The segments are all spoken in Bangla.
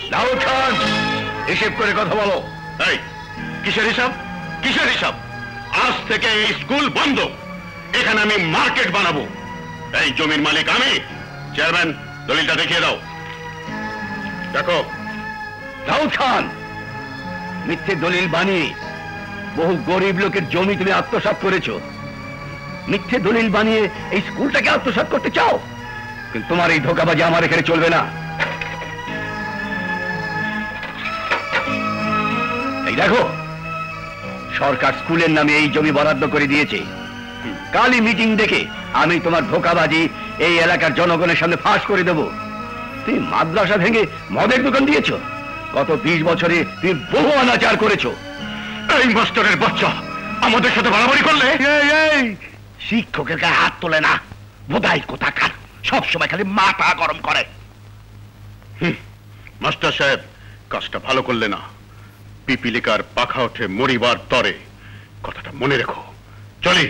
দাউদ খান, হিসেব করে কথা বলো। এই কিসের হিসাব? কিসের হিসাব? আজ থেকে এই স্কুল বন্ধ, এখানে আমি মার্কেট বানাবো। এই জমির মালিক আমি। চেয়ারম্যান, দলিলটা দেখিয়ে দাও। দেখো। দাউদ খান, মিথ্যে দলিল বানিয়ে বহু গরিব লোকের জমি তুমি আত্মসাৎ করেছো। মিথ্যে দলিল বানিয়ে এই স্কুলটাকে আত্মসাৎ করতে চাও, কিন্তু তোমার এই ধোঁকাবাজি আমার এখানে চলবে না। এই দেখো, সরকার স্কুলের নামে এই জমি বরাদ্দ করে দিয়েছে। কালই মিটিং ডেকে আমি তোমার ধোঁকাবাজি এই এলাকার জনগণের সামনে ফাঁস করে দেব। তুমি মাদ্রাসা ভেঙে মদের দোকান দিয়েছো। গত 20 বছরে তুমি বহু অনাচার করেছো। এই মাস্টারের বাচ্চা আমাদের সাথে বাড়াবাড়ি করলে? শিক্ষকের গায়ে হাত তোলে না, বোধাই কোথাকার, সবসময় খালি মাথা গরম করে। মাস্টার সাহেব, কাজটা ভালো করলে না। পিপিলিকার পাখা ওঠে মরিবার তরে, কথাটা মনে রেখো। চলি।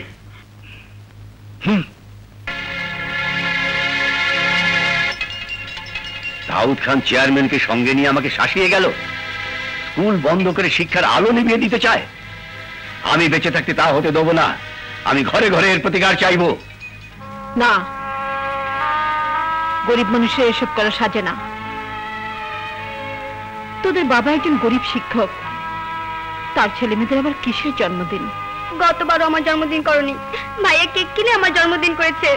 দাউদ খান চেয়ারম্যানকে সঙ্গে নিয়ে আমাকে শাসিয়ে গেল। স্কুল বন্ধ করে শিক্ষার আলো নিভিয়ে দিতে চায়। আমি বেঁচে থাকতে তা হতে দেবো না। আমি ঘরে ঘরে এর প্রতিকার চাইব। না, গরিব মানুষের এসব করা সাজে না। তোদের বাবা একজন গরিব শিক্ষক, তার ছেলে মেয়েদের আবার কিসের জন্মদিন? গতবারও আমার জন্মদিন করনি, ভাইয়া কেক কিনে আমার জন্মদিন করেছে।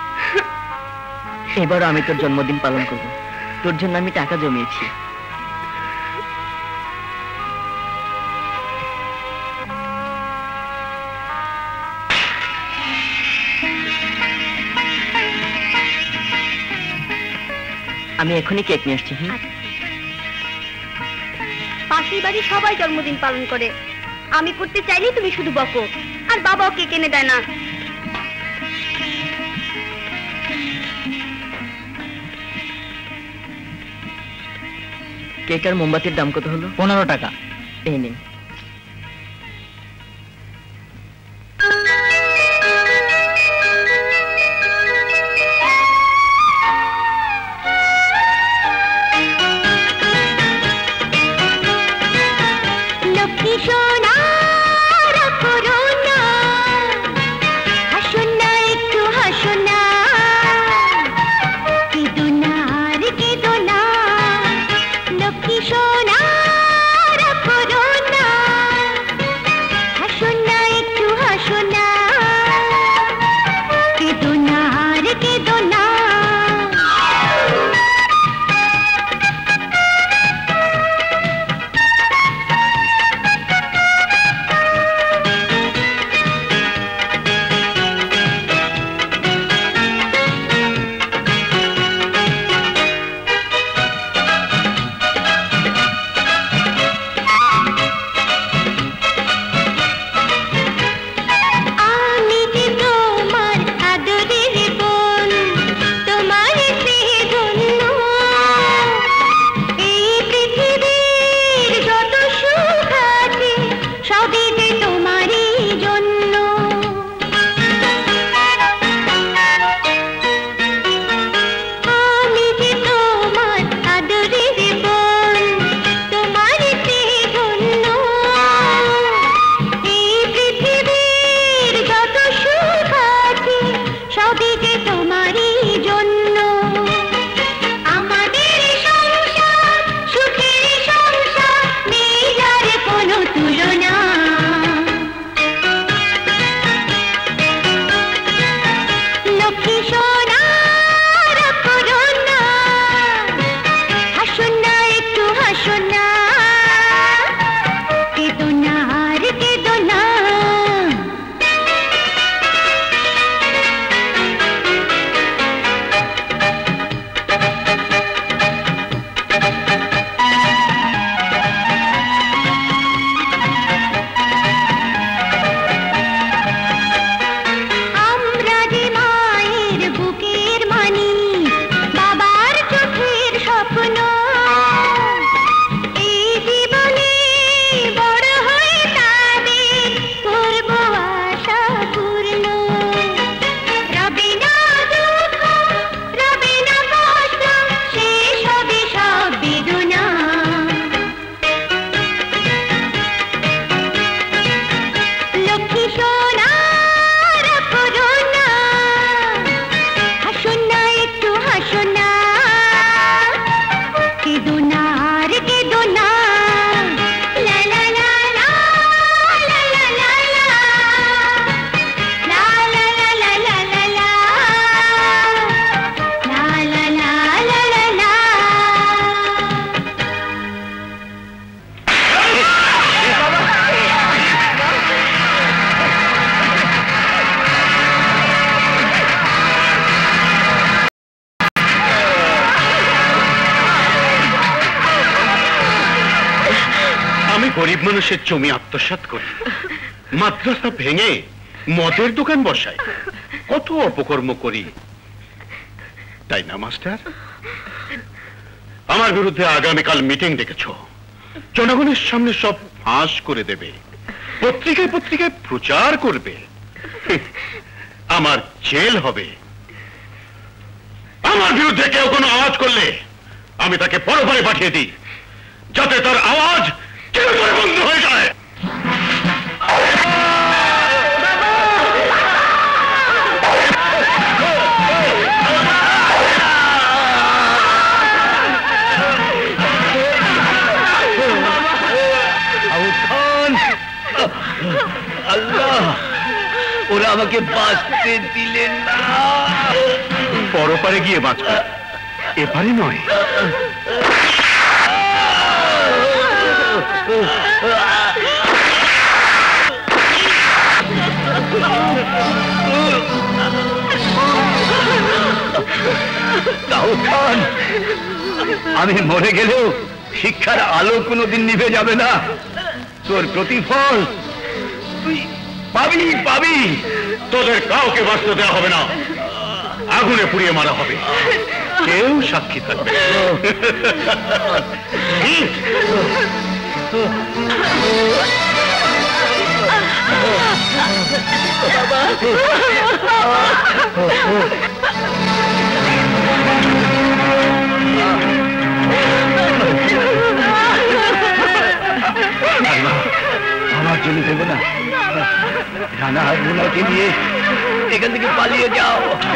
এবারও আমি তোর জন্মদিন পালন করব, তোর জন্য আমি টাকা জমিয়েছি। আমি এখনই কেক নিয়ে আসছি। পাশের বাড়ি সবাই জন্মদিন পালন করে, আমি করতে চাইলেই তুমি শুধু বকো, আর বাবাও কেক এনে দেয় না। কেক আর মোমবাতির দাম কত হলো? 15 টাকা। এই নিন। সোনা গরিব মানুষের জমি আত্মসাৎ করে মাদ্রাসা ভেঙে মদের দোকান বসাই, কত অপকর্ম করি, তাই না মাস্টার? আমার বিরুদ্ধে আগামীকাল মিটিং ডেকেছ, জনগণের সামনে সব ফাঁস করে দেবে, পত্রিকায় পত্রিকায় প্রচার করবে, আমার জেল হবে। আমার বিরুদ্ধে কেউ কোনো আওয়াজ করলে আমি তাকে পরপারে পাঠিয়ে দিই, যাতে তার আওয়াজ চিরতরে বন্ধ হয়ে যায়। আল্লাহ, ওরা আমাকে বাঁচতে দিলেন না। পরপারে গিয়ে বাঁচবে, এপারে নয়। দাউদ খান, আমি মরে গেলেও শিক্ষার আলো কোনোদিন নিভে যাবে না। তোর প্রতিফল তুই পাবি পাবি। তোদের কাউকে বাঁচতে দেওয়া হবে না, আগুনে পুড়িয়ে মারা হবে, কেউ সাক্ষী থাকবে না। আমার জন্য দেবো না, রানা আর মুনাকে নিয়ে এখান থেকে পালিয়ে যাও।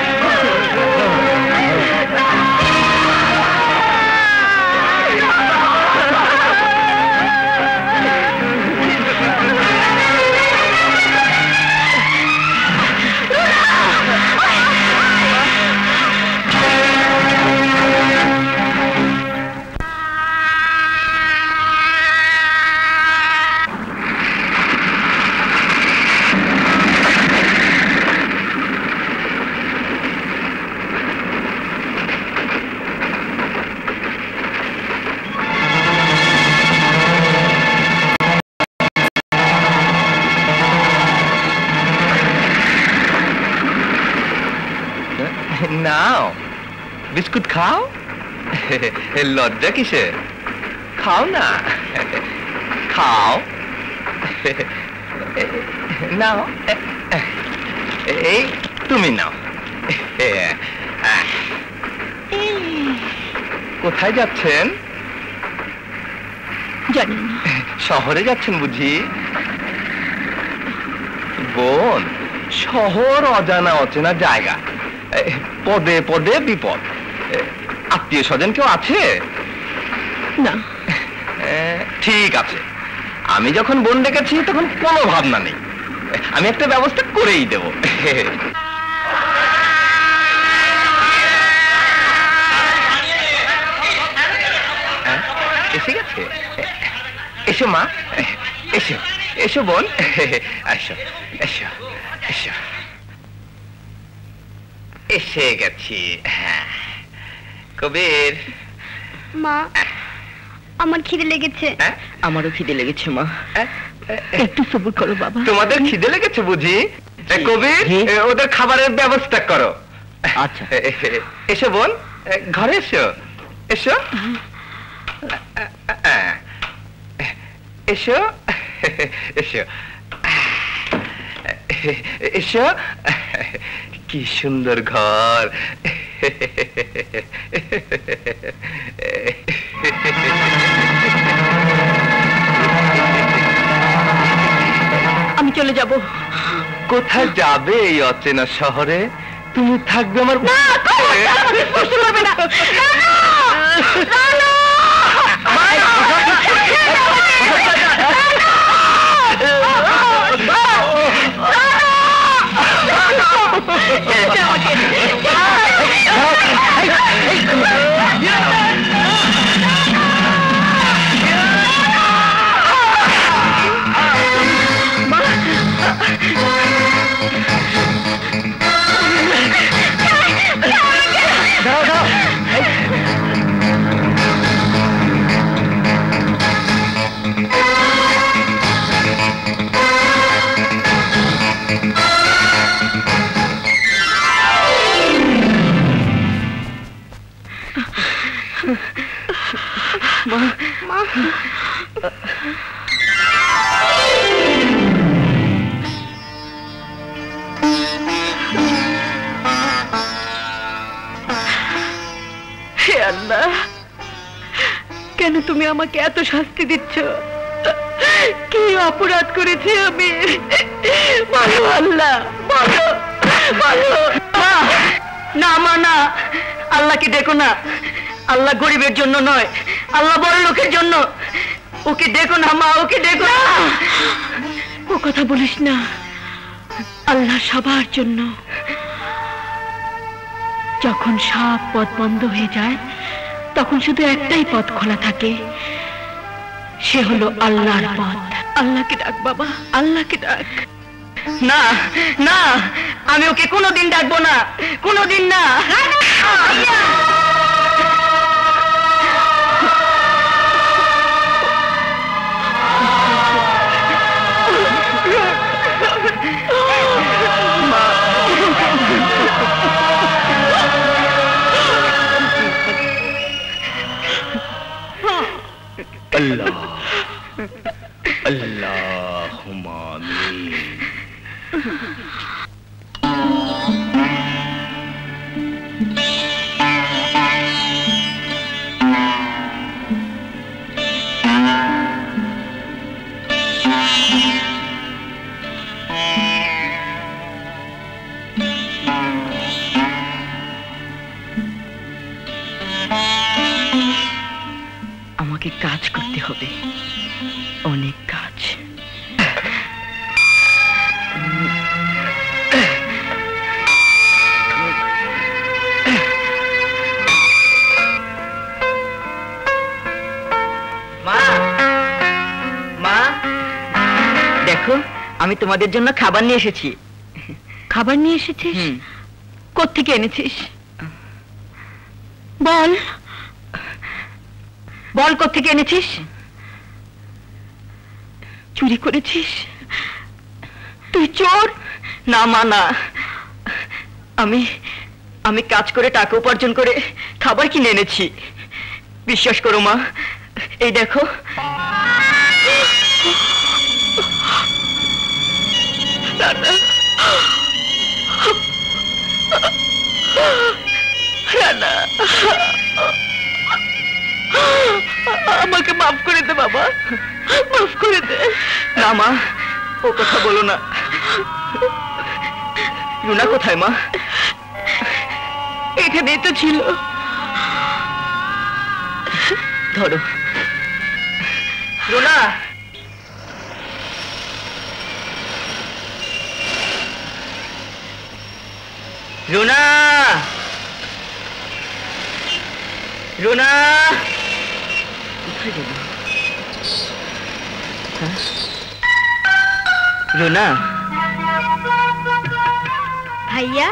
নাও বিস্কুট খাও। লজ্জা কিসে? খাও না, খাও। নাও, এই তুমি নাও। কোথায় যাচ্ছেন? জানি না। শহরে যাচ্ছেন বুঝি? বোন, শহর অজানা অচেনা জায়গা, পদে পদে বিপদ। আত্মীয় স্বজন কেউ আছে? না। ঠিক আছে, আমি যখন বোন ডেকেছি তখন কোনো ভাবনা নেই, আমি একটা ব্যবস্থা করেই দেব। এসে গেছে? এসো মা, এসো এসো বোন, এসো এসো এসো। এসে গেছি। কবির, মা আমার খিদে লেগেছে। আমারও খিদে লেগেছে মা। একটু সবুর করো বাবা। তোমাদের খিদে লেগেছে বুঝি? কবির, ওদের খাবারের ব্যবস্থা করো। আচ্ছা। এসো বোন, ঘরে এসো এসো এসো এসো এসো। কি সুন্দর ঘর। আমি চলে যাব। কোথায় যাবে এই অচেনা শহরে? তুমি থাকবে আমার। দাও মা হে আল্লাহ, কেন তুমি আমাকে এত শাস্তি দিচ্ছ? কি অপরাধ করেছি আমি? বলো আল্লাহ, বলো বলো। মা, না মা না, আল্লাহকে ডেকো না। আল্লাহ গরিবের জন্য নয়, আল্লাহ বড় লোকের জন্য। ওকে ডেকো না মা, ওকে ডেকো না। ও কথা বলিস না, আল্লাহ সবার জন্য। যখন সব পথ বন্ধ হয়ে যায় তখন শুধু একটাই পথ খোলা থাকে, সে হলো আল্লাহর পথ। আল্লাহকে ডাক বাবা, আল্লাহকে ডাক। না না, আমি ওকে কোনোদিন ডাকবো না, কোনোদিন না। আল্লাহ আল্লাহুম্মা আমিন। আমাকে কাজ করতে হবে, অনেক কাজ। মা, মা, দেখো আমি তোমাদের জন্য খাবার নিয়ে এসেছি। খাবার নিয়ে এসেছিস? কোত্থেকে এনেছিস? বল বল, কোত্থেকে এনেছিস? চুরি করেছিস? তুই চোর? না মা না, আমি কাজ করে টাকা উপার্জন করে খাবার কিনে এনেছি। বিশ্বাস করো মা, এই দেখো। রানা, রানা, আমাকে মাফ করে দে বাবা, মাফ করে দে। না মা, ও কথা বলো না। রুনা কোথায় মা? এখানেই তো ছিল। ধরো। রুনা, রুনা, রুনা, কোথায় গেল? হ্যাঁ? রুনা, ভাইয়া।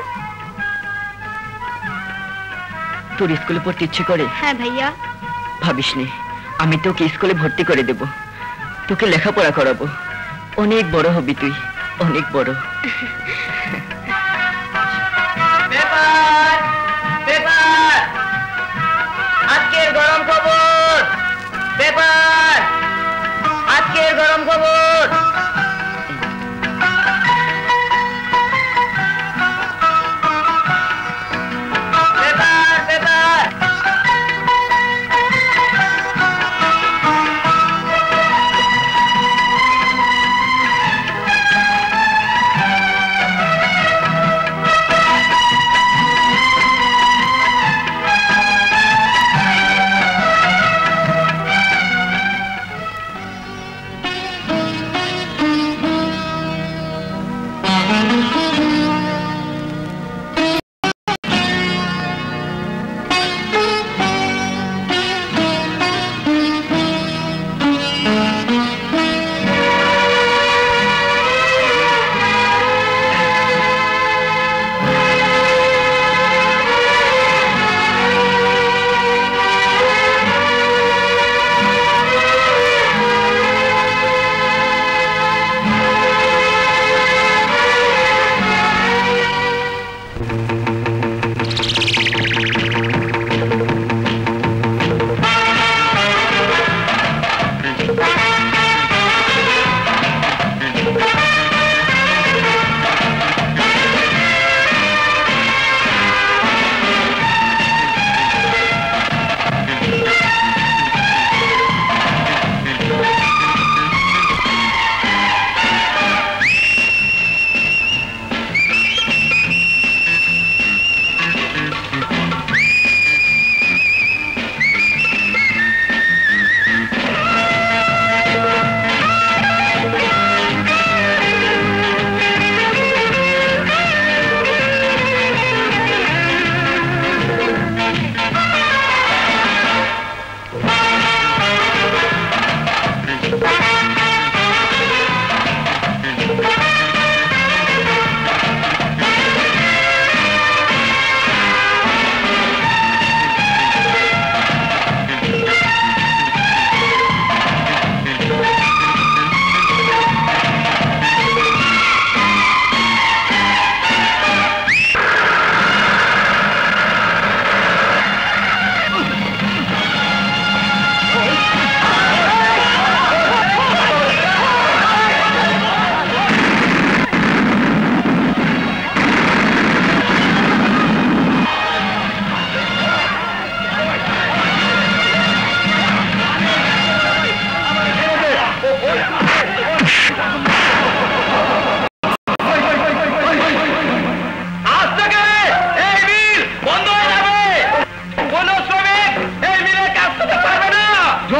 তোর স্কুলে পড়তে ইচ্ছে করে? হ্যাঁ ভাইয়া। ভাবিস নে, আমি তোকে স্কুলে ভর্তি করে দেব, তোকে লেখাপড়া করাবো। অনেক বড় হবি তুই, অনেক বড়। পেপার, পেপার, আজকের গরম খবর। পেপার, আজকের গরম খবর। Paper, paper.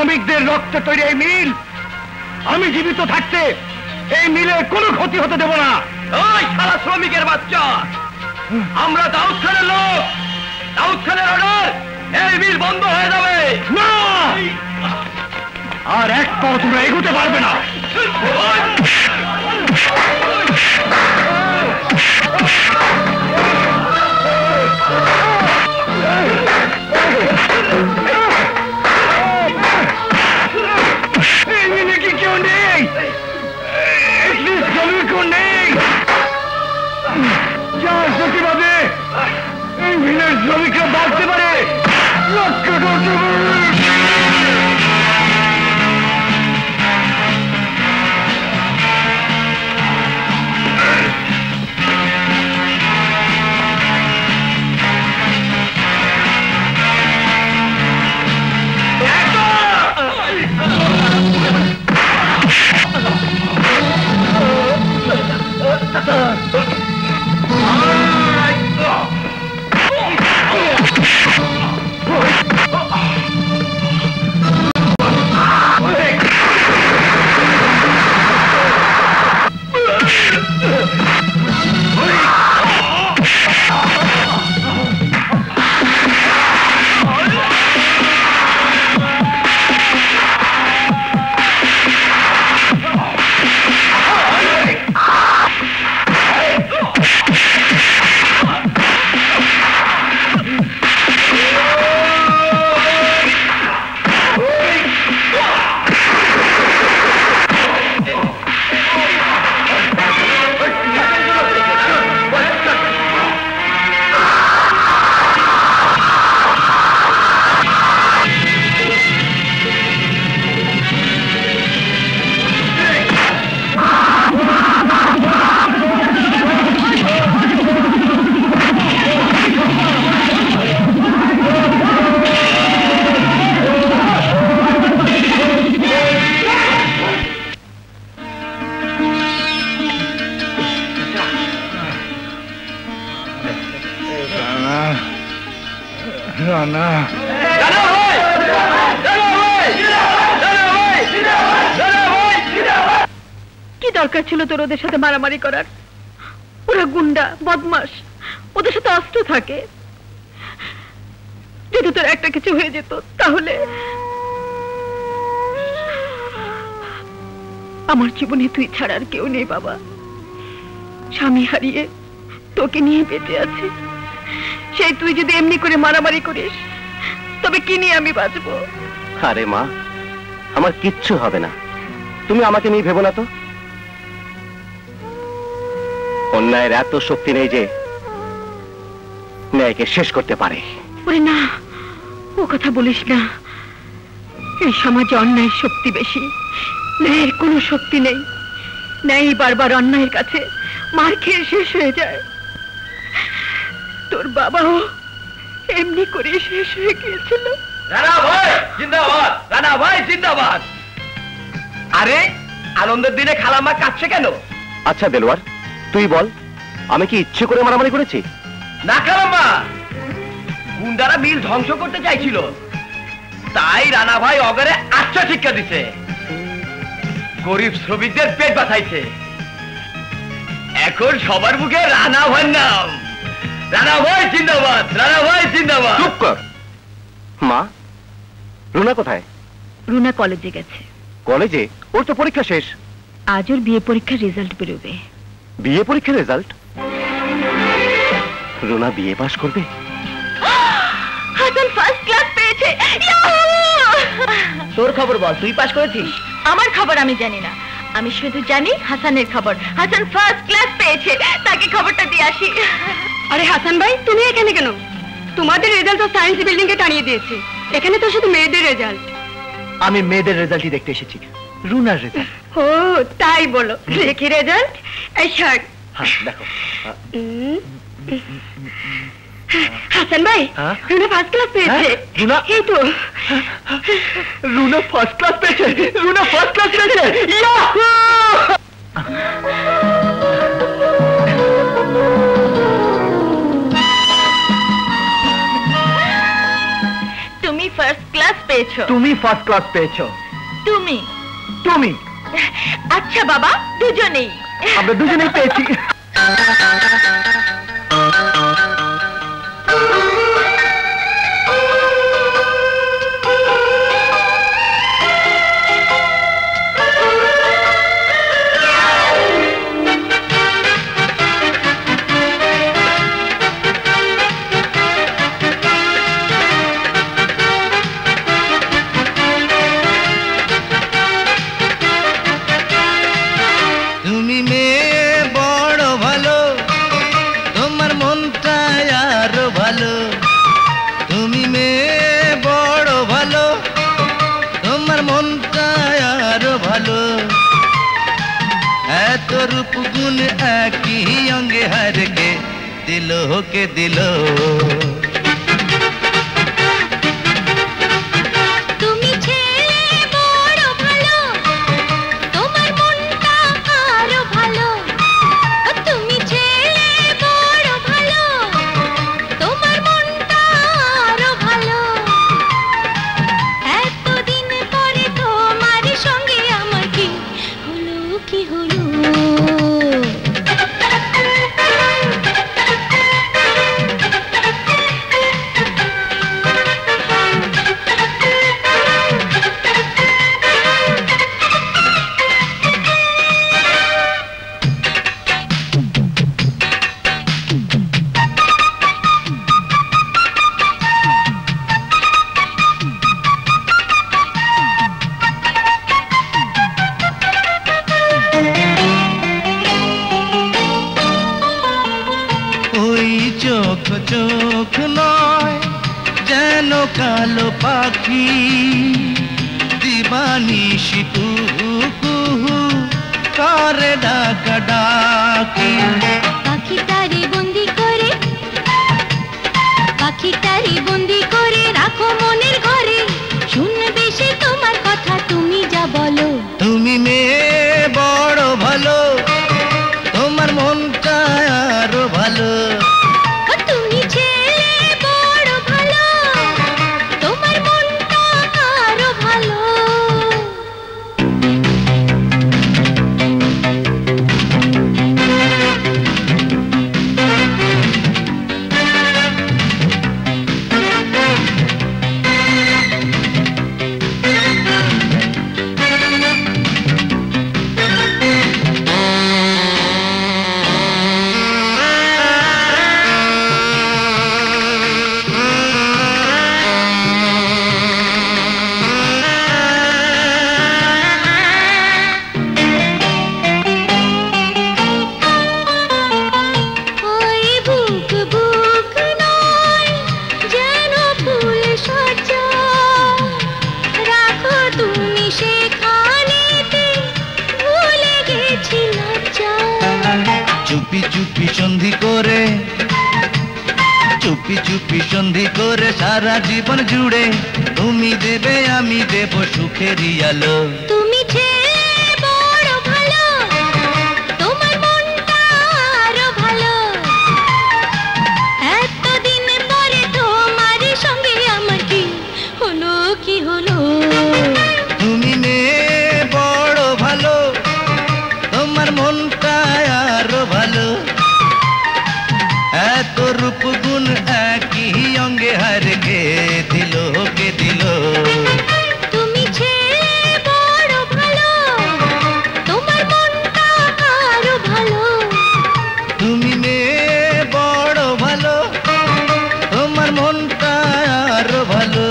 শ্রমিকদের রক্তে তৈরি এই মিল, আমি জীবিত থাকতে এই মিলের কোনো ক্ষতি হতে দেব না। ওই সারা শ্রমিকের বাচ্চা, আমরা দাউদ খানের লোক, দাউদ খানের অর্ডার, এই মিল বন্ধ হয়ে যাবে না। আর এক পাও তোমরা এগোতে পারবে না। এই মিলে কি কেউ নেই? শ্রমিকও নেই যার প্রতিবাদে এই মিলের শ্রমিকরা বাঁচতে পারে। রক্ষা করতে পারে। কি দরকার ছিল তোর ওদের সাথে মারামারি করার? ওরা গুন্ডা, বদমাস, ওদের সাথে অস্ত্র থাকে। যদি তোর একটা কিছু হয়ে যেত তাহলে আমার জীবনে তুই ছাড়া আর কেউ নেই বাবা। স্বামী হারিয়ে তোকে নিয়ে বেঁচে আছি, সেই তুই যদি এমনি করে মারামারি করিস তবে কি নিয়ে আমি বাঁচবো? আরে মা, আমার কিচ্ছু হবে না, তুমি আমাকে নিয়ে ভেবো না তো। অন্যায়ের এত শক্তি নেই যে ন্যায়কে শেষ করতে পারে। ওরে না, ও কথা বলিস না। এই সমাজে অন্যায়ের শক্তি বেশি, ন্যায়ের কোনো শক্তি নেই। ন্যায় বারবার অন্যায়ের কাছে মার খেয়ে শেষ হয়ে যায়। তোর বাবাও এমনি করে শেষ হয়ে গিয়েছিল। রানা ভাই জিন্দাবাদ, রানা ভাই জিন্দাবাদ। আরে আনন্দের দিনে খালাম্মা কাঁদছে কেন? আচ্ছা দেলোয়ার, তুই বল, আমি কি ইচ্ছে করে মারামারি করেছি? না খালাম্মা, গুন্ডারা মিল ধ্বংস করতে চাইছিল, তাই রানা ভাই অগারে আচ্ছা শিক্ষা দিছে, গরিব শ্রমিকদের পেট বাঁচাইছে। এখন সবার মুখে রানা ভাই নাম। রানা ভাই জিন্দাবাদ, রানা ভাই জিন্দাবাদ। চুপ কর মা। রুনা কোথায়? রুনা কলেজে গেছে। কলেজে? ওর তো পরীক্ষা শেষ। আজ ওর বিয়ে পরীক্ষার রেজাল্ট বেরোবে। বিয়ে পরীক্ষার রেজাল্ট? রুনা বিয়ে পাশ করবে? হাসান ফার্স্ট ক্লাস পেয়েছে। তোর খবর বল, তুই পাস করেছিস? আমার খবর আমি জানি না, আমি শুধু জানি হাসানের খবর। হাসান ফার্স্ট ক্লাস পেয়েছে, তাকে খবরটা দিয়ে আসি। আরে হাসান ভাই, তুমি এখানে কেন? তোমাদের রেজাল্ট তো সায়েন্স বিল্ডিং এ টানিয়ে দিয়েছে, এখানে তো শুধু মেয়েদের রেজাল্ট। আমি মেয়েদের রেজাল্টই দেখতে এসেছি, রুনার রেজাল্ট। ও তাই বলো, দেখি রেজাল্ট। এই শার্ট। হ্যাঁ দেখো। হাসান ভাই, রুনা ফার্স্ট ক্লাস পেয়েছে। রুনা? এই তো রুনা ফার্স্ট ক্লাস পেয়েছে, রুনা ফার্স্ট ক্লাস পেয়েছে। ইয়াহু! তুমি ফার্স্ট ক্লাস পেয়েছো। তুমি ফার্স্ট ক্লাস পেয়েছো। তুমি তুমি আচ্ছা বাবা, দুজনেই। আমরা দুজনেই পেয়েছি। रूप गुण आकी अंगे हर के दिलो के दिलो चोख नय जेनो कालो पाखी दीवानिशी कुहू कुहू करे डाका डाकी पाखिटारे बंदी करे राखो मनेर घरे शुनबे से तोमार कथा तुमी जा बोलो तुमी मेये बड़ो भालो तोमार मनटा आरो भालो चुपी चुपी सन्धि करे सारा जीवन जुड़े तुमी देबे आमी देबो सुखेरी आलो तुमी छेले बड़ो भालो तोमार मनटा आरो भालो एत दिन परे तोमार संगे आमार की हलो तुमी मेये बड़ो भालो तोमार मनटा आरो भालो एत रूप गुण आकी अंगे हर के दिलो तुमी छेले बड़ो भालो तोमार मनटा आरो भालो तुमी मेये बड़ो भालो तोमार मनटा आरो भालो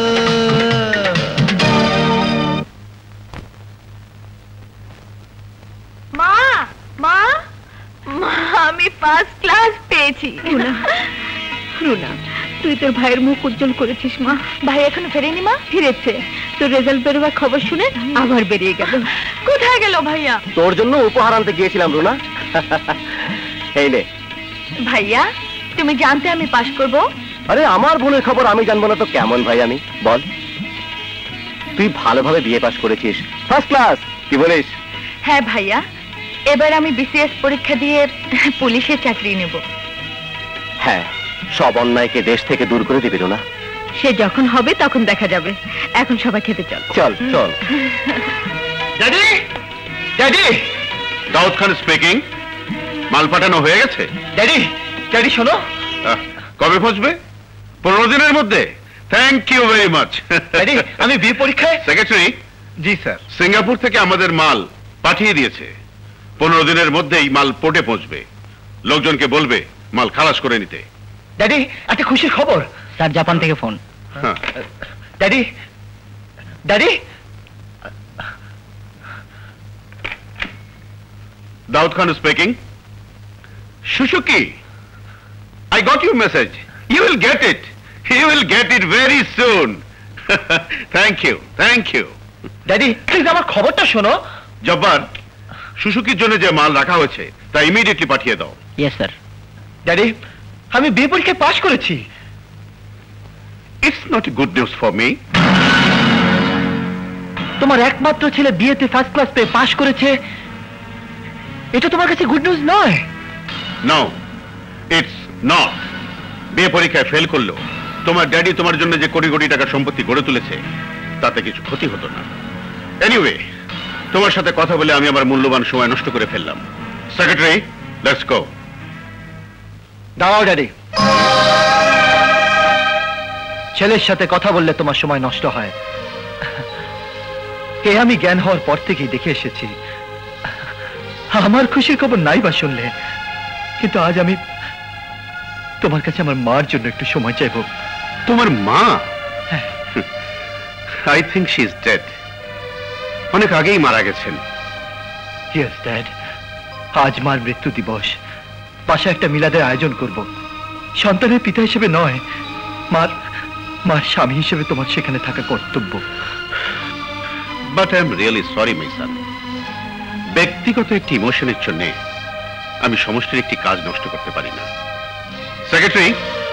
মা মা মা আমি ফার্স্ট ক্লাস পেয়েছি। রুনা তুই তোর ভাইয়ের মুখ উজ্জ্বল করেছিস মা। ভাই এখনো ফেরেনি মা? ফিরেছে। তোর রেজাল্ট বেরোবার খবর শুনে আবার বেরিয়ে গেল। কোথায় গেল ভাইয়া? তোর জন্য উপহার আনতে গিয়েছিলাম রুনা। এই নে। ভাইয়া তুমি জানতে আমি পাশ করব? আরে আমার বোনের খবর আমি জানবো না তো কেমন ভাই আমি? বল তুই ভালোভাবে বিএ পাস করেছিস, ফার্স্ট ক্লাস, কি বলিস? হ্যাঁ ভাইয়া, এবার আমি বিসিএস পরীক্ষা দিয়ে পুলিশের চাকরি নেব। হ্যাঁ, সব অন্যায়কে দেশ থেকে দূর করে দিবি রুনা। সে যখন হবে তখন দেখা যাবে, এখন সবাই খেতে চল। চল চল। Daddy, daddy. Daud Khan speaking. মাল পাঠানো হয়ে গেছে? ড্যাডি, ড্যাডি শোনো। কবে পৌঁছবে? 15 দিনের মধ্যে? Thank you very much. Daddy, আমি বিয়ে পরীক্ষায়। সেক্রেটারি। জি স্যার। সিঙ্গাপুর থেকে আমাদের মাল পাঠিয়ে দিয়েছে। 15 দিনের মধ্যেই মাল পোর্টে পৌঁছবে। লোকজনকে বলবে মাল খালাস করে নিতে। ড্যাডি, একটা খুশির খবর। স্যার, জাপান থেকে ফোন। হ্যাঁ। Daddy, daddy. Daud Khan speaking. Suzuki, I got your message. You will get it. You will get it very soon. Thank you. Thank you. Daddy, please আমার খবরটা শোনো। জব্বার, সুসুকির জন্য যে মাল রাখা হয়েছে তা ইমিডিয়েটলি পাঠিয়ে দাও। Yes sir. ড্যাডি, আমি বিয়ে পরীক্ষায় পাশ করেছি। It's not a good news for me. তোমার একমাত্র ছেলে বিয়েতে ফার্স্ট ক্লাস পেয়ে পাশ করেছে, এটা তোমার কাছে গুড নিউজ নয়? No, it's not. বিয়ে পরীক্ষায় ফেল করলো তোমার ড্যাডি তোমার জন্য যে কোটি কোটি টাকার সম্পত্তি গড়ে তুলেছে তাতে কিছু ক্ষতি হতো না। এনিওয়ে, তোমার সাথে কথা বলে আমি আমার মূল্যবান সময় নষ্ট করে ফেললাম। Secretary, let's go. দাঁড়াও ড্যাডি। ছেলের সাথে কথা বললে তোমার সময় নষ্ট হয়, এ আমি জ্ঞান হওয়ার পর থেকেই দেখে এসেছি। আমার খুশির খবর নাই বা শুনলে, কিন্তু আজ আমি তোমার কাছে আমার মার জন্য একটু সময় চাইব। তোমার মা? I think she is dead. অনেক আগেই মারা গেছেন। ইয়েস ড্যাড, আজ মার মৃত্যু দিবস। বাসায় একটা মিলাদের আয়োজন করব। সন্তানের পিতা হিসেবে নয়, মার স্বামী হিসেবে তোমার সেখানে থাকা কর্তব্য। But I am really sorry my son. ব্যক্তিগত একটি ইমোশনের জন্য আমি সমষ্টির একটি কাজ নষ্ট করতে পারি না। সেক্রেটারি।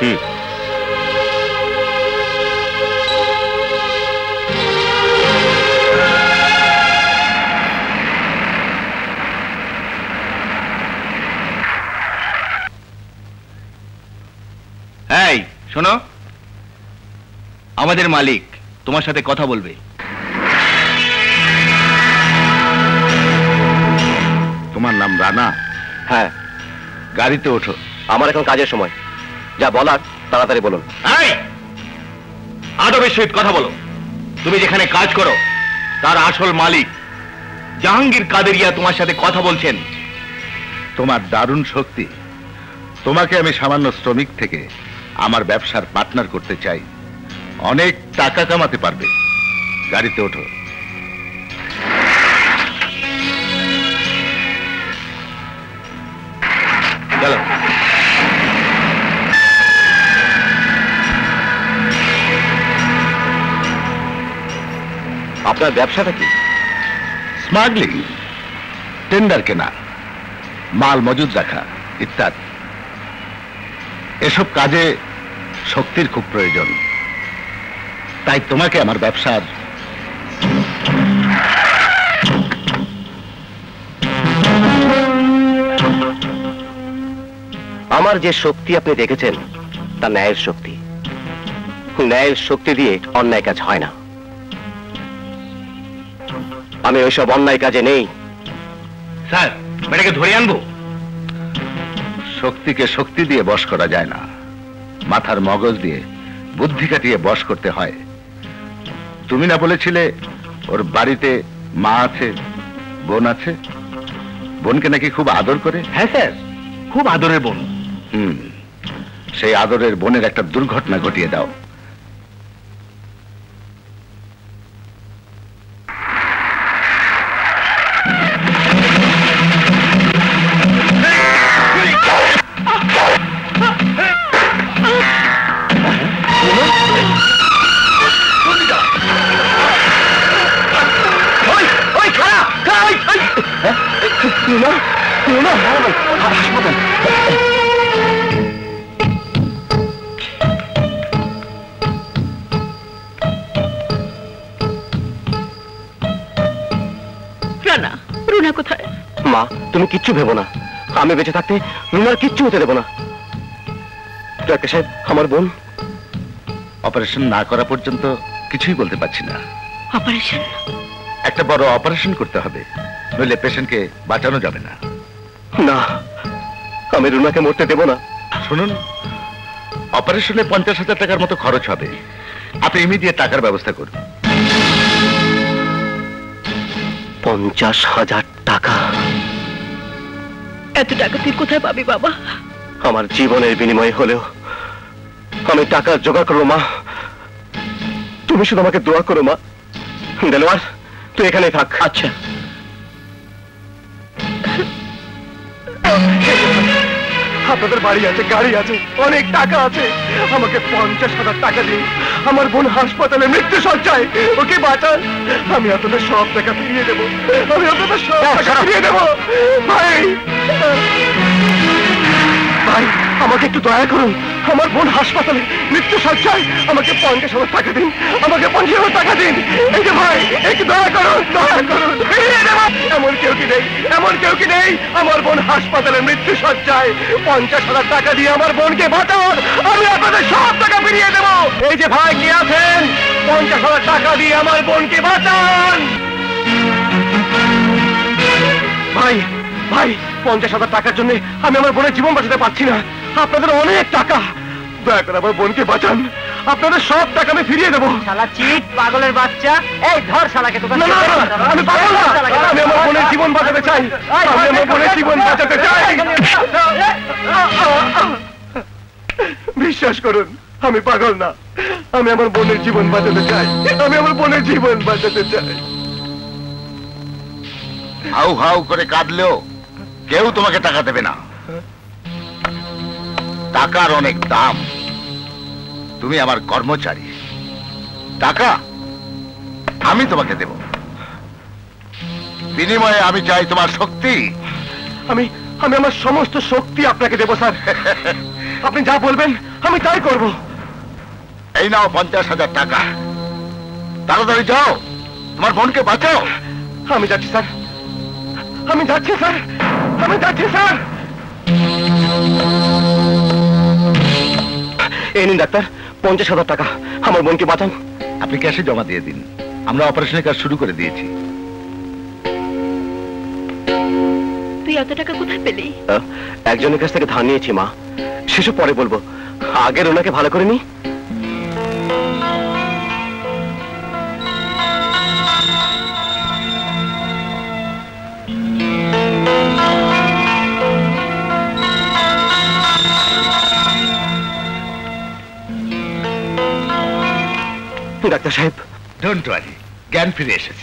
এই শোনো, আমাদের মালিক তোমার সাথে কথা বলবে। তোমার নাম রানা? হ্যাঁ। গাড়িতে ওঠো, আমার এখন কাজের সময়। যা বলার তাড়াতাড়ি বলুন। এই, আদবের সহিত কথা বলো। তুমি যেখানে কাজ করো তার আসল মালিক জাহাঙ্গীর কাদেরিয়া তোমার সাথে কথা বলছেন। তোমার দারুণ শক্তি। তোমাকে আমি সামান্য শ্রমিক থেকে আমার ব্যবসার পার্টনার করতে চাই। অনেক টাকা কামাতে পারবে। গাড়িতে ওঠো। চলো। আপনার ব্যবসাটা কি? স্মাগলিং, টেন্ডার কেনা, মাল মজুদ রাখা ইত্যাদি। এসব কাজে শক্তির খুব প্রয়োজন। তাই তোমাকে আমার ব্যবসার আমার যে শক্তি আপনি দেখেছেন তা ন্যায়ের শক্তি। ন্যায়ের শক্তি দিয়ে অন্যায় কাজ হয় না। আমি ওইসব অন্যায় কাজে নেই। স্যার, মেয়েটাকে ধরে আনবো? শক্তিকে শক্তি দিয়ে বশ করা যায় না, মাথার মগজ দিয়ে বুদ্ধি কাটিয়ে বশ করতে হয়। তুমি না বলেছিলে ওর বাড়িতে মা আছে, বোন আছে? বোনকে নাকি খুব আদর করে? হ্যাঁ স্যার, খুব আদরের বোন। সেই আদরের বোনের একটা দুর্ঘটনা ঘটিয়ে দাও। রানা, রুনা কোথায়? মা, তুমি কিচ্ছু ভেবো না। আমি বেঁচে থাকতে রুনার কিচ্ছু হতে দেবো না। ডাক্তার সাহেব, আমার বোন অপারেশন না করা পর্যন্ত কিছুই বলতে পারছি না। অপারেশন? একটা বড় অপারেশন করতে হবে, নইলে পেশেন্টকে বাঁচানো যাবে না। না, আমি রুনাকে মরতে দেব না। শুনুন, অপারেশনে 50,000 টাকার মতো খরচ হবে। আপনি ইমিডিয়েট টাকার ব্যবস্থা করুন। 50,000 টাকা? এত টাকা তুই কোথায় পাবি বাবা? আমার জীবনের বিনিময় হলেও আমি টাকা জোগাড় করবো মা। তুমি শুধু আমাকে দোয়া করো মা। দেলোয়ার, তুই এখানেই থাক। আচ্ছা। আপনাদের বাড়ি আছে, গাড়ি আছে, অনেক টাকা আছে। আমাকে 50,000 টাকা দিন। আমার বোন হাসপাতালে মৃত্যু সজ্জায়, ওকে বাঁচান। আমি আপনাদের সব টাকা ফিরিয়ে দেবো। আমি আপনাদের সব টাকা ফিরিয়ে দেবো। ভাই ভাই, আমাকে একটু দয়া করুন। আমার বোন হাসপাতালে মৃত্যু সজ্জায়, আমাকে 50,000 টাকা দিন। আমাকে 50,000 টাকা দিন। এই যে ভাই, একটু দয়া করুন, দয়া করুন। ফিরিয়ে দেবো। এমন কেউ কি নেই? এমন কেউ কি নেই? আমার বোন হাসপাতালে মৃত্যু সজ্জায়, 50,000 টাকা দিয়ে আমার বোনকে বাঁচান। আমি আপনাদের সব টাকা ফিরিয়ে দেবো। এই যে ভাই, কে আছেন? 50,000 টাকা দিয়ে আমার বোনকে বাঁচান। ভাই ভাই, 50,000 টাকার জন্য আমি আমার বোনের জীবন বাঁচাতে পারছি না। আপনাদের অনেক টাকা, দয়া করে আমার বোনকে বাঁচান। আপনাদের সব টাকা আমি ফিরিয়ে দেবো। শালা চিট, পাগলের বাচ্চা। এই ধর শালাকে। না, না, না, আমি পাগল না। আমি আমার বোনের জীবন বাঁচাতে চাই। আমি আমার বোনের জীবন বাঁচাতে চাই। বিশ্বাস করুন, আমি পাগল না। আমি আমার বোনের জীবন বাঁচাতে চাই। আমি আমার বোনের জীবন বাঁচাতে চাই। হাউ হাউ করে কাঁদলেও কেউ তোমাকে টাকা দেবে না। টাকার অনেক দাম। তুমি আমার কর্মচারী, টাকা আমি তোমাকে দেব। বিনিময়ে আমি চাই তোমার শক্তি। আমি আমি আমার সমস্ত শক্তি আপনাকে দেবো স্যার। আপনি যা বলবেন আমি তাই করব। এই নাও 50,000 টাকা। তাড়াতাড়ি যাও, তোমার বোনকে বাঁচাও। আমি যাচ্ছি স্যার, আমি যাচ্ছি স্যার, আমি যাচ্ছি স্যার। এই নিন ডাক্তার, 50,000 টাকা। আমার বোনকে বাঁচান। আপনি ক্যাশে জমা দিয়ে দিন, আমরা অপারেশনের কাজ শুরু করে দিয়েছি। তুই এত টাকা কোথায় পেলি? একজনের কাছ থেকে ধার নিয়েছি মা, সেসব পরে বলবো। আগের ওনাকে ভালো করে নি। ডাক্তার সাহেব, ডোন্ট ওয়ারি, জ্ঞান ফিরে এসেছে।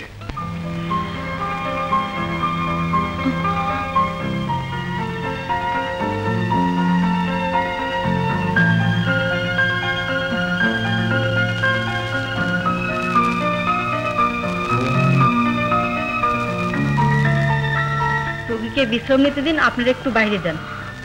রোগীকে বিশ্রাম নিতে দিন, আপনারা একটু বাইরে যান।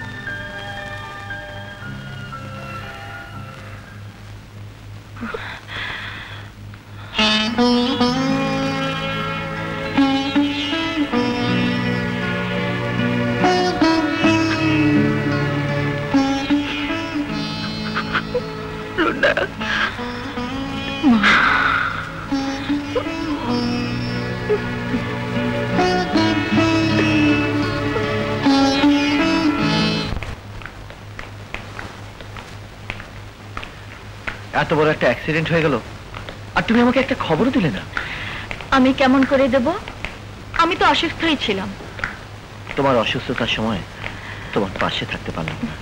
এত বড় একটা অ্যাক্সিডেন্ট হয়ে গেল, আর তুমি আমাকে একটা খবরও দিলে না। আমি কেমন করে দেব? আমি তো অসুস্থই ছিলাম। তোমার অসুস্থতার সময় তোমার পাশে থাকতে পারলাম না।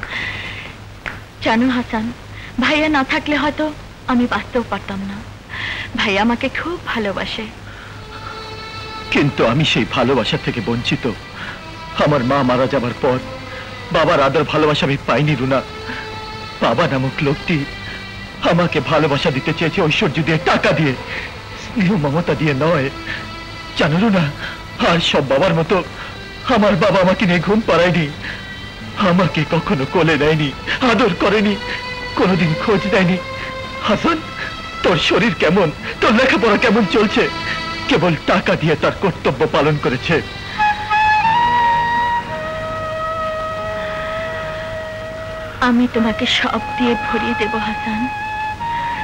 জানো হাসান, ভাইয়া না থাকলে হয়তো আমি বাঁচতেও পারতাম না। ভাইয়া আমাকে খুব ভালোবাসে। কিন্তু আমি সেই ভালোবাসা থেকে বঞ্চিত। আমার মা মারা যাবার পর বাবার আদর ভালোবাসা আমি পাইনি রুনা। বাবা নামক লোকটি আমাকে ভালোবাসা দিতে চেয়েছে ঐশ্বর্য দিয়ে, টাকা দিয়ে, স্নেহ মমতা দিয়ে নয়। জানো রুনা, আর সব বাবার মতো আমার বাবা আমাকে নিয়ে ঘুম পাড়ায়নি। আমাকে কখনো কোলে নেয়নি, আদর করেনি, কোনোদিন খোঁজ নেয়নি। হাসান, তোর শরীর কেমন, তোর লেখাপড়া কেমন চলছে? কেবল টাকা দিয়ে তার কর্তব্য পালন করেছে। আমি তোমাকে সব দিয়ে ভরিয়ে দেব হাসান।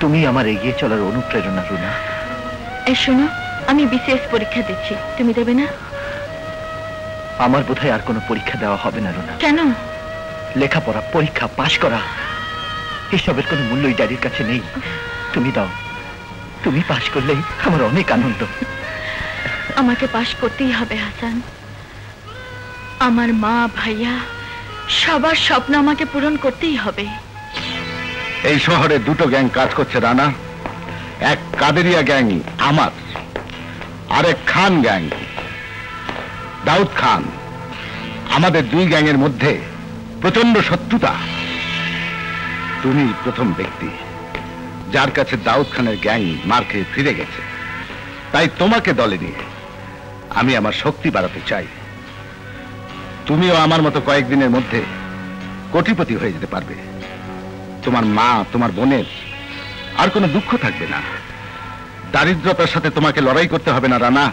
তুমি আমার এগিয়ে চলার অনুপ্রেরণা রুনা। এই শোনো, আমি বিসিএস পরীক্ষা দিচ্ছি, তুমি দেবে না? আমার বোধহয় আর কোনো পরীক্ষা দেওয়া হবে না রুনা। কেন? লেখাপড়া, পরীক্ষা, পাশ করা, এসবের কোনো মূল্যই ড্যাডির কাছে নেই। তুমি দাও, তুমি পাশ করলেই আমার অনেক আনন্দ। আমাকে পাশ করতেই হবে হাসান। আমার মা, ভাইয়া, সবার স্বপ্ন আমাকে পূরণ করতেই হবে। এই শহরে দুটো গ্যাং কাজ করছে রানা। এক কাদেরিয়া গ্যাং আমার, আরেক খান গ্যাং দাউদ খান। আমাদের দুই গ্যাংয়ের মধ্যে প্রচন্ড শত্রুতা। তুমি প্রথম ব্যক্তি যার কাছে দাউদ খানের গ্যাং মার খেয়ে ফিরে গেছে। তাই তোমাকে দলে নিয়ে আমি আমার শক্তি বাড়াতে চাই। তুমিও আমার মতো কয়েকদিনের মধ্যে কোটিপতি হয়ে যেতে পারবে। তোমার মা, তোমার বোনের আর কোনো দুঃখ থাকবে না। দারিদ্রতার সাথে তোমাকে লড়াই করতে হবে না রানা।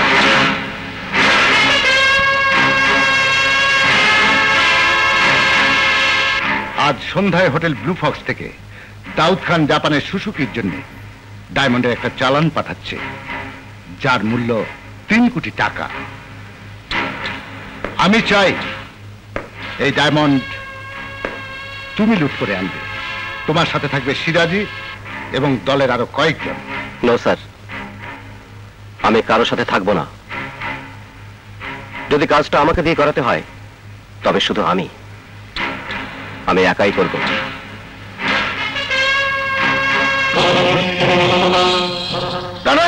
আজ সন্ধ্যায় হোটেল ব্লু ফক্স থেকে দাউদ খান জাপানের সুসুকির জন্য ডায়মন্ডের একটা চালান পাঠাচ্ছে, যার মূল্য 3 কোটি টাকা। আমি চাই এই ডায়মন্ড তুমি লুট করে আনবে। তোমার সাথে থাকবে সিরাজি এবং দলের আরো কয়েকজন। নো স্যার, আমি কারোর সাথে থাকবো না। যদি কাজটা আমাকে দিয়ে করাতে হয় তবে শুধু আমি একাই করব। দাদা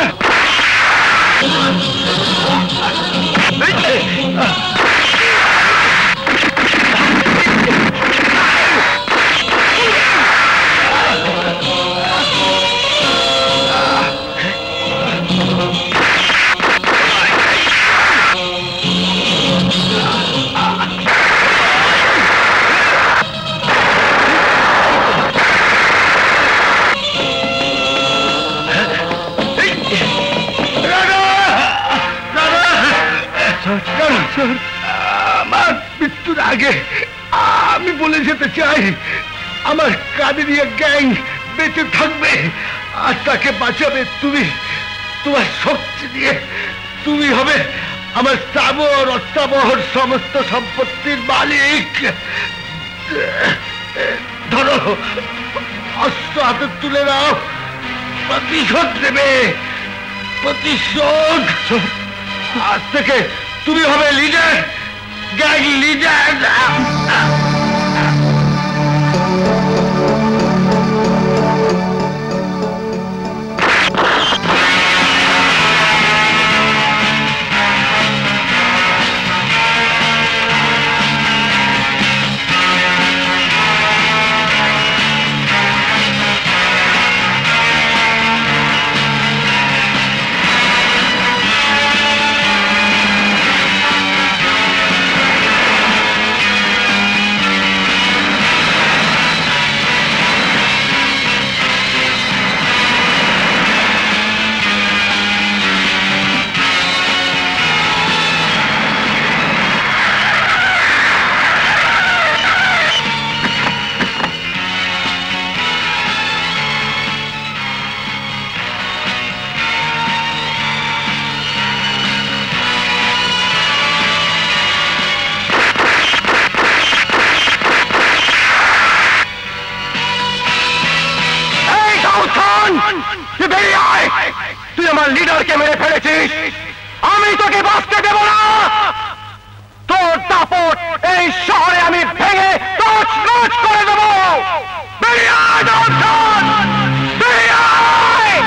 আমার মৃত্যুর আগে আমি বলে যেতে চাই, আমার কাদেরিয়া গ্যাং বেঁচে থাকবে আর তাকে বাঁচাবে তুমি। তোমার শক্তি দিয়ে তুমি হবে আমার স্থাবর অস্থাবর সমস্ত সম্পত্তির মালিক। ধরো, অস্ত্র হাতে তুলে নাও, প্রতিশোধ দেবে, প্রতিশোধ। আজ থেকে তুমি হবে লিডার, গ্যাং লিডার। তুই আমার লিডারকে মেরে ফেলেছিস, আমি তোকে বাঁচতে দেব না। তোর দাপট এই শহরে আমি ভেঙে তছনছ করে দেব। বেরিয়ে আয় দাউদ খান, বেরিয়ে আয়।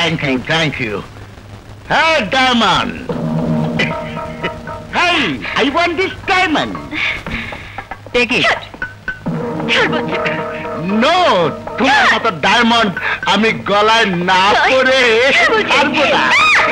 Thank you. Hey, diamond. Hey, I want this diamond. Take it. No, তোমার মতো ডায়মন্ড আমি গলায় না পরে ছাড়বো না।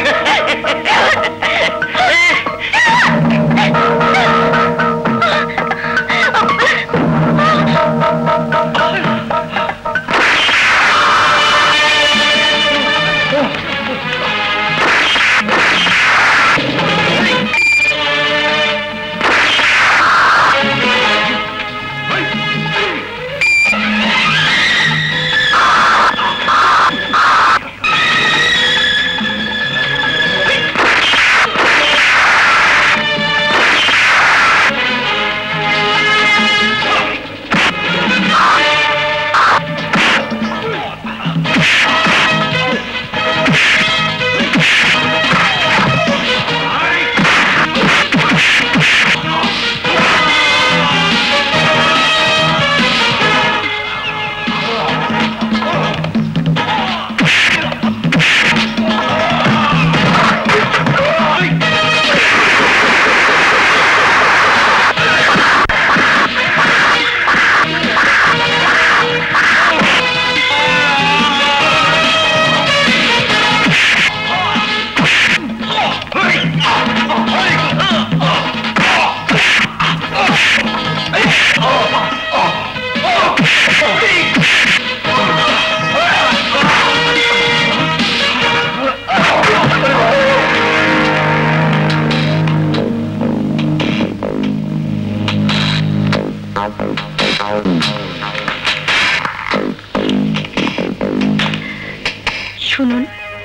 শুনুন,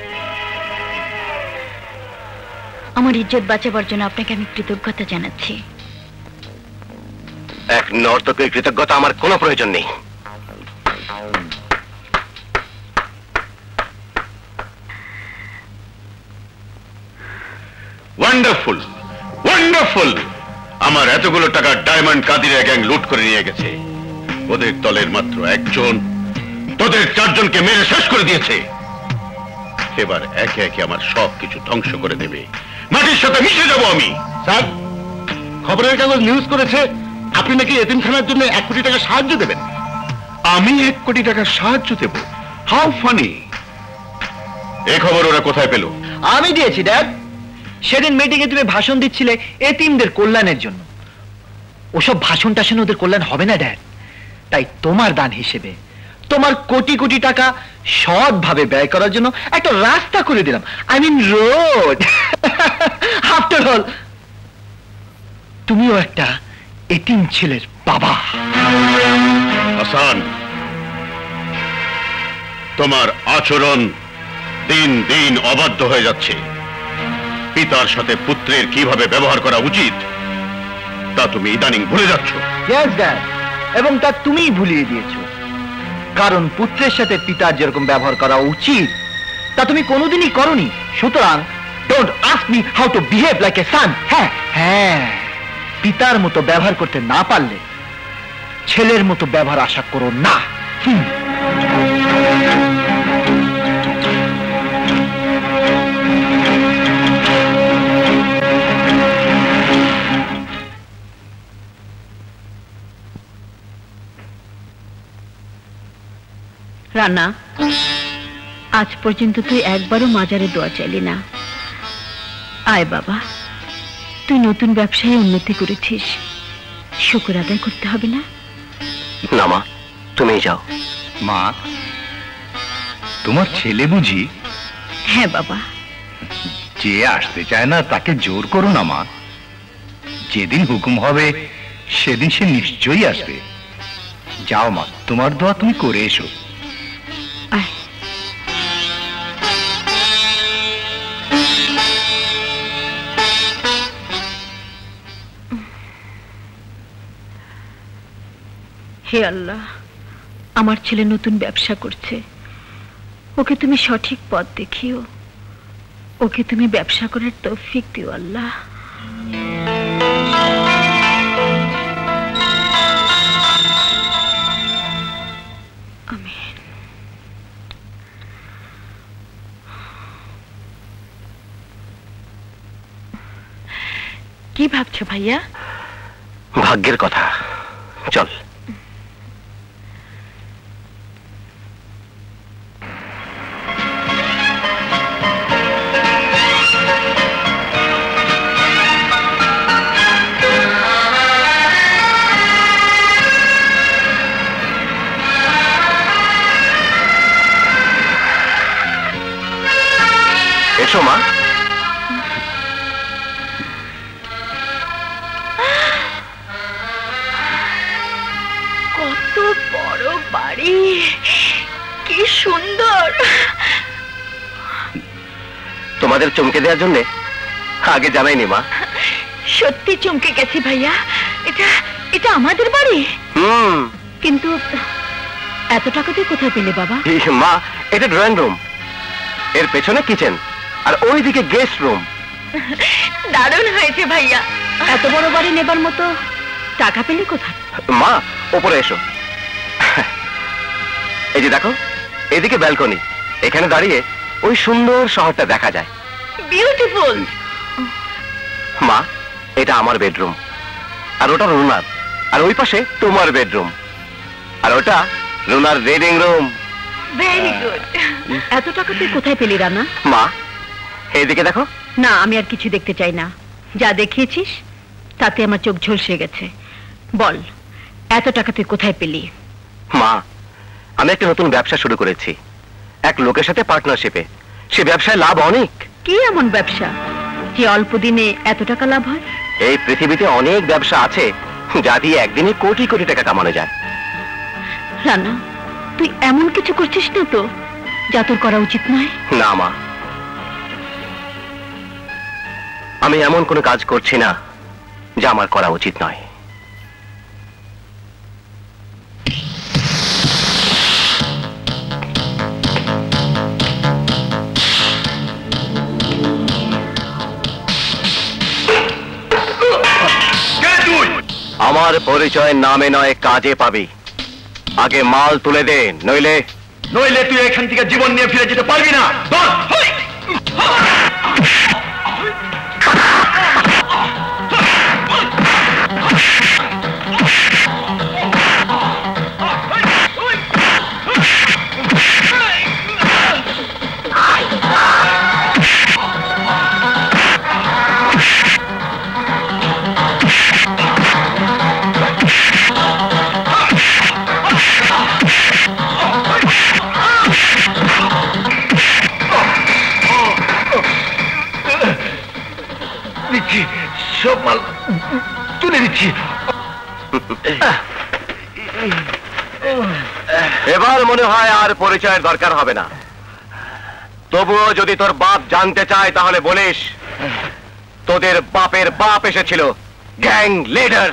আমার ইজ্জত বাঁচাবার জন্য আপনাকে আমি কৃতজ্ঞতা জানাচ্ছি। এক নর্তকের কৃতজ্ঞতা আমার কোনো প্রয়োজন নেই। Wonderful, wonderful. আমার এতগুলো টাকা ডায়মন্ড কাদিরা গ্যাং লুট করে নিয়ে গেছে। ওদের দলের মাত্র একজন তোদের চারজনকে মেরে শেষ করে দিয়েছে। এবার একে একে আমার সব কিছু ধ্বংস করে দেবে, মাটির সাথে মিশে যাব আমি। স্যার, খবরের কাগজ নিউজ করেছে আপনি নাকি এতিমখানার জন্য 1 কোটি টাকা সাহায্য দেবেন। আমি 1 কোটি টাকার সাহায্য দেব? How funny! এই খবর ওরা কোথায় পেল? আমি দিয়েছি ড্যাড। সেদিন মিটিং এ তুমি ভাষণ দিচ্ছিলে এতিমদের কল্যাণের জন্য। ওসব ভাষণ টাষণ ওদের কল্যাণ হবে না ড্যাড। তাই তোমার দান হিসেবে তোমার কোটি কোটি টাকা সৎভাবে ব্যয় করার জন্য একটা রাস্তা করে দিলাম। I mean road. After all তুমিও একটা এতিম ছেলের বাবা। হাসান, তোমার আচরণ দিন দিন অবাধ্য হয়ে যাচ্ছে। পিতার সাথে পুত্রের কিভাবে ব্যবহার করা উচিত তা তুমি ইদানিং ভুলে যাচ্ছ। ইয়েস ড্যাড, এবং তা তুমিই ভুলিয়ে দিয়েছো। কারণ পুত্রের সাথে পিতার যেরকম ব্যবহার করা উচিত তা তুমি কোনোদিনই করনি। সুতরাং don't ask me how to behave like a son. হ্যাঁ হ্যাঁ, পিতার মতো ব্যবহার করতে না পারলে ছেলের মতো ব্যবহার আশা করো না। রানা, আজ পর্যন্ত তুই একবারও মাজারে দোয়া চাইলি না। আয় বাবা, তুই নতুন ব্যবসায় উন্নতি করেছিস, শুকর আদায় করতে হবে না? না মা, তুমি যাও। মা, তোমার ছেলে বুঝি? হ্যাঁ বাবা। যে আসতে চায় না তাকে জোর করো না মা। যেদিন হুকুম হবে সেদিন সে নিশ্চয়ই আসবে। যাও মা, তোমার দোয়া তুমি করে এসো। আয়। হে আল্লাহ, আমার ছেলে নতুন ব্যবসা করছে, ওকে তুমি সঠিক পথ দেখিও, ওকে তুমি ব্যবসা করার তৌফিক দিও আল্লাহ। আমিন। করছো ভাইয়া? ভাগ্যের কথা। চল। এসো মা। কত বড় বাড়ি, কি সুন্দর। তোমাদের চমকে দেওয়ার জন্য আগে জানাইনি মা। সত্যি চমকে গেছি ভাইয়া। এটা এটা আমাদের বাড়ি। কিন্তু এত টাকা দিয়ে কোথায় পেলে বাবা? মা, এটা ড্রয়িং রুম, এর পেছনে কিচেন, আর ওইদিকে গেস্ট রুম। দারুণ হয়েছে ভাইয়া। এত বড় বাড়ি নেবার মতো টাকা পেলে কোথায়? মা, ওপরে এসো। এই যে দেখো, এদিকে ব্যালকনি, এখানে দাঁড়িয়ে ওই সুন্দর শহরটা দেখা যায়। বিউটিফুল। মা, এটা আমার বেডরুম, আর ওটা রুনার, আর ওই পাশে তোমার বেডরুম, আর ওটা রুনার রিডিং রুম। Very good. এত টাকা তুই কোথায় পেলি রানা? মা, এইদিকে দেখো। না, আমি আর কিছু দেখতে চাই না। যা দেখিয়েছিস তাতে আমার চোখ ঝলসে গেছে। বল, এত টাকা তুই কোথায় পেলি? মা, আমি একটা নতুন ব্যবসা শুরু করেছি, এক লোকের সাথে পার্টনারশিপে। সে ব্যবসায় লাভ অনেক। কি এমন ব্যবসা যে অল্প দিনে এত টাকা লাভ হয়? এই পৃথিবীতে অনেক ব্যবসা আছে যা দিয়ে একদিনে কোটি কোটি টাকা কামানো যায়। রানা, তুই এমন কিছু করছিস না তো যা তোর করা উচিত নয়? না মা, আমি এমন কোনো কাজ করছি না যা আমার করা উচিত নয়। আমার পরিচয় নামে নয়, কাজে পাবি। আগে মাল তুলে দে, নইলে নইলে তুই এখান থেকে জীবন নিয়ে ফিরে যেতে পারবি না। সব মাল তুলে দিচ্ছি। এবার মনে হয় আর পরিচয়ের দরকার হবে না। তবুও যদি তোর বাপ জানতে চায় তাহলে বলিস তোদের বাপের বাপ এসেছিল, গ্যাং লিডার।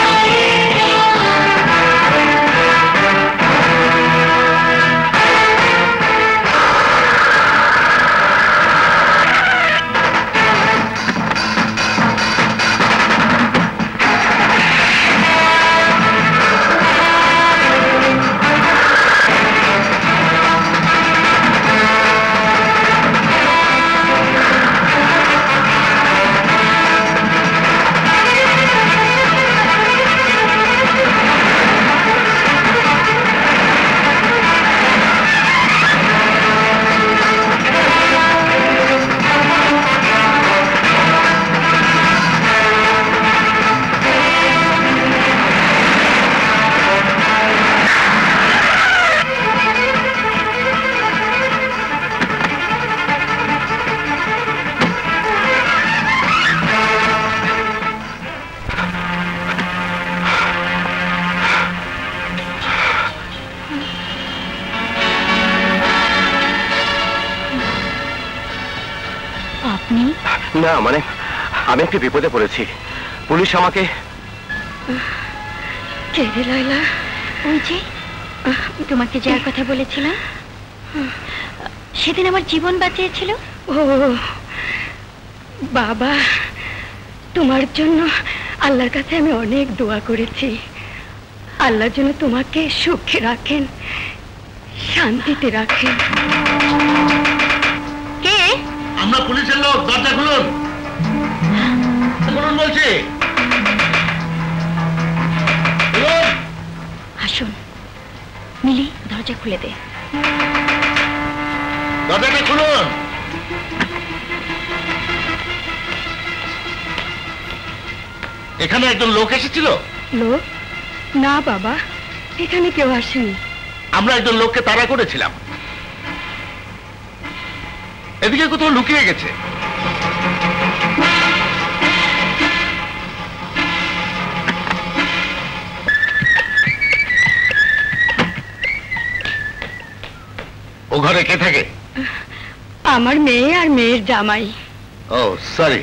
না মানে আমি একটু বিপদে পড়েছি, পুলিশ আমাকে। কে রে লায়লা? ওই যে তোমাকে যার কথা বলেছিলাম, সেদিন আমার জীবন বাঁচিয়েছিল। ও বাবা, তোমার জন্য আল্লাহর কাছে আমি অনেক দোয়া করেছি। আল্লাহ যেন তোমাকে সুখে রাখেন, শান্তিতে রাখেন। কে? আমরা পুলিশের লোক, দরজা খুলুন। বলুন বলছি। দরজা খুলে দে। দরজাটা খুলুন। এখানে একজন লোক এসেছিল। লোক? না বাবা, এখানে কেউ আসেনি। আমরা একজন লোককে তাড়া করেছিলাম, এদিকে কোথাও লুকিয়ে গেছে। ও ঘরে কে থাকে? আমার মেয়ে আর মেয়ের জামাই। ও সরি।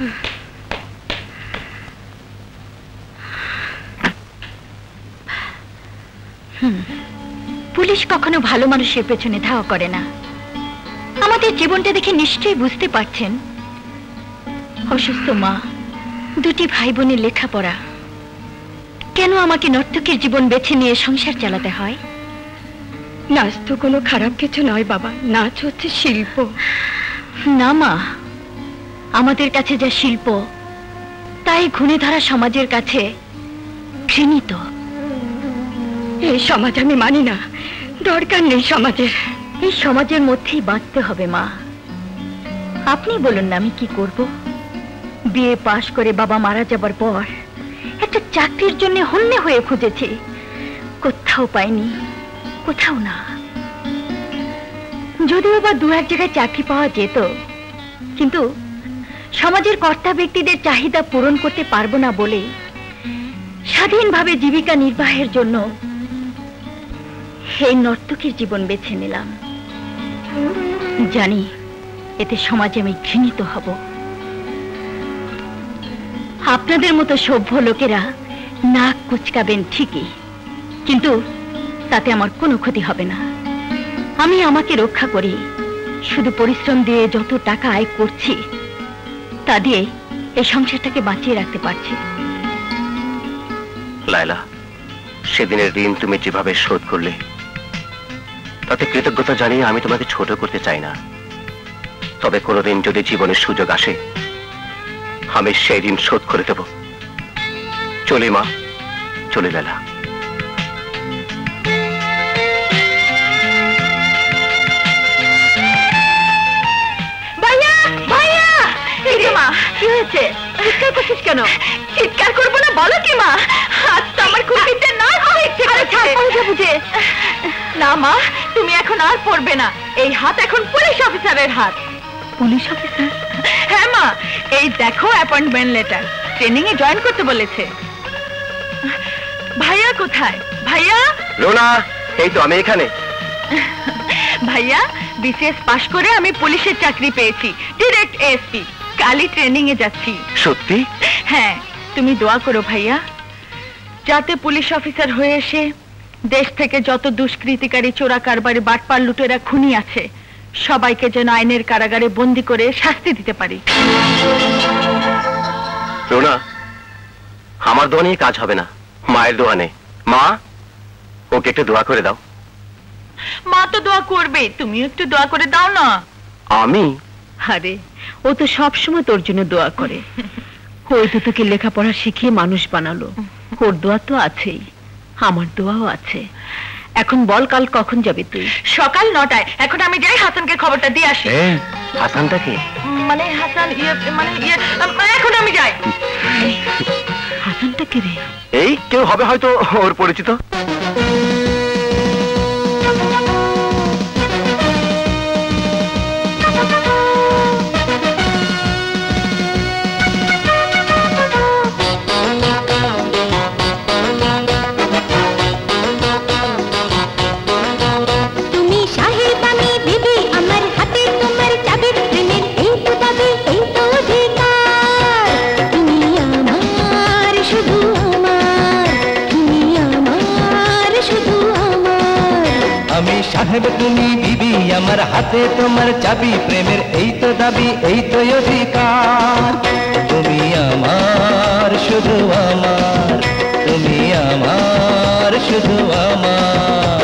পুলিশ কখনো ভালো মানুষের পেছনে ধাওয়া করে না। আমাদের জীবনটা দেখে নিশ্চয়ই বুঝতে পারছেন, অসুস্থ মা, দুটি ভাই বোনের লেখাপড়া, কেন আমাকে নর্তকীর জীবন বেছে নিয়ে সংসার চালাতে হয়? নাচ তো কোনো খারাপ কিছু নয় বাবা, নাচ হচ্ছে শিল্প। না মা, আমাদের কাছে যা শিল্প তাই ঘুণে ধরা সমাজের কাছে ঘৃণিত। এই সমাজ আমি মানি না, দরকার নেই সমাজের। এই সমাজের মধ্যেই বাঁচতে হবে মা। আপনি বলুন না আমি কি করব? বিয়ে পাশ করে বাবা মারা যাবার পর একটা চাকরির জন্য হন্যে হয়ে খুঁজেছি, কোথাও পাইনি, কোথাও না। যদিও বা দু এক জায়গায় চাকরি পাওয়া যেত, কিন্তু সমাজের কর্তা ব্যক্তিদের চাহিদা পূরণ করতে পারবো না বলে স্বাধীনভাবে জীবিকা নির্বাহের জন্য এই নর্তকীর জীবন বেছে নিলাম। জানি এতে সমাজে আমি ঘৃণিত হব। আপনাদের মতো সভ্য লোকেরা নাক কুচকাবেন ঠিকই, কিন্তু তাতে আমার কোনো ক্ষতি হবে না। আমি আমাকে রক্ষা করি, শুধু পরিশ্রম দিয়ে যত টাকা আয় করছি তা দিয়ে এই সংসারটাকে বাঁচিয়ে রাখতে পারছি। লায়লা, সেদিনের ঋণ তুমি যেভাবে শোধ করলে তাতে কৃতজ্ঞতা জানিয়ে আমি তোমাকে ছোট করতে চাই না। তবে কোনোদিন যদি জীবনের সুযোগ আসে, আমি সেই ঋণ শোধ করে দেব। চলি মা, চলি লায়লা। ভাইয়া, ভাইয়া! এই রে মা, কি হয়েছে? চিৎকার করছিস কেন? চিৎকার করবো না বলো কি মা? হাত তো আমার খুঁটিতে না হয়েছে। বুঝে না মা, তুমি এখন আর পড়বে না। এই হাত এখন পুলিশ অফিসারের হাত। Police officer? হ্যাঁ মা, এই দেখো অ্যাপয়েন্টমেন্ট লেটার। ট্রেনিং এ জয়েন করতে বলেছে। ভাইয়া কোথায়? ভাইয়া? রোনা, এই তো আমি এখানে। ভাইয়া, বিসিএস পাশ করে আমি পুলিশের চাকরি পেয়েছি, ডিরেক্ট এসপি। কালই ট্রেনিং এ যাচ্ছি। সত্যি? হ্যাঁ, তুমি দোয়া করো ভাইয়া, যাতে পুলিশ অফিসার হয়ে এসে দেশ থেকে যত দুষ্কৃতিকারী, চোরা কারবারি, বাটপার, লুটেরা, খুনি আছে সবাইকে যেন আইনের কারাগারে বন্দি করে শাস্তি দিতে পারি। রোনা, আমার দোয়া নিয়ে কাজ হবে না, মায়ের দোয়া নেই। মা, ওকে একটু দোয়া করে দাও। মা তো দোয়া করবে, তুমিও একটু দোয়া করে দাও না। আমি? আরে, ও তো সবসময় তোর জন্য দোয়া করে। ওই তো তোকে লেখাপড়া শিখিয়ে মানুষ বানালো, ওর দোয়া তো আছেই, আমার দোয়াও আছে। এখন বল, কাল কখন যাবি তুই? সকাল 9টায়। এখন আমি যাই, হাসানকে খবরটা দিয়ে আসি। হাসানটা কে? মানে হাসান, এখন আমি যাই। হাসানটা কে রে? এই কেউ হবে হয়তো, ওর পরিচিত। সাহেব তুমি বিবি, আমার হাতে তোমার চাবি, প্রেমের এই তো দাবি, এই তো অধিকার। তুমি আমার, শুধু আমার, তুমি আমার, শুধু আমার।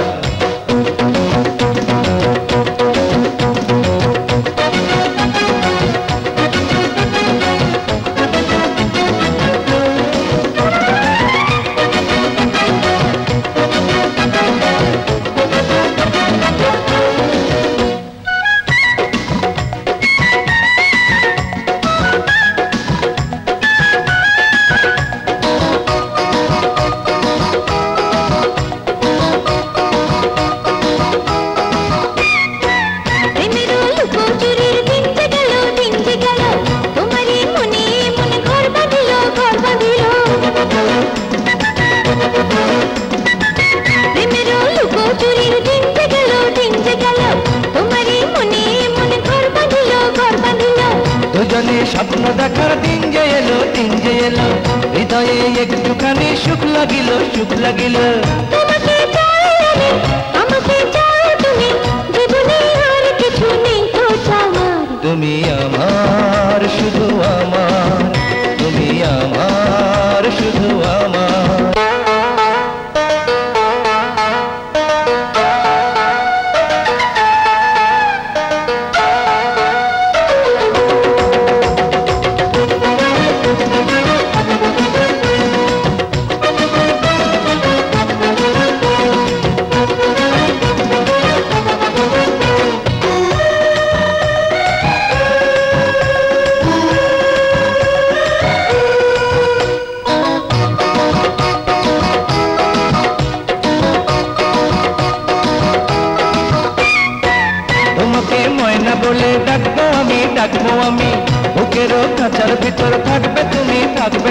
স্বপ্ন দেখার দিন যে এলো হৃদয়ে একটুখানি সুখ লাগিল তোমাকে চাই আমি, আমাকে চাও তুমি, জীবনে আর কিছু নেই তো চাওয়ার। তুমি আমার শুধু আমার, তুমি আমার শুধু আমার। ডাকবো আমি, বুকেরও কাঁচার ভিতর থাকবে তুমি।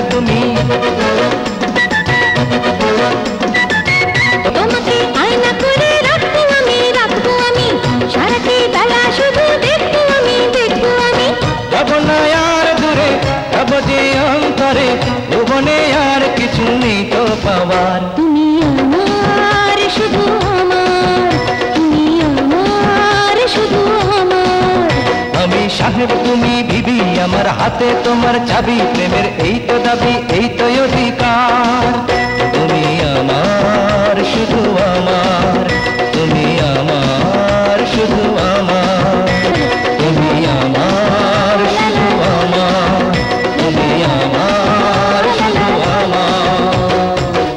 তোমাকে আয়না করে রাখবো আমি, সারাটি বেলা শুধু দেখবো আমি। যাব না আর দূরে, যাব যে অন্তরে, ভুবনে আর কিছু নেই তো পাওয়ার। তুমি আমার শুধু আমার, তুমি আমার শুধু আমার। আমি সাহেব তুমি বিবি, আমার হাতে তোমার চাবি, প্রেমের এই তো দাবি, এই তো অধিকার। তুমি আমার শুধু আমার, তুমি আমার শুধু আমার, তুমি আমার শুধু আমার, তুমি আমার শুধু আমার।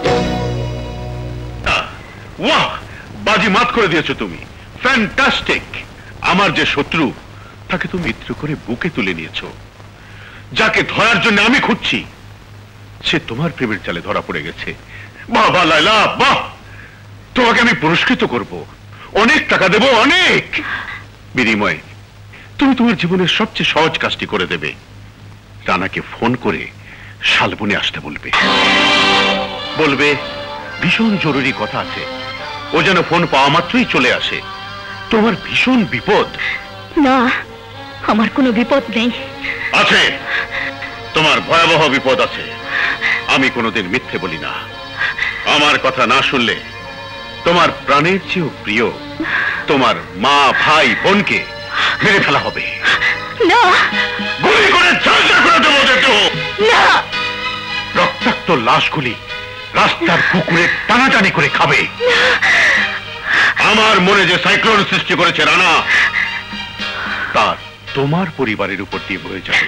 ওয়াহ, বাজি মাত করে দিয়েছো তুমি, ফ্যান্টাস্টিক। আমার যে শত্রু তাকে তুমি মিত্র করে বুকে তুলে নিয়েছো। যাকে ধরার জন্য আমি খুঁজছি সে তোমার প্রেমের জালে ধরা পড়ে গেছে। বাবা লাইলা, বাহ! তোমাকে আমি পুরস্কৃত করব, অনেক টাকা দেব, অনেক বিনিময়ে তুমি তোমার জীবনের সবচেয়ে সহজ কাজটি করে দেবে। রানাকে ফোন করে শালবনে আসতে বলবে ভীষণ জরুরি কথা আছে, ও যেন ফোন পাওয়া মাত্রই চলে আসে। তোমার ভীষণ বিপদ। না, আমার কোনো বিপদ নেই। আছে, তোমার ভয়াবহ বিপদ আছে। আমি কোনোদিন মিথ্যে বলি না। আমার কথা না শুনলে তোমার প্রাণের চেয়েও প্রিয় তোমার মা, ভাই, বোনকে মেরে ফেলা হবে। না, গুলি করে ঝাঁঝা করে দেবো ওদের দেহ। না, রক্তাক্ত লাশগুলি রাস্তার কুকুরে টানাটানি করে খাবে। আমার মনে যে সাইক্লোন সৃষ্টি করেছে রানা, তার তোমার পরিবারের উপর দিয়ে বয়ে যাবে।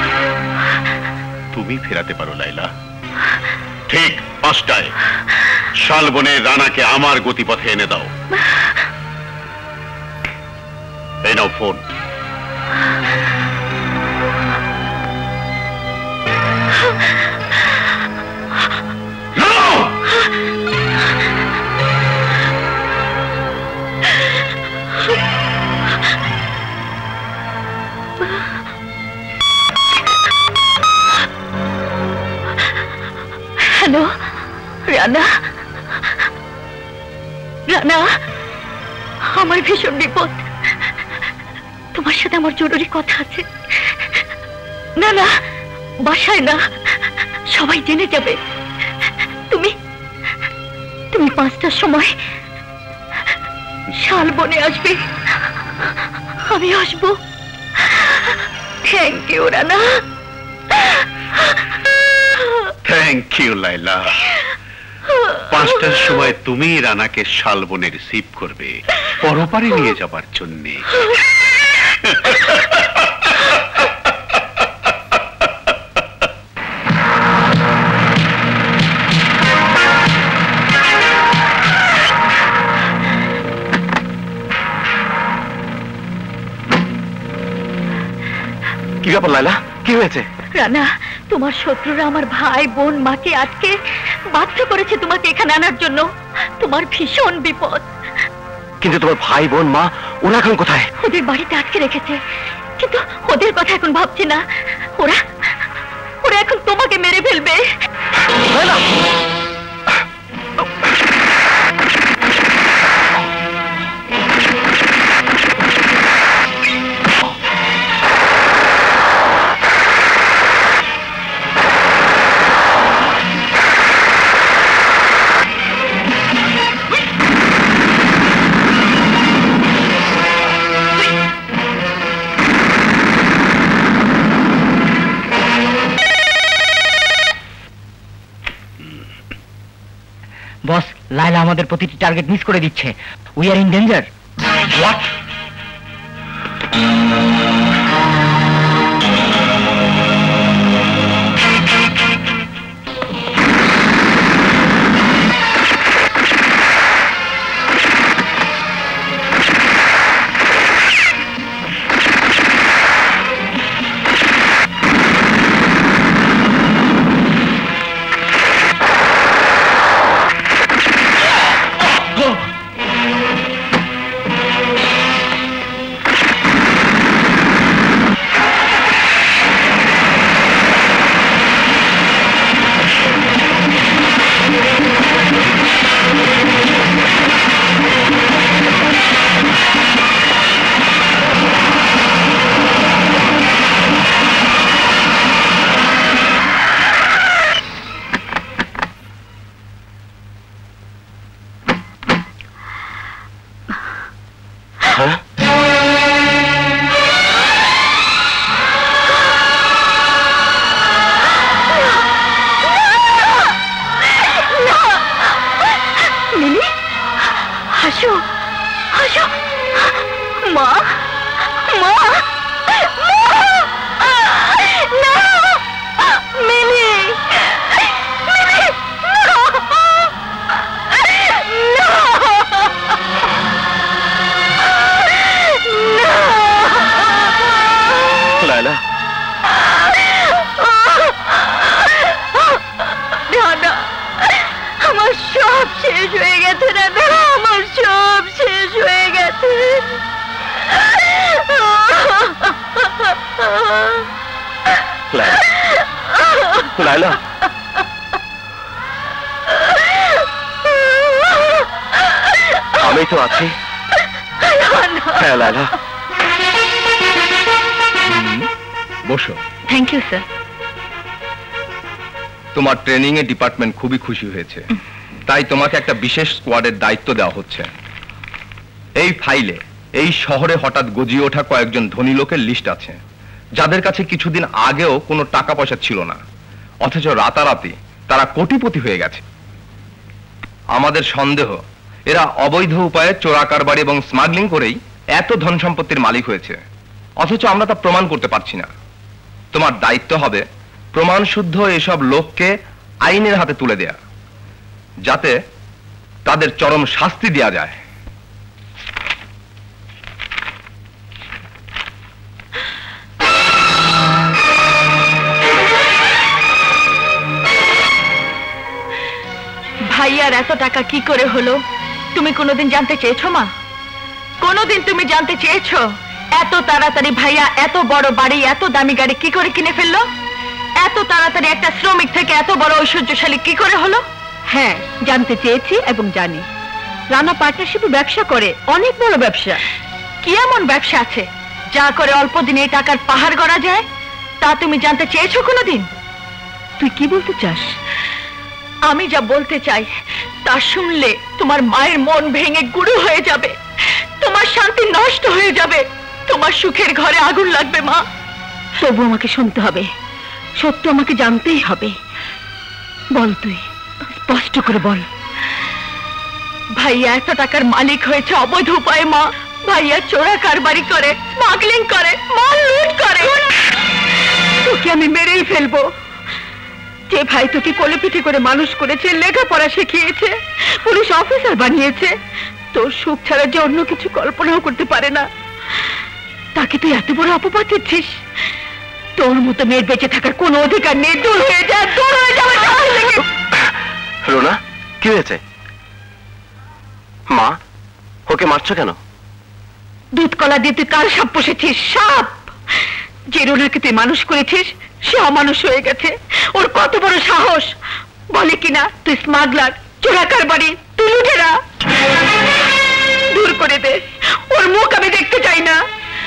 তুমি ফেরাতে পারো লাইলা। ঠিক 5টায় শালবনে রানাকে আমার গতিপথে এনে দাও। এই নাও ফোন। হ্যালো রানা, রানা, আমার ভীষণ বিপদ। তোমার সাথে আমার জরুরি কথা আছে। না না, বাসায় না, সবাই জেনে যাবে। তুমি 5টার সময় শালবনে আসবে, আমি আসবো। Thank you Rana. Thank you Laila. 5টার সময় তুমি রানাকে শালবনে রিসিভ করবে পরপারে নিয়ে যাবার জন্যে। কি ব্যাপার লাইলা, কি হয়েছে? রানা, তোমার শত্রুরা আমার ভাই, বোন, মাকে আজকে বাধ্য করেছে তোমাকে এখানে আনার জন্য। তোমার ভীষণ বিপদ। কিন্তু তোমার ভাই, বোন, মা, ওরা এখন কোথায়? ওদের বাড়িতে আটকে রেখেছে, কিন্তু ওদের কথা এখন ভাবছি না। ওরা এখন তোমাকে মেরে ফেলবে। লাইলা, বস, লায়লা আমাদের প্রতিটি টার্গেট মিস করে দিচ্ছে। We are in danger. What? Laila, আমি তো আছি। হ্যাঁ লায়লা, বসো। Thank you sir. তোমার ট্রেনিং এ ডিপার্টমেন্ট খুবই খুশি হয়েছে, তাই তোমাকে একটা বিশেষ স্কোয়াডের দায়িত্ব দেওয়া হচ্ছে। এই ফাইলে এই শহরে হঠাৎ গজিয়ে ওঠা কয়েকজন ধনী লোকের লিস্ট আছে, যাদের কাছে কিছুদিন আগেও কোনো টাকা পয়সা ছিল না, অথচ রাতারাতি তারা কোটিপতি হয়ে গেছে। আমাদের সন্দেহ এরা অবৈধ উপায়ে চোরা কারবারি এবং স্মাগলিং করেই এত ধন সম্পত্তির মালিক হয়েছে, অথচ আমরা তা প্রমাণ করতে পারছি না। তোমার দায়িত্ব হবে প্রমাণ শুদ্ধ এসব লোককে আইনের হাতে তুলে দেয়া, যাতে তাদের চরম শাস্তি দেয়া যায়। ভাইয়ার এত টাকা কি করে হলো তুমি কোনোদিন জানতে চেয়েছো মা? কোনোদিন তুমি জানতে চেয়েছো এত তাড়াতাড়ি ভাইয়া এত বড় বাড়ি, এত দামি গাড়ি কি করে কিনে ফেললো? এত তাড়াতাড়ি একটা শ্রমিক থেকে এত বড় ঐশ্বর্যশালী কি করে হলো? হ্যাঁ, জানতে চেয়েছি এবং জানি। রানা পার্টনারশিপে ব্যবসা করে, অনেক বড় ব্যবসা। কি এমন ব্যবসা আছে যা করে অল্প দিনে টাকার পাহাড় গড়া যায়? তা তুমি জানতে চেয়েছো কোনোদিন? তুই কি বলতে চাস? আমি যা বলতে চাই তা শুনলে তোমার মায়ের মন ভেঙে গুঁড়ো হয়ে যাবে, তোমার শান্তি নষ্ট হয়ে যাবে, তোমার সুখের ঘরে আগুন লাগবে মা। তবু আমাকে শুনতে হবে, সত্য আমাকে জানতেই হবে। বল, তুই স্পষ্ট করে বল। ভাইয়া এত টাকার মালিক হয়েছে অবৈধ উপায়ে মা। ভাইয়া চোরা কারবারি করে, স্মাগলিং করে, মাল লুট করে। তোকে আমি মেরেই ফেলবো। যে ভাই তোকে কোলে পিঠে করে মানুষ করেছে, লেখাপড়া শিখিয়েছে, পুলিশ অফিসার বানিয়েছে, তোর সুখ ছাড়া যে অন্য কিছু কল্পনাও করতে পারে না, তাকে তুই এত বড় অপবাদ দিচ্ছিস। তোর মতো মেয়ের বেঁচে থাকার কোনো অধিকার নেই। দূর হয়ে যা, দূর হয়ে যা। রোনা, কি হয়েছে মা? ওকে মারছো কেন? দুধ কলা দিয়ে তুই কার সাপ পোষেছিস? সাপ! যে রোনাকে তুই মানুষ করেছিস সে অমানুষ হয়ে গেছে। ওর কত বড় সাহস! বলে কিনা তুই স্মাগলার, চোরা কারবারি, তুই লুটেরা। দূর করে দে, ওর মুখ আমি দেখতে চাই না।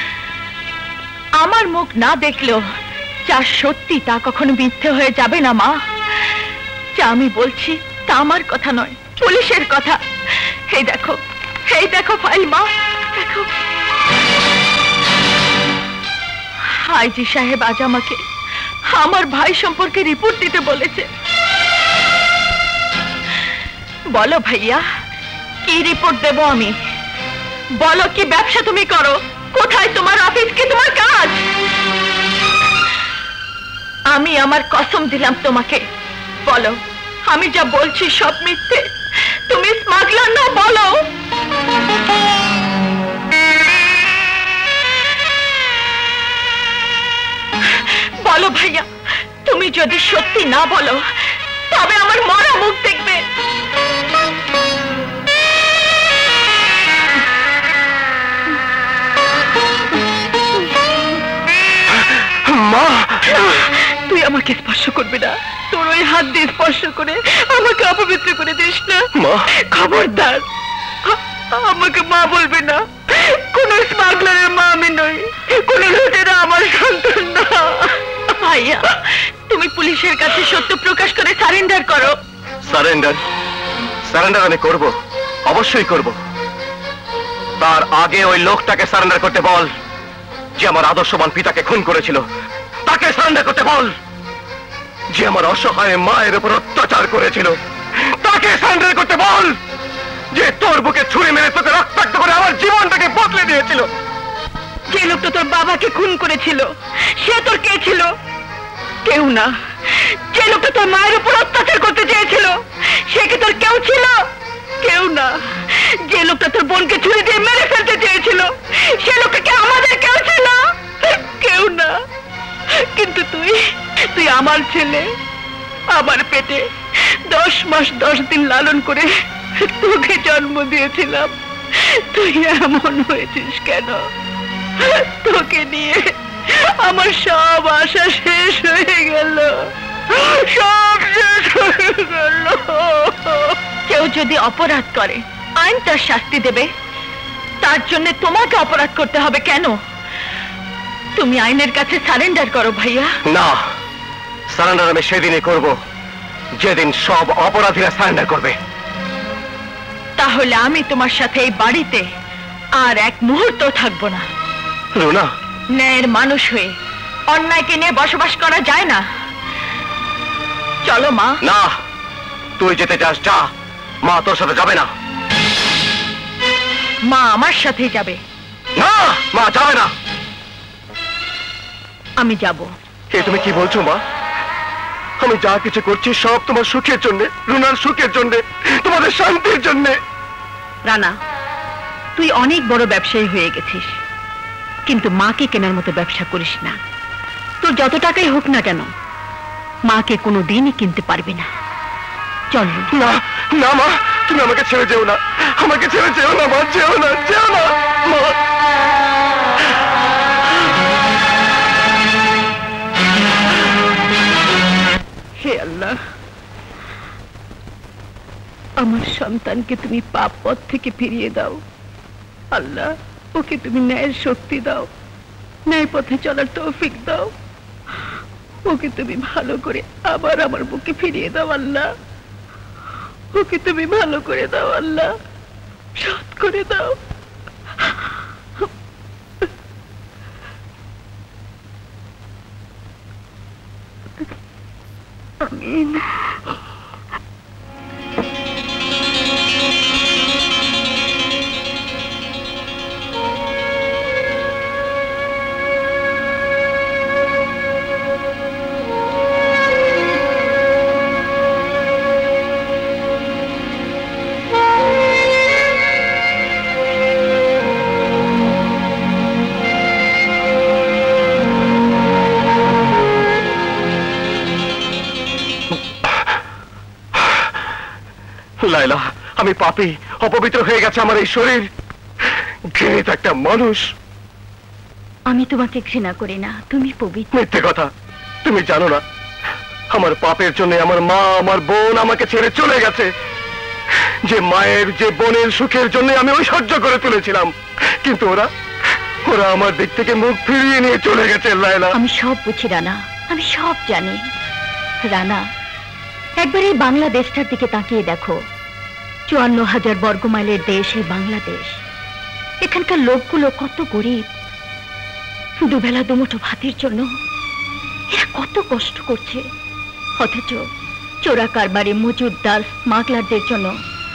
আমার মুখ না দেখলেও যা সত্যি তা কখনো মিথ্যে হয়ে যাবে না মা। যা আমি বলছি তা আমার কথা নয়, পুলিশের কথা। এই দেখো, এই দেখো ফাইল মা, দেখো। আইজি সাহেব আজ আমাকে আমার ভাই সম্পর্কে রিপোর্ট দিতে বলেছে। বলো ভাইয়া, কি রিপোর্ট দেব আমি? বলো, কি ব্যবসা তুমি করো? কোথায় তোমার অফিস? কি তোমার কাজ? আমি আমার কসম দিলাম তোমাকে, বলো আমি যা বলছি সব মিথ্যে। তুমি স্মাগলার না, বলো। বলো ভাইয়া, তুমি যদি সত্যি না বলো তবে আমার মরা মুখ দেখবে। মা, তুই আমাকে স্পর্শ করবি না। তোর ওই হাত দিয়ে স্পর্শ করে আমাকে অপবিত্র করে দিস না। মা, খবরদার, আমাকে মা বলবে না। কোন স্মাগলারের মা আমি নই, কোন লুটেরা আমার সন্তান না। ভাইয়া, তুমি পুলিশের কাছে সত্য প্রকাশ করে সারেন্ডার করো। সারেন্ডার আমি করব, অবশ্যই করব। তার আগে ওই লোকটাকে সারেন্ডার করতে বল যে আমার আদর্শবান পিতাকে খুন করেছিল। তাকে সারেন্ডার করতে বল যে আমার অসহায় মায়ের উপর অত্যাচার করেছিল। তাকে সারেন্ডার করতে বল যে তোর বুকে ছুরি মেরে তোকে রক্তাক্ত করে আমার জীবনটাকে বদলে দিয়েছিল। যে লোকটা তোর বাবাকে খুন করেছিল সে তোর কে ছিল? কেউ না। যে লোকটা তোর মায়ের উপর অত্যাচার করতে চেয়েছিল সে কি তোর কেউ ছিল? কেউ না। যে লোকটা তোর বোনকে ছুরি দিয়ে মেরে ফেলতে চেয়েছিল সে লোকটা কি আমাদের কেউ ছিল? কেউ না। কিন্তু তুই আমার ছেলে, আমার পেটে 10 মাস 10 দিন লালন করে তোকে জন্ম দিয়েছিলাম। তুই এমন হয়েছিস কেন? তোকে নিয়ে আমার সব আশা শেষ হয়ে গেল, সব শেষ হয়ে গেল। কেউ যদি অপরাধ করে আইন তার শাস্তি দেবে, তার জন্য তোমাকে অপরাধ করতে হবে কেন? তুমি আইনের কাছে সারেন্ডার করো ভাইয়া। না, সারেন্ডার আমি সেদিনই করব যেদিন সব অপরাধীরা সারেন্ডার করবে। তাহলে আমি তোমার সাথে এই বাড়িতে আর এক মুহূর্ত থাকবো না। রুনা, ন্যায়ের মানুষ হয়ে অন্যায়কে নিয়ে বসবাস করা যায় না। চলো মা। না, তুই যেতে চাস যা, মা তোর সাথে যাবে না। মা আমার সাথেই যাবে। না, মা যাবে না। আমি যাব। এ তুমি কি বলছো মা? আমি যা কিছু করছি সব তোমার সুখের জন্য, রুনার সুখের জন্য, তোমাদের শান্তির জন্য। রানা, তুই অনেক বড় ব্যবসায়ী হয়ে গেছিস, কিন্তু মাকে কেনার মতো ব্যবসা করিস না। তোর যত টাকাই হোক না কেন মাকে কোনো দিনই কিনতে পারবি না। চল। না না মা, তুমি আমাকে ছেড়ে যেও না, আমাকে ছেড়ে যেও না মা, যেও না, যেও না মা। হে আল্লাহ, আমার সন্তানকে তুমি পাপ পথ থেকে ফিরিয়ে দাও। আল্লাহ, ওকে তুমি ন্যায়ের শক্তি দাও, ন্যায় পথে চলার তৌফিক দাও। ওকে তুমি ভালো করে আবার আমার বুকে ফিরিয়ে দাও আল্লাহ। ওকে তুমি ভালো করে দাও আল্লাহ, সৎ করে দাও। আমিন। লাইলা, আমি পাপী, অপবিত্র হয়ে গেছে আমার এই শরীর। ঘৃণিত একটা মানুষ। আমি তোমাকে ঘৃণা করি না, তুমি পবিত্র। মিথ্যে কথা, তুমি জানো না আমার পাপের জন্য আমার মা, আমার বোন আমাকে ছেড়ে চলে গেছে। যে মায়ের, যে বোনের সুখের জন্য আমি ওই সহ্য করে তুলেছিলাম, কিন্তু ওরা আমার দিক থেকে মুখ ফিরিয়ে নিয়ে চলে গেছে। লাইলা, আমি সব বুঝি রানা, আমি সব জানি। রানা, একবার এই বাংলাদেশটার দিকে তাকিয়ে দেখো। 54,000 বর্গমাইলের দেশ এই বাংলাদেশ। এখানকার লোকগুলো কত গরিব, দুবেলা দুমুঠো ভাতের জন্য এরা কত কষ্ট করছে। অথচ চোরা কারবারি, মজুরদার, স্মাগলারদের জন্য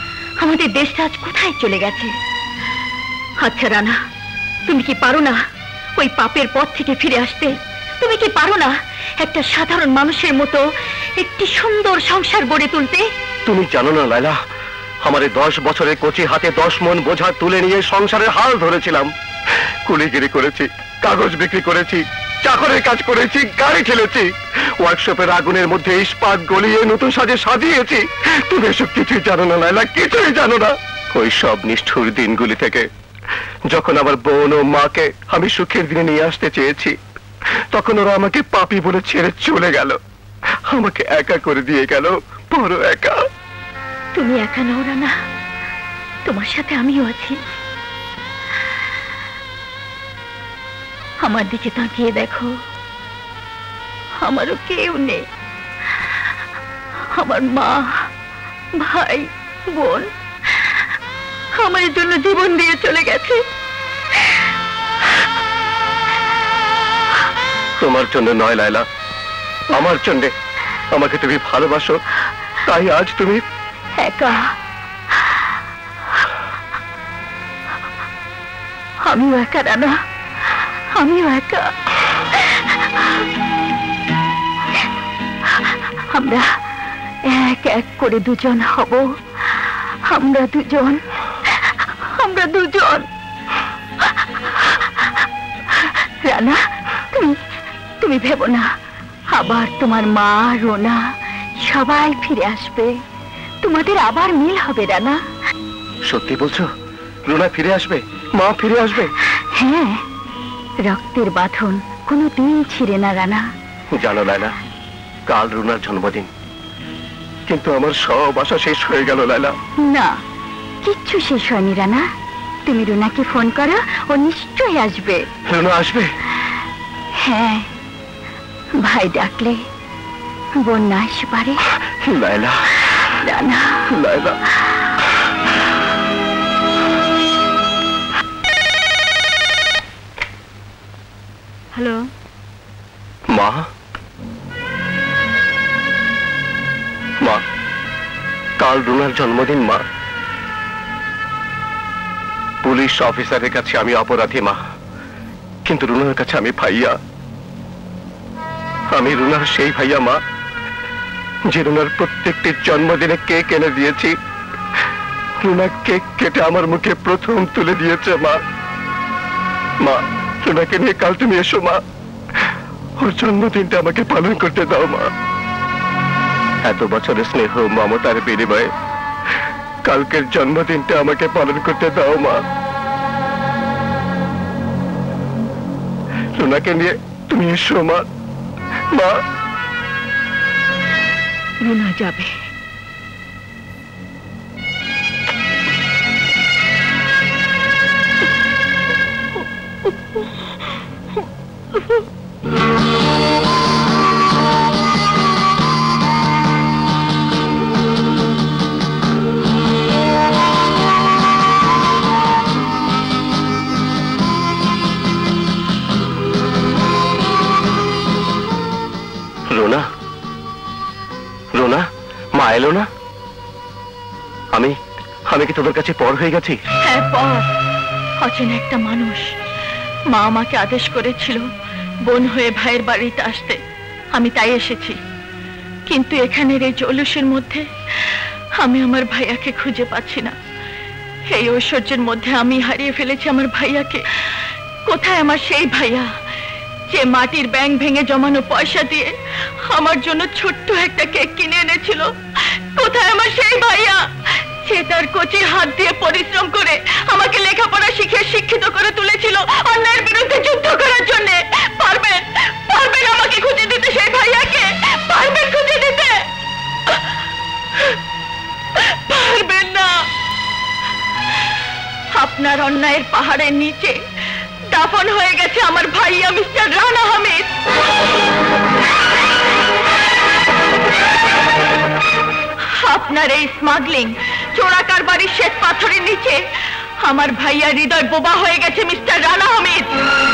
আমাদের দেশটা আজ কোথায় চলে গেছে। আচ্ছা রানা, তুমি কি পারো না ওই পাপের পথ থেকে ফিরে আসতে? তুমি কি পারো না একটা সাধারণ মানুষের মতো একটি সুন্দর সংসার গড়ে তুলতে? তুমি জানো না লায়লা, আমারে 10 বছরের কচি হাতে 10 মন বোঝা তুলে নিয়ে সংসারের হাল ধরেছিলাম। কুলিগিরি করেছি, কাগজ বিক্রি করেছি, চাকরের কাজ করেছি, গাড়ি ঠেলেছি, ওয়ার্কশপের আগুনের মধ্যে ইস্পাত গলিয়ে নতুন সাজে সাজিয়েছি। তুমি এসব কিছুই জানো না লায়লা, কিছুই জানো না। ওই সব নিষ্ঠুর দিনগুলি থেকে যখন আমার বোন ও মাকে আমি সুখের দিনে নিয়ে আসতে চেয়েছি, তখন ওরা আমাকে পাপী বলে ছেড়ে চলে গেল, আমাকে একা করে দিয়ে গেল, বড় একা। তুমি একা নও রানা, তোমার সাথে আমিও আছি। আমার দিকে তাকিয়ে দেখো, আমারও কেউ নেই। আমার মা, ভাই, বোন আমার জন্য জীবন দিয়ে চলে গেছে। তোমার জন্য নয় লায়লা, আমার জন্য। আমাকে তুমি ভালোবাসো, তাই আজ তুমি একা। আমিও একা রানা, আমিও একা। আমরা এক এক করে দুজন হব। আমরা দুজন রানা, তুমি ভেবো না, আবার তোমার মা, রোনা সবাই ফিরে আসবে। তোমাদের আবার মিল হবে রানা। সত্যি বলছো? রোনা ফিরে আসবে, মা ফিরে আসবে? হ্যাঁ, রক্তের বাঁধন কোনোদিন ছিঁড়ে না রানা। জানো লায়লা, কাল রোনার জন্মদিন, কিন্তু আমার সব আশা শেষ হয়ে গেল লায়লা। না, কিচ্ছু শেষ হয়নি রানা। তুমি রুনাকে ফোন করো, ও নিশ্চয়ই আসবে। রোনা আসবে? হ্যাঁ, ভাই ডাকলে বোন না আসতে পারে। লায়লা, রানা, লায়লা। হ্যালো মা, মা, কাল রুনার জন্মদিন মা। পুলিশ অফিসারের কাছে আমি অপরাধী মা, কিন্তু রুনার কাছে আমি ভাইয়া। আমি রুনার সেই ভাইয়া মা, যে রুনার প্রত্যেকটি জন্মদিনে কেক এনে দিয়েছি। রুনা কেক কেটে আমার মুখে প্রথম তুলে দিয়েছে মা। মা, রুনাকে নিয়ে কাল তুমি এসো মা, ওর জন্মদিনটা আমাকে পালন করতে দাও মা। এত বছরের স্নেহ মমতার বিনিময়ে কালকের জন্মদিনটা আমাকে পালন করতে দাও মা। রুনাকে নিয়ে তুমি এসো মা। মা, রুনা যাবে। রোনা, রোনা, মা এলো না? আমি কি তোদের কাছে পর হয়ে গেছি? হ্যাঁ, পর। অচেনা একটা মানুষ। মা আমাকে আদেশ করেছিল বোন হয়ে ভাইয়ের বাড়িতে আসতে, আমি তাই এসেছি। কিন্তু এখানের এই জৌলুসের মধ্যে আমি আমার ভাইয়াকে খুঁজে পাচ্ছি না। এই ঐশ্বর্যের মধ্যে আমি হারিয়ে ফেলেছি আমার ভাইয়াকে। কোথায় আমার সেই ভাইয়া, যে মাটির ব্যাংক ভেঙে জমানো পয়সা দিয়ে আমার জন্য ছোট্ট একটা কেক কিনে এনেছিল? কোথায় আমার সেই ভাইয়া, সে তার কচি হাত দিয়ে পরিশ্রম করে আমাকে লেখাপড়া শিখিয়ে শিক্ষিত করে তুলেছিল অন্যায়ের বিরুদ্ধে যুদ্ধ করার জন্য? পারবেন আমাকে খুঁজে দিতে সেই ভাইয়াকে? পারবেন খুঁজে দিতে? পারবেন না? আপনার অন্যায়ের পাহাড়ের নিচে দাফন হয়ে গেছে আমার ভাইয়া মিস্টার রানা হামিদ। আপনার এই স্মাগলিং, চোরা কারবারির শ্বেত পাথরের নিচে আমার ভাইয়া হৃদয় বোবা হয়ে গেছে মিস্টার রানা হামিদ।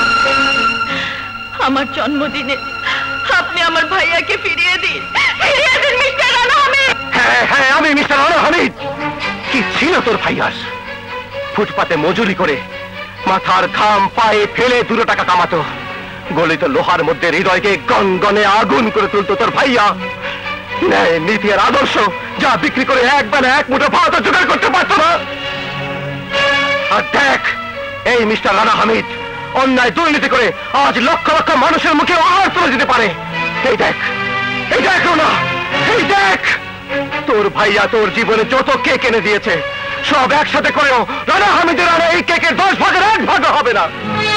আমার জন্মদিনে আপনি আমার ভাইয়াকে ফিরিয়ে দিন মিস্টার রানা হামিদ। হ্যাঁ, আমি মিস্টার রানা হামিদ। কিচ্ছু ছিল তোর ভাইয়ার। ফুটপাতে মজুরি করে মাথার ঘাম পায়ে ফেলে 2 টাকা কামাতো। গলিত লোহার মধ্যে হৃদয়কে গনগনে আগুন করে তুলতো তোর ভাইয়া। ন্যায় নীতি আর আদর্শ যা বিক্রি করে একবেলা 1 মুঠো ভাত জোগাড় করতে পারতো না। আর দেখ, এই মিস্টার রানা হামিদ অন্যায় দুর্নীতি করে আজ লক্ষ লক্ষ মানুষের মুখে আহার তুলে দিতে পারে। এই দেখ, এই দেখ না, এই দেখ, তোর ভাইয়া তোর জীবনে যত কেক এনে দিয়েছে সব একসাথে করেও রানা হামিদের আর এই কেকের 10 ভাগের 1 ভাগ হবে না।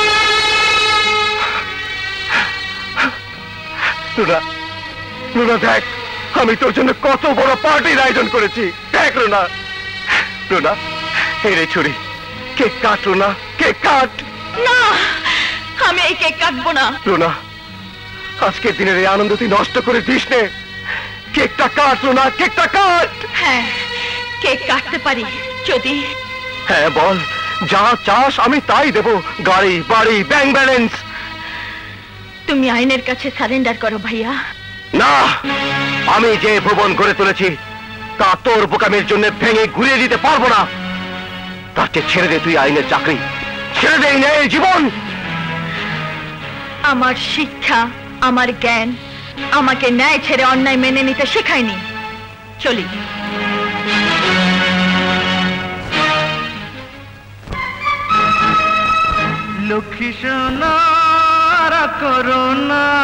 রুনা, রুনা দেখ, আমি তোর জন্য কত বড় পার্টির আয়োজন করেছি। দেখ রুনা, রুনা, এই রে ছুরি, cake cut Runa, cake cut. না, আমি এই কেক কাটবো না। রুনা, আজকের দিনের এই আনন্দ তুই নষ্ট করে দিস নে। কেকটা কাট রুনা, কেকটা কাট। হ্যাঁ, কেক কাটতে পারি যদি। হ্যাঁ বল, যা চাস আমি তাই দেব। গাড়ি, বাড়ি, ব্যাংক ব্যালেন্স। তুমি আইনের কাছে সারেন্ডার করো ভাইয়া। না, আমি যে ভুবন গড়ে তুলেছি তা তোর বোকামের জন্য ভেঙে ঘুরিয়ে দিতে পারবো না। তাকে ছেড়ে দে তুই আইনের চাকরি, ছেড়ে দে ন্যায়ের জীবন। আমার শিক্ষা, আমার জ্ঞান আমাকে ন্যায় ছেড়ে অন্যায় মেনে নিতে শেখায়নি। চলি। লক্ষ্মী সোনা করোনা,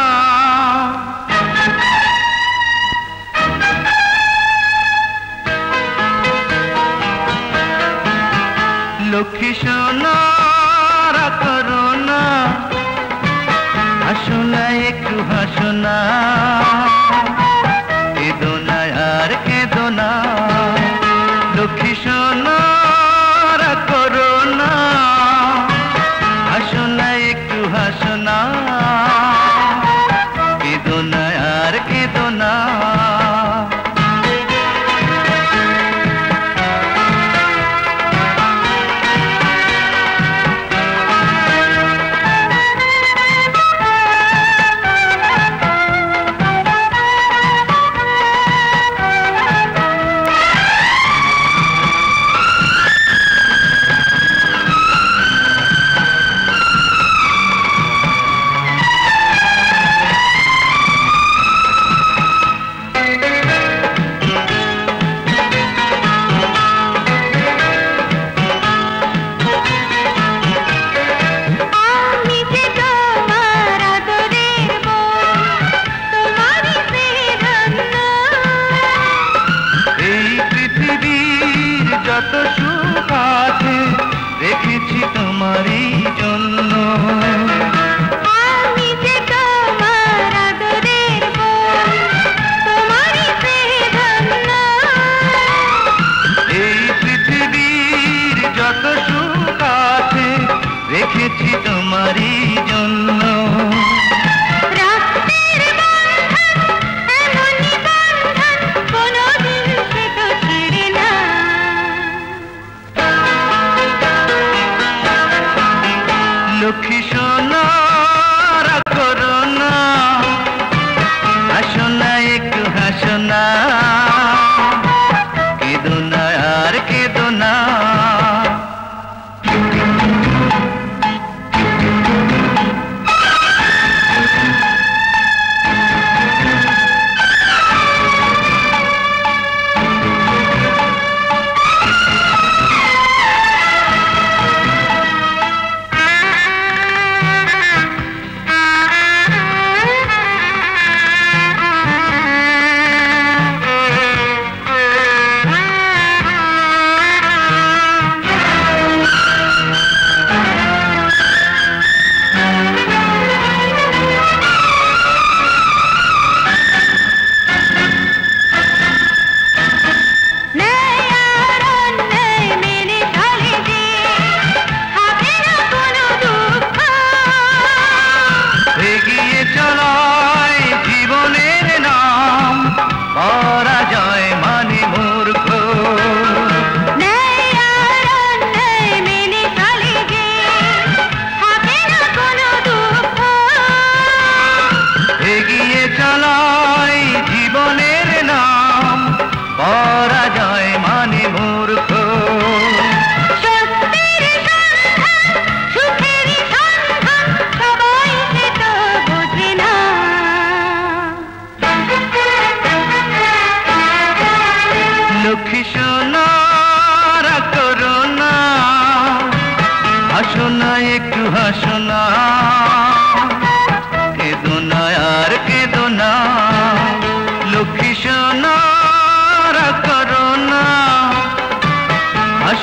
লক্ষ্মী সোনা করোনা, হাসো না একটু হাসো না, কেঁদো না আর কেঁদো না। লক্ষ্মী সোনা করোনা, হাসো না একটু হাসো না, কেঁদো না আর কেঁদো না। যত সুখ আছে রেখেছি তোমারই জন্য। আমি যে তোমার আদরের বোন, তোমারই ধন্য। এই পৃথিবীর যত সুখ আছে রেখেছি তোমারই জন্য। রক্তের বন্ধন এমনই বন্ধন, কোনোদিন সে তো ছিঁড়ে না।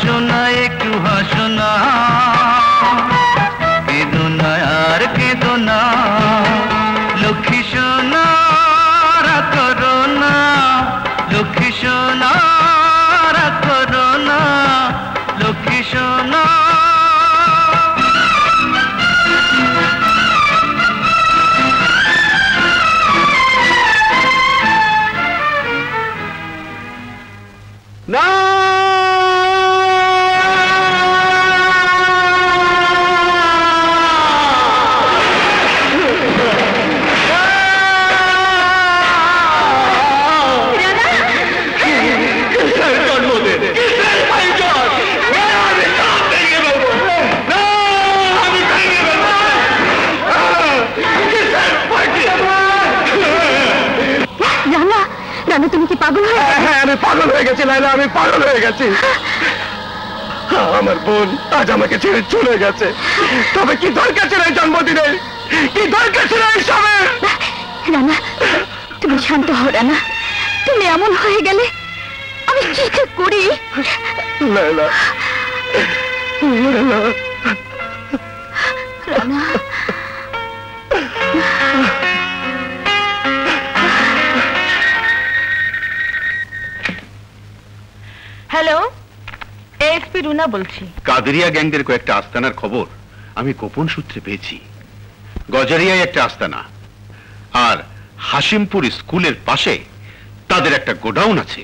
হাসো না একটু হাসো না, কেঁদো না আর কেঁদো না, লক্ষ্মী সোনা রাগ করো না, লক্ষ্মী সোনা রাগ করো না, লক্ষ্মী সোনা। না রানা, তুমি কি পাগল হয়ে গেছো? হ্যাঁ, আমি পাগল হয়ে গেছি লাইলা, আমি পাগল হয়ে গেছি। আমার বোন আজ আমাকে ছেড়ে চলে গেছে, তবে কি দরকার ছিল এই জন্মদিনে, কি দরকার ছিল এইসবের? রানা, তুমি শান্ত হও রানা, তুমি এমন হয়ে গেলে আমি কি যে করি। লাইলা, লাইলা। রানা, হ্যালো, এসপি রুনা বলছি। কাদেরিয়া গ্যাংদের কয়েকটা আস্তানার খবর আমি গোপন সূত্রে পেয়েছি। গজারিয়ায় একটা আস্তানা, আর হাসিমপুর স্কুলের পাশে তাদের একটা গোডাউন আছে।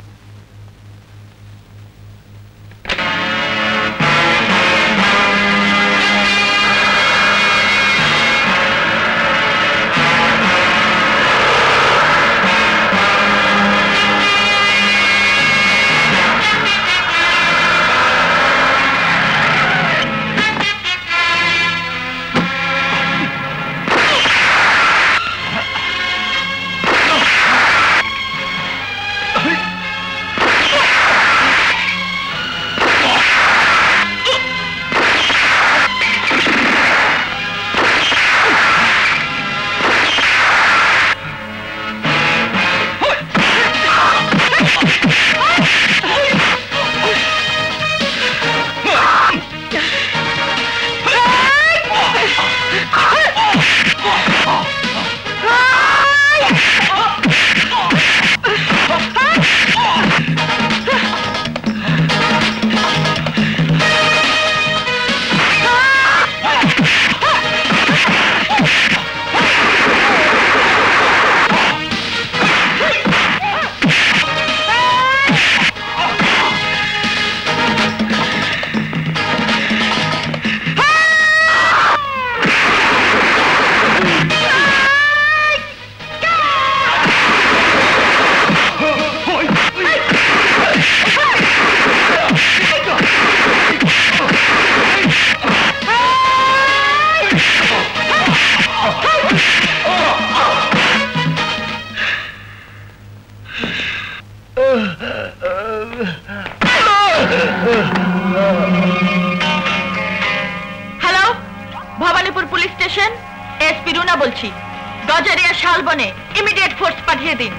Hello, Bhabanipur police station, SP Runa বলছি। গজারিয়া শালবনে ইমিডিয়েট ফোর্স পাঠিয়ে দিন।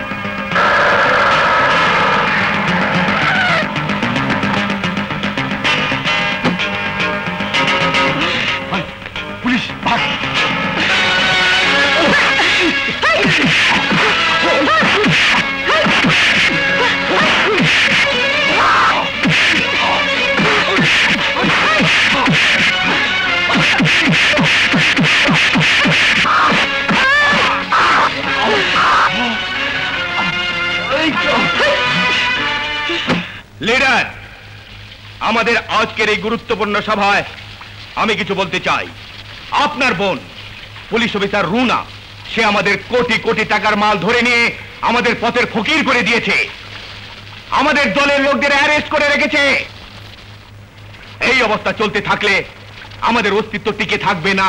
পুলিশ ভাগ। লিডার, আমাদের আজকের এই গুরুত্বপূর্ণ সভায় আমি কিছু বলতে চাই। আপনার বোন পুলিশ অফিসার রুনা, সে আমাদের কোটি কোটি টাকার মাল ধরে নিয়ে আমাদের পথের ফকির করে দিয়েছে, আমাদের দলের লোকদের অ্যারেস্ট করে রেখেছে। এই অবস্থা চলতে থাকলে আমাদের অস্তিত্ব টিকে থাকবে না।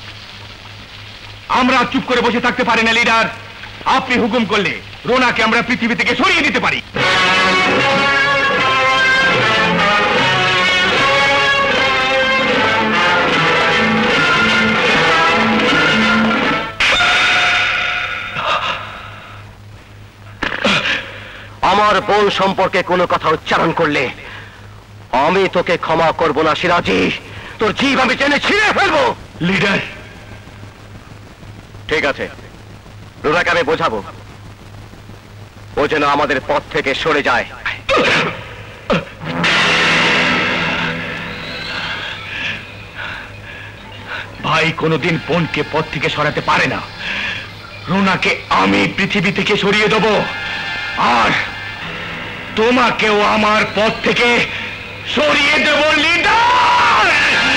আমরা চুপ করে বসে থাকতে পারি না লিডার। আপনি হুকুম করলে রোনাকে আমরা পৃথিবী থেকে সরিয়ে দিতে পারি। আমার বোন সম্পর্কে কোনো কথা উচ্চারণ করলে আমি তোকে ক্ষমা করব না সিরাজি, তোর জীব আমি টেনে ছিঁড়ে ফেলবো। লিডার, ঠিক আছে, রুনাকে আমি বোঝাবো ও যেন আমাদের পথ থেকে সরে যায়। ভাই কোনোদিন বোনকে পথ থেকে সরাতে পারে না। রুনাকে আমি পৃথিবী থেকে সরিয়ে দেব, আর তোমাকেও আমার পথ থেকে সরিয়ে দেব লিডার।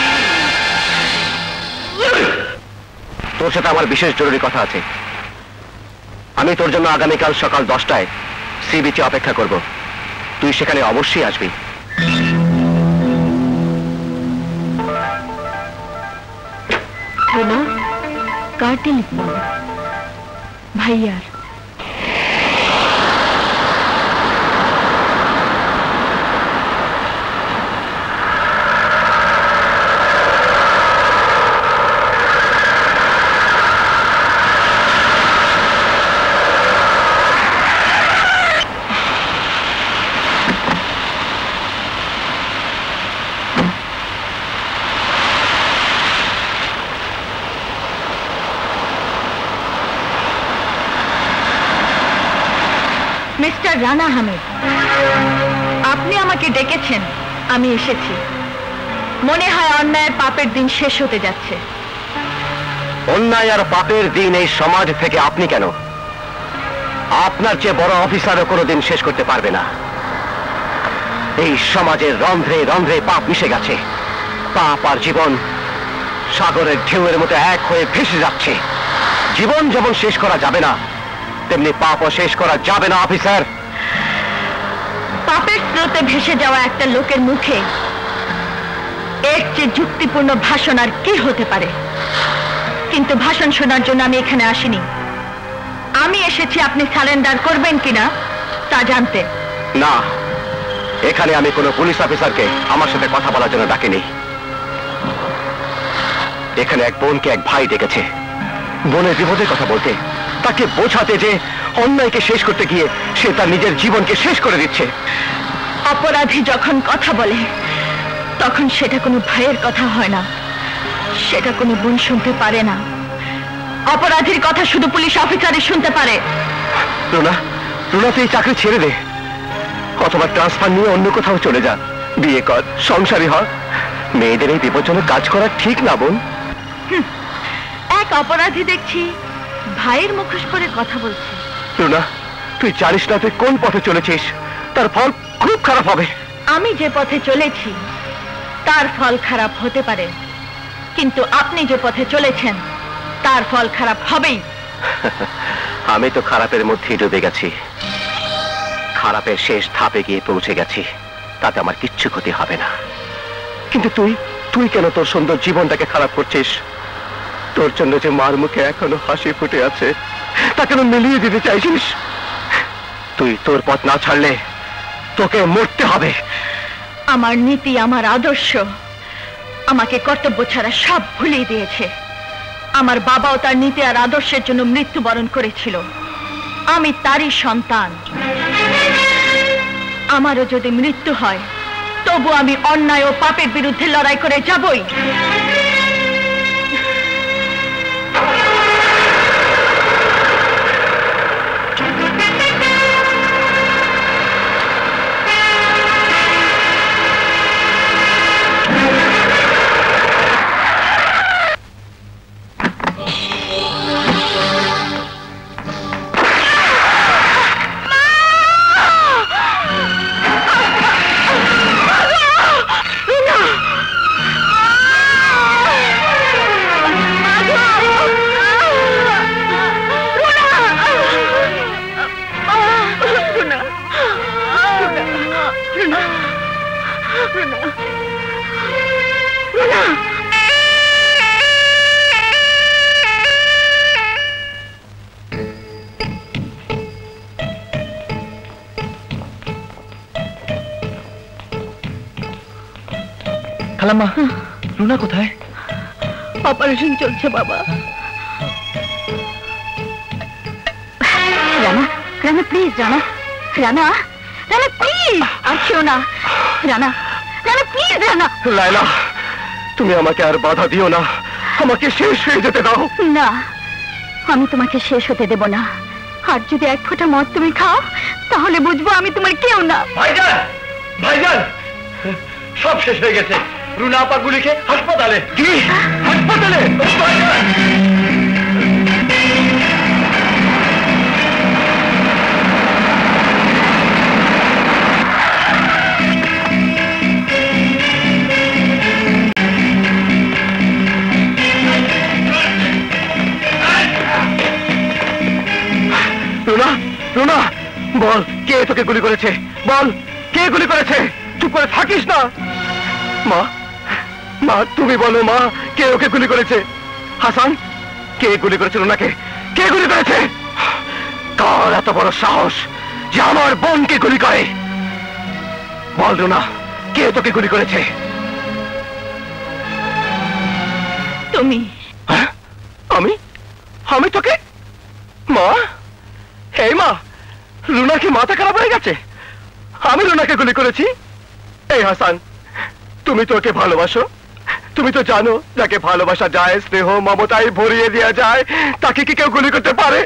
তোর সাথে আমার বিশেষ জরুরি কথা আছে। আমি তোর জন্য আগামীকাল সকাল 10টায় সি বিচে অপেক্ষা করব, তুই সেখানে অবশ্যই আসবি। রুনা, কার টেলিফোন? ভাইয়ার। মিস্টার রানা আহমেদ, আপনি আমাকে ডেকেছেন, আমি এসেছি। মনে হয় অন্যায়ের পাপের দিন শেষ হতে যাচ্ছে। অন্যায় আর পাপের দিন এই সমাজ থেকে আপনি কেন, আপনার চেয়ে বড় অফিসারও কোনোদিন শেষ করতে পারবে না। এই সমাজের রন্ধ্রে রন্ধ্রে পাপ মিশে গেছে। পাপ আর জীবন সাগরের ঢেউয়ের মতো এক হয়ে ভেসে যাচ্ছে। জীবন যেমন শেষ করা যাবে না, তেমনি পাপও শেষ করা যাবে না অফিসার। পাপের স্রোতে ভেসে যাওয়া একটা লোকের মুখে এর চেয়ে যুক্তিপূর্ণ ভাষণ আর কি হতে পারে? কিন্তু ভাষণ শোনার জন্য আমি এখানে আসিনি। আমি এসেছি আপনি সারেন্ডার করবেন কিনা তা জানতে। না, এখানে আমি কোনো পুলিশ অফিসারকে আমার সাথে কথা বলার জন্য ডাকিনি। এখানে এক বোনকে এক ভাই ডেকেছে, বোনের বিপদের কথা বলতে, তাকে বোঝাতে যে অন্যায়কে শেষ করতে গিয়ে সে তার নিজের জীবনকে শেষ করে দিচ্ছে। অপরাধী যখন কথা বলে তখন সেটা কোনো ভাইয়ের কথা হয় না, সেটা কোনো বোন শুনতে পারে না। অপরাধীর কথা শুধু পুলিশ অফিসারই শুনতে পারে। রুনা, রুনা তুই চাকরি ছেড়ে দে, অথবা ট্রান্সফার নিয়ে অন্য কোথাও চলে যা, বিয়ে কর, সংসারী হ। মেয়েদের এই বিপজ্জনক কাজ করা ঠিক না বোন। এক অপরাধী দেখছি ভাইয়ের মুখোশ পরে কথা বলছে। রুনা, তুই জানিস না তুই কোন পথে চলেছিস, তার ফল খুব খারাপ হবে। আমি যে পথে চলেছি তার ফল খারাপ হতে পারে, কিন্তু আপনি যে পথে চলেছেন তার ফল খারাপ হবেই। আমি তো খারাপের মধ্যেই ডুবে গেছি, খারাপের শেষ ধাপে গিয়ে পৌঁছে গেছি, তাতে আমার কিচ্ছু ক্ষতি হবে না। কিন্তু তুই তুই কেন তোর সুন্দর জীবনটাকে খারাপ করছিস? তোর জন্য যে মার মুখে এখনো হাসি ফুটে আছে তা কেন মিলিয়ে দিতে চাইছিস? তুই তোর পথ না ছাড়লে তোকে মরতে হবে। আমার নীতি, আমার আদর্শ আমাকে কর্তব্য ছাড়া সব ভুলিয়ে দিয়েছে। আমার বাবাও তার নীতি আর আদর্শের জন্য মৃত্যুবরণ করেছিল, আমি তারই সন্তান। আমারও যদি মৃত্যু হয় তবু আমি অন্যায় ও পাপের বিরুদ্ধে লড়াই করে যাবই। খালাম্মা, রুনা কোথায়? অপারেশন চলছে বাবা। রানা, রানা প্লিজ, রানা, রানা, রানা প্লিজ, আসিও না। রানা, রানা প্লিজ রানা। লায়লা, তুমি আমাকে আর বাধা দিও না, আমাকে শেষ হয়ে যেতে দাও। না, আমি তোমাকে শেষ হতে দেব না। আর যদি এক ফোঁটা মদ তুমি খাও তাহলে বুঝবো আমি তোমার কেউ না। ভাইজান, ভাইজান, সব শেষ হয়ে গেছে। রুনা আপা গুলি খেয়ে হাসপাতালে। কি হাসপাতালে? ভাইজান, রুনা, রুনা, বল কে তোকে গুলি করেছে? বল কে গুলি করেছে? চুপ করে থাকিস না। মা, মা তুমি বলো মা, কে ওকে গুলি করেছে? হাসান, কে গুলি করেছে রুনাকে? কে গুলি করেছে? কার এত বড় সাহস যে আমার বোনকে গুলি করে? বল রুনা, কে তোকে গুলি করেছে? তুমি। হ্যাঁ? আমি? আমি তোকে? মা, এই মা, রুনার কি মাথা খারাপ হয়ে গেছে? আমি রুনাকে গুলি করেছি? এই হাসান, তুমি তো ওকে ভালোবাসো, তুমি তো জানো যাকে ভালোবাসা যায়, স্নেহ মমতায় ভরিয়ে দেওয়া যায়, তাকে কি কেউ গুলি করতে পারে?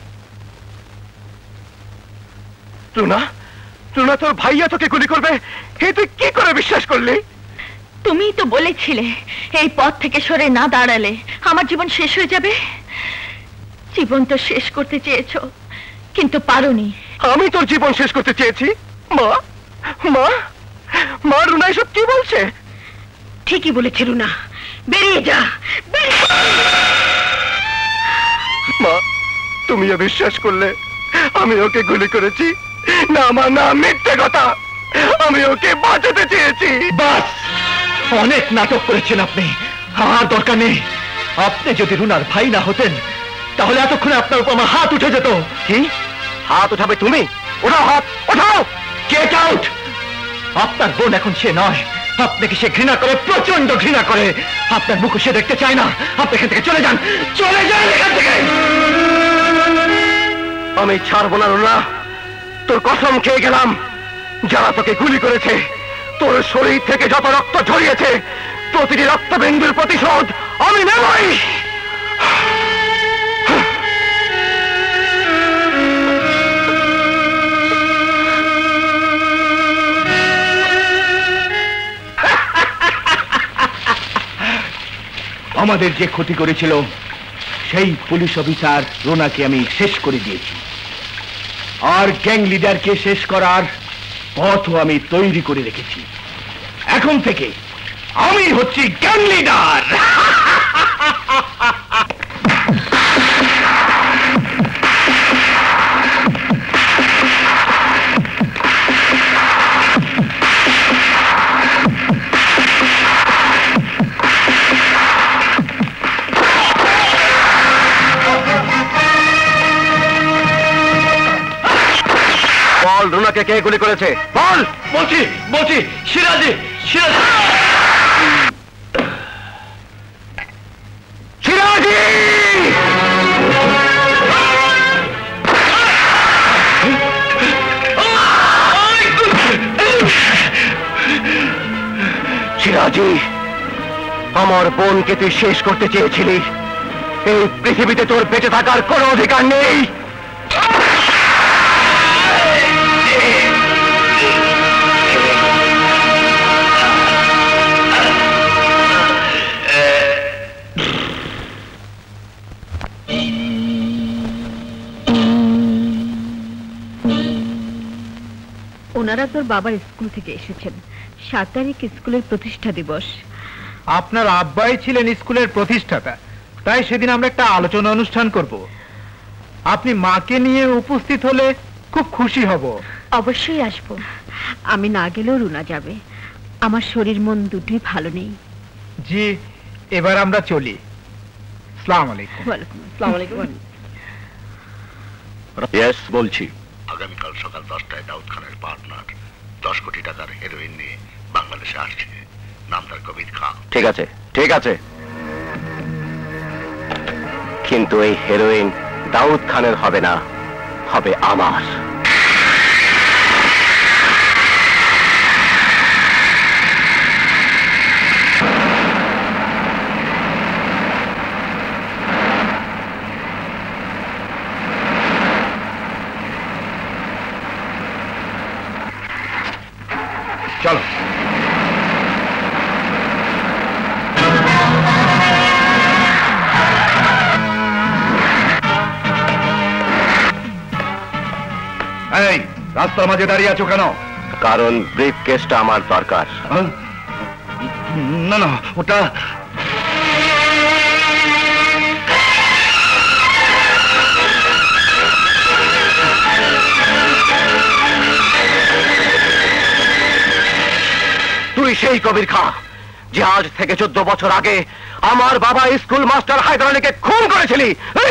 রুনা, রুনা তোর ভাইয়া তোকে গুলি করবে, এ তুই কি করে বিশ্বাস করলি? তুমি তো বলেছিলে এই পথ থেকে সরে না দাঁড়ালে আমার জীবন শেষ হয়ে যাবে। জীবন তো শেষ করতে চেয়েছো কিন্তু পারোনি। আমি তোর জীবন শেষ করতে চেয়েছি? মা, মা, মা, রুনা এসব কি বলছে? ঠিকই বলেছে রুনা, বেরিয়ে যা। মা, তুমিও বিশ্বাস করলে আমি ওকে গুলি করেছি? না মা, না, মিথ্যে কথা, আমি ওকে বাঁচাতে চেয়েছি। বাস, অনেক নাটক করেছেন আপনি, আর দরকার নেই। আপনি যদি রুনার ভাই না হতেন তাহলে এতক্ষণে আপনার উপর আমার হাত উঠে যেত। কি হাত উঠাবে তুমি? ওঠাও হাত, ওঠাও। Get out! আপনার বোন এখন সে নয়, আপনাকে সে ঘৃণা করে, প্রচন্ড ঘৃণা করে। আপনার মুখ সে দেখতে চায় না। আপনি এখান থেকে চলে যান, চলে যান এখান থেকে। আমি ছাড়বো না রুনা, তোর কসম খেয়ে গেলাম। যারা তোকে গুলি করেছে, তোর শরীর থেকে যত রক্ত ঝরিয়েছে, প্রতিটি রক্তবিন্দুর প্রতিশোধ আমি নেবই। আমাদের যে ক্ষতি করেছিল সেই পুলিশ অফিসার রোনাকে আমি শেষ করে দিয়েছি, আর গ্যাং লিডারকে শেষ করার পথও আমি তৈরি করে রেখেছি। এখন থেকে আমি হচ্ছি গ্যাং লিডার। বল রুনাকে কে গুলি করেছে? বল। বলছি বলছি সিরাজি, সিরাজি, সিরাজি! সিরাজি, আমার বোনকে তুই শেষ করতে চেয়েছিলি। এই পৃথিবীতে তোর বেঁচে থাকার কোনো অধিকার নেই। ওনারা তোর বাবার স্কুল থেকে এসেছেন। 7 তারিখ স্কুলের প্রতিষ্ঠা দিবস। আপনার আব্বাই ছিলেন স্কুলের প্রতিষ্ঠাতা, তাই সেদিন আমরা একটা আলোচনা অনুষ্ঠান করব। আপনি মাকে নিয়ে উপস্থিত হলে খুব খুশি হব। অবশ্যই আসবো। আমি না গেলেও রুনা যাবে। আমার শরীর মন দুটোই ভালো নেই। জি, এবার আমরা চলি। আসসালামু আলাইকুম। ওয়ালাইকুম আসসালাম। ইয়েস, বলছি। আগামীকাল সকাল 10টায় দাউদ খানের পার্টনার 10 কোটি টাকার হেরোইন নিয়ে বাংলাদেশে আসছে। নাম তার কবির খান। ঠিক আছে, ঠিক আছে, কিন্তু এই হেরোইন দাউদ খানের হবে না, হবে আমার। রাস্তার মাঝে দাঁড়িয়ে আছো কেন? কারণ ব্রিফ কেসটা আমার দরকার। না না, ওটা তুই সেই কবির খা যে আজ থেকে 14 বছর আগে আমার বাবা স্কুল মাস্টার হায়দার আলীকে খুন করেছিলি।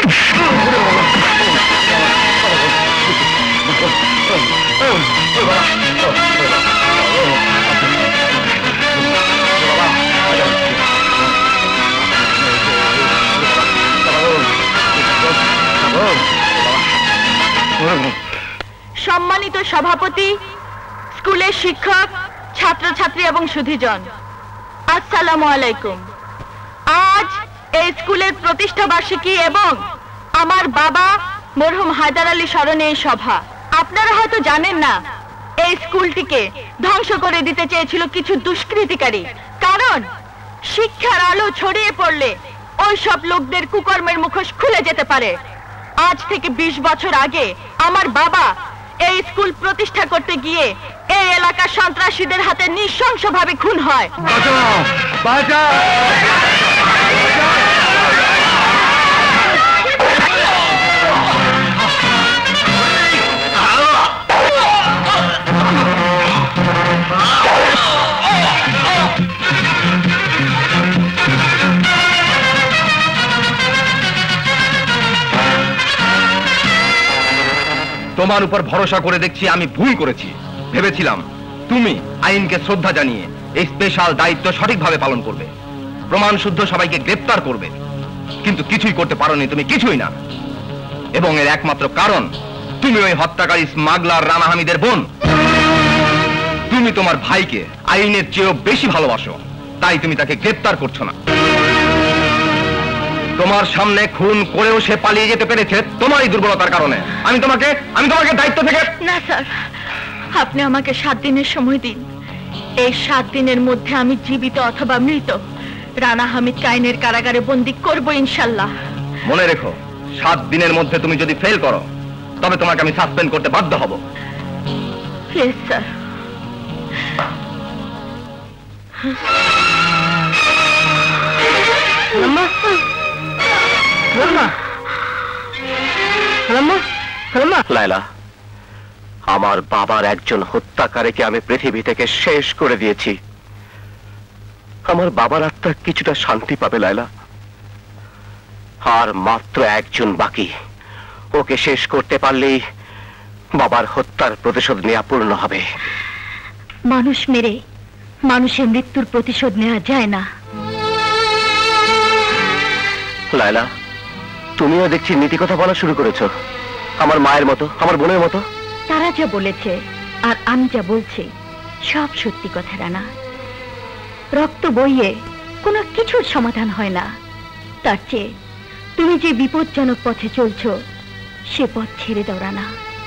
সম্মানিত সভাপতি, স্কুলের শিক্ষক, ছাত্রছাত্রী এবং সুধীজন, আসসালামু আলাইকুম। আজ এই স্কুলের প্রতিষ্ঠা বার্ষিকী এবং আমার বাবা মরহুম হায়দার আলী স্মরণে এই সভা। আপনারা হয়তো জানেন না, এই স্কুলটিকে ধ্বংস করে দিতে চেয়েছিল কিছু দুষ্কৃতিকারী। কারণ শিক্ষার আলো ছড়িয়ে পড়লে ওই সব লোকদের কুকর্মের মুখোশ খুলে যেতে পারে। আজ থেকে 20 বছর আগে আমার বাবা এই স্কুল প্রতিষ্ঠা করতে গিয়ে এই এলাকার সন্ত্রাসীদের হাতে নৃশংসভাবে খুন হয়। তোমার উপর ভরসা করে দেখছি আমি ভুল করেছি। ভেবেছিলাম তুমি আইনকে শ্রদ্ধা জানিয়ে এই স্পেশাল দায়িত্ব সঠিকভাবে পালন করবে, প্রমাণ শুদ্ধ সবাইকে গ্রেফতার করবে, কিন্তু কিছুই করতে পারোনি তুমি, কিছুই না। এবং এর একমাত্র কারণ তুমি ওই হত্যাকারী স্মাগলার রানা হামিদের বোন। তুমি তোমার ভাইকে আইনের চেয়েও বেশি ভালোবাসো, তাই তুমি তাকে গ্রেফতার করছো না। তোমার সামনে খুন করেও সে পালিয়ে যেতে পেরেছে তোমারই দুর্বলতার কারণে। আমি তোমাকে দায়িত্ব থেকে। না স্যার, আপনি আমাকে 7 দিনের সময় দিন। এই 7 দিনের মধ্যে আমি জীবিত অথবা মৃত রানা হামিদকে আইনের কারাগারে বন্দী করব ইনশাল্লাহ। মনে রেখো, 7 দিনের মধ্যে তুমি যদি ফেল করো তবে তোমাকে আমি সাসপেন্ড করতে বাধ্য হব। Yes sir. লায়লা, আমার বাবার একজন হত্যাকারীকে আমি পৃথিবী থেকে শেষ করে দিয়েছি। আমার বাবার আত্মা কিছুটা শান্তি পাবে লায়লা। আর মাত্র একজন বাকি, ওকে শেষ করতে পারলেই বাবার হত্যার প্রতিশোধ নেওয়া পূর্ণ হবে। মানুষ মেরে মানুষের মৃত্যুর প্রতিশোধ নেওয়া যায় না। লায়লা, তুমিও দেখছি নীতি কথা বলা শুরু করেছো, আমার মায়ের মতো, আমার বোনের মতো। তারা যা বলেছে আর আমি যা বলছি সব সত্যি কথা রানা। রক্ত বইয়ে কোনো কিছুর সমাধান হয় না। তার চেয়ে তুমি যে বিপজ্জনক পথে চলছো সে পথ ছেড়ে দাও রানা।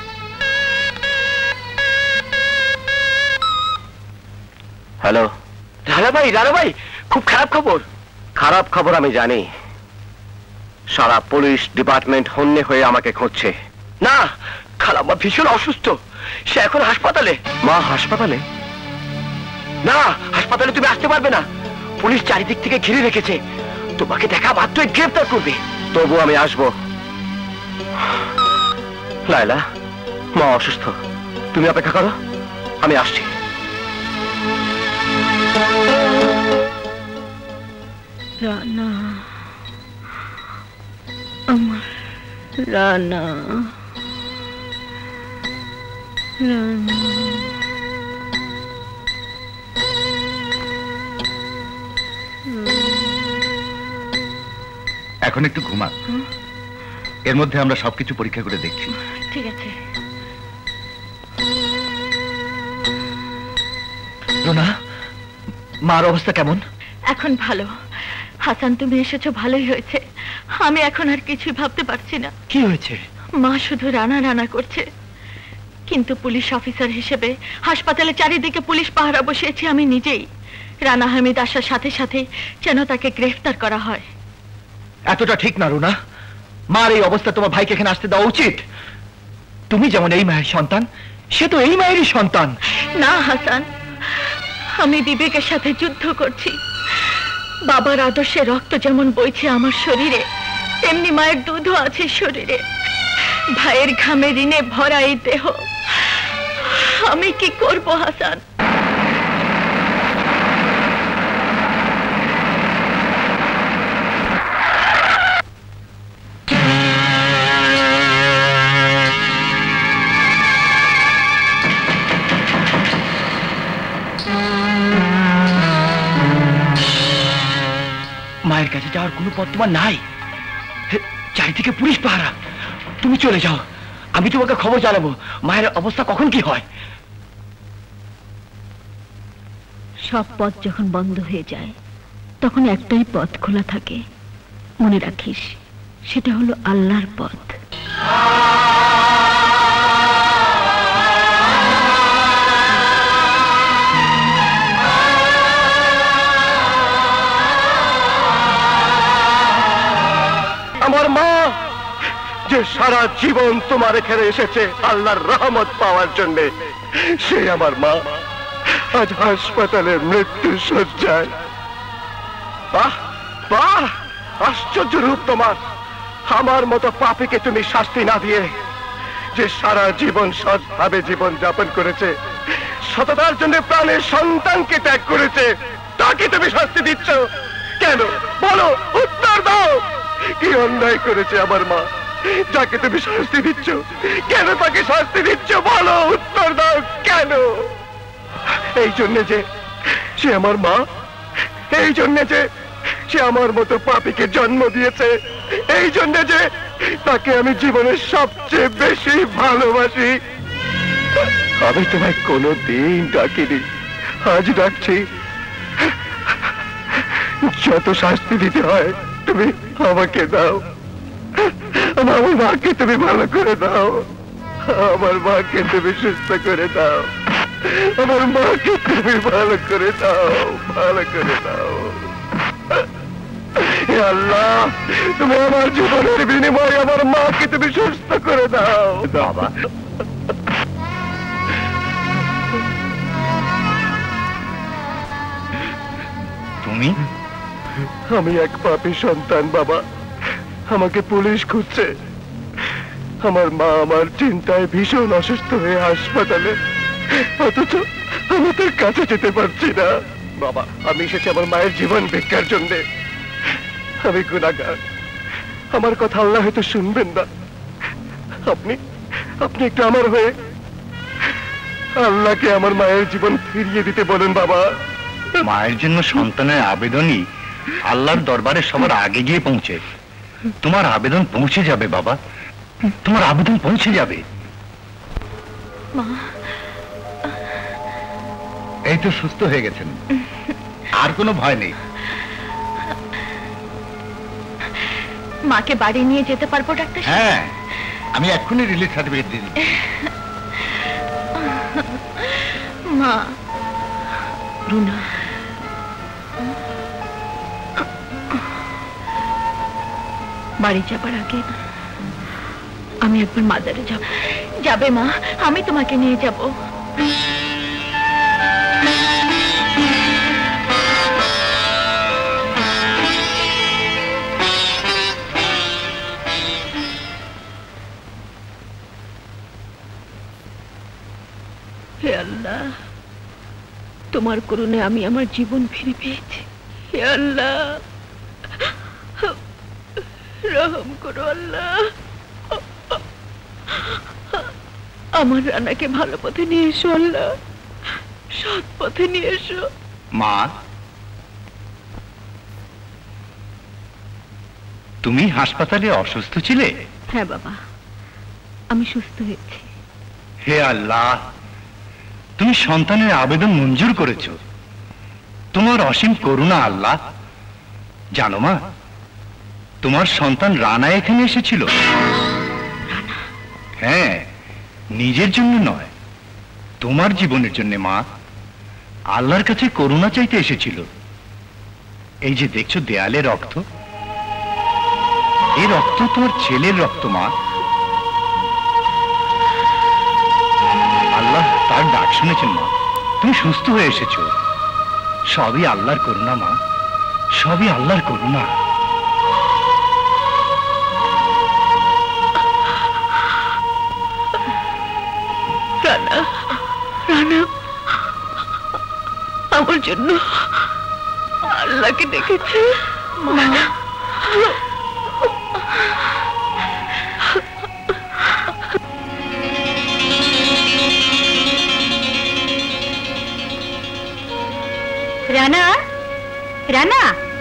হ্যালো রানা ভাই, খুব খারাপ খবর। খারাপ খবর আমি জানি। সারা পুলিশ ডিপার্টমেন্ট হন্যে হয়ে আমাকে খুঁজছে। না, খালাম্মা ভীষণ অসুস্থ, সে এখন হাসপাতালে। মা হাসপাতালে? না, হাসপাতালে তুমি আসতে পারবে না, পুলিশ চারিদিক থেকে ঘিরে রেখেছে। তোমাকে দেখা মাত্রই গ্রেফতার করবে। তবু আমি আসবো। লায়লা, মা অসুস্থ, তুমি অপেক্ষা করো, আমি আসছি। রানা, আমার রানা, রানা। এখন একটু ঘুমা, এর মধ্যে আমরা সবকিছু পরীক্ষা করে দেখছি। ঠিক আছে। রোনা, মার অবস্থা কেমন? এখন ভালো। হাসান, তুমি এসেছো ভালোই হয়েছে। আমি এখন আর কিছুই ভাবতে পারছি না। কি হয়েছে? মা শুধু রানা রানা করছে, কিন্তু পুলিশ অফিসার হিসেবে হাসপাতালে চারিদিকে পুলিশ পাহারা বসিয়েছি আমি নিজেই। রানা হামিদ আসার সাথে সাথে যেন তাকে গ্রেফতার করা হয়। এতটা ঠিক না রুনা, মার এই অবস্থা তোমার ভাইকে এখানে আসতে দেওয়া উচিত। তুমি যেমন এই মায়ের সন্তান, সে তো এই মায়েরই সন্তান। না হাসান, আমি বিবেকের সাথে যুদ্ধ করছি। বাবার আদর্শে রক্ত যেমন বইছে আমার শরীরে, তেমনি মায়ের দুধও আছে শরীরে। ভাইয়ের ঘামে ঋণে ভরা এই দেহ, আমি কি করব হাসান? মায়ের কাছে যাওয়ার কোনো পথ তোমার নাই, চারিদিকে পুলিশ পাহারা। তুমি চলে যাও, আমি তোমাকে খবর জানাবো মায়ের অবস্থা কখন কি হয়। সব পথ যখন বন্ধ হয়ে যায় তখন একটাই পথ খোলা থাকে, মনে রাখিস, সেটা হলো আল্লাহর পথ। আমার মা যে সারা জীবন তোমার এখানে এসেছে আল্লাহর রহমত পাওয়ার জন্য, সে আমার মা আজ হাসপাতালের মৃত্যু শয্যায়। বাহ বাহ, আশ্চর্য রূপ তোমার। আমার মতো পাপীকে তুমি শাস্তি না দিয়ে, যে সারা জীবন সৎভাবে জীবন যাপন করেছে, সততার জন্য প্রাণের সন্তানকে ত্যাগ করেছে, তাকে তুমি শাস্তি দিচ্ছ কেন? বলো, উত্তর দাও। কি অন্যায় করেছে আমার মা, যাকে তুমি শাস্তি দিচ্ছ? কেন তাকে শাস্তি দিচ্ছ? বলো, উত্তর দাও কেন? এই জন্য যে সে আমার মা, এই জন্য যে সে আমার মতো পাপীকে জন্ম দিয়েছে, এই জন্য যে তাকে আমি জীবনের সবচেয়ে বেশি ভালোবাসি। আমি তোমায় কোনোদিন ডাকিনি, আজ ডাকছি। যত শাস্তি দিতে হয় তুমি আমাকে দাও, আমার মাকে তুমি ভালো করে দাও, আমার মাকে তুমি সুস্থ করে দাও, আমার মাকে তুমি ভালো করে দাও, ভালো করে দাও। হে আল্লাহ, তুমি আমার জীবনের বিনিময়ে আমার মাকে তুমি সুস্থ করে দাও। বাবা, তুমি? আমি এক পাপী সন্তান বাবা, আমাকে পুলিশ খুঁজছে। আমার মা আমার চিন্তায় ভীষণ অসুস্থ হয়ে হাসপাতালে, অথচ আমি তার কাছে যেতে পারছি না। বাবা, আমি এসেছি আমার মায়ের জীবন ভিক্ষার জন্যে। আমি গুনাহগার, আমার কথা আল্লাহ হয়তো শুনবেন না। আপনি আপনি একটু আমার হয়ে আল্লাহকে আমার মায়ের জীবন ফিরিয়ে দিতে বলেন বাবা। মায়ের জন্য সন্তানের আবেদনই আল্লাহর দরবারে সবার আগে গিয়ে পৌঁছে। তোমার আবেদন পৌঁছে যাবে বাবা, তোমার আবেদন পৌঁছে যাবে। এই তো সুস্থ হয়ে গেছেন, আর কোনো ভয় নেই। মাকে বাড়ি নিয়ে যেতে পারবো ডাক্তার? হ্যাঁ, আমি এক্ষুনি রিলিজ সার্টিফিকেট দিয়ে দিচ্ছি। মা, রুনা, বাড়ি যাবার আগে আমি একবার মাজারে যাব। যাবে মা? আমি তোমাকে নিয়ে যাব। হে আল্লাহ, তোমার করুণায় আমি আমার জীবন ফিরে পেয়েছি। হে আল্লাহ, রহম করো আল্লাহ। আমার রানাকে ভালো পথে নিয়ে এসো আল্লাহ, সৎ পথে নিয়ে এসো। মা, তুমি হাসপাতালে অসুস্থ ছিলে? হ্যাঁ বাবা, আমি সুস্থ হয়েছি। হে আল্লাহ, তুমি সন্তানের আবেদন মঞ্জুর করেছ, তোমার অসীম করুণা আল্লাহ। জানো মা, তোমার সন্তান রানা এখানে এসেছিল। হ্যাঁ, নিজের জন্য নয়, তোমার জীবনের জন্য মা। আল্লাহর কাছে করুণা চাইতে এসেছিল। এই যে দেখছো দেয়ালে রক্ত, এই রক্ত তোমার ছেলের রক্ত মা। তার ডাক শুনেছেন মা, তুমি সুস্থ হয়ে এসেছো। সবই আল্লাহর করুণা মা, সবই আল্লাহর করুণা। রানা, রানা আমার জন্য আল্লাহকে ডেকেছে। মা রানা, রানা,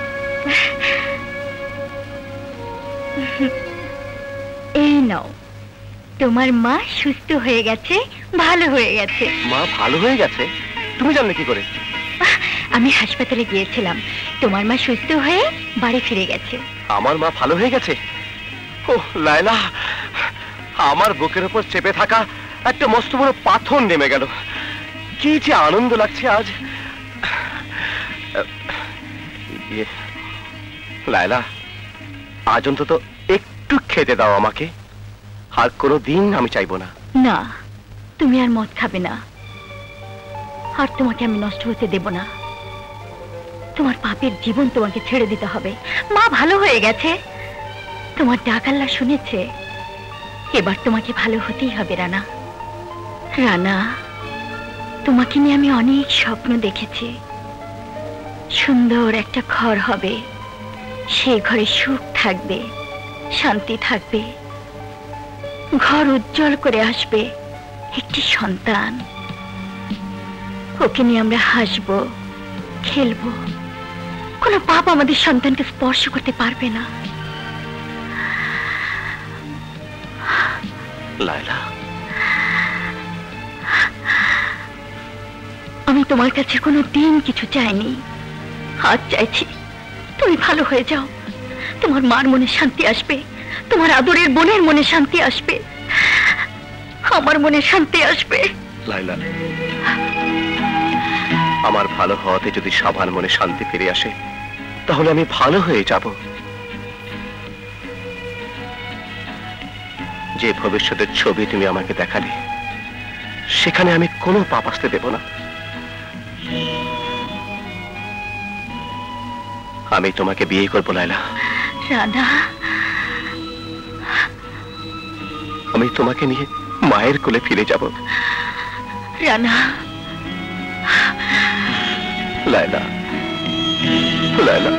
এই নাও, তোমার মা সুস্থ হয়ে গেছে, ভালো হয়ে গেছে। মা ভালো হয়ে গেছে? তুমি জানলে কি করে? আমি হাসপাতালে গিয়েছিলাম, তোমার মা সুস্থ হয়ে বাড়ি ফিরে গেছে। আমার মা ভালো হয়ে গেছে? ও লায়লা, আমার বুকের উপর চেপে থাকা একটা মস্ত বড় পাথর নেমে গেল। কি যে আনন্দ লাগছে আজ। লায়লা, আজ অন্তত একটু খেতে দাও আমাকে। আর কোনো দিন আমি চাইবো না। না, তুমি আর মদ খাবে না, আর তোমাকে আমি নষ্ট হতে দেব না। তোমার পাপের জীবন তোমাকে ছেড়ে দিতে হবে। মা ভালো হয়ে গেছে, তোমার ডাক আল্লাহ শুনেছে। এবার তোমাকে ভালো হতেই হবে রানা। রানা, তোমাকে নিয়ে আমি অনেক স্বপ্ন দেখেছি। সুন্দর একটা ঘর হবে, সেই ঘরে সুখ থাকবে, শান্তি থাকবে, ঘর উজ্জ্বল করে আসবে একটি সন্তান। ওকে নিয়ে আমরা হাসবো, খেলবো, কোনো পাপ আমাদের সন্তানকে স্পর্শ করতে পারবে না। লায়লা, আমি তোমার কাছে কোনো দিন কিছু চাইনি, আজ চাইছি তুমি ভালো হয়ে যাও। তোমার মার মনে শান্তি আসবে, তোমার আদরের বোনের মনে শান্তি আসবে, আমার মনে শান্তি আসবে। লায়লা, আমার ভালো হওয়াতে যদি সবার মনে শান্তি ফিরে আসে, তাহলে আমি ভালো হয়ে যাব। যে ভবিষ্যতের ছবি তুমি আমাকে দেখালে, সেখানে আমি কোনো পাপ আসতে দেব না। আমি তোমাকে বিয়ে করবো লায়লা। রাধা, আমি তোমাকে নিয়ে মায়ের কোলে ফিরে যাব। রানা, লায়লা, লায়লা।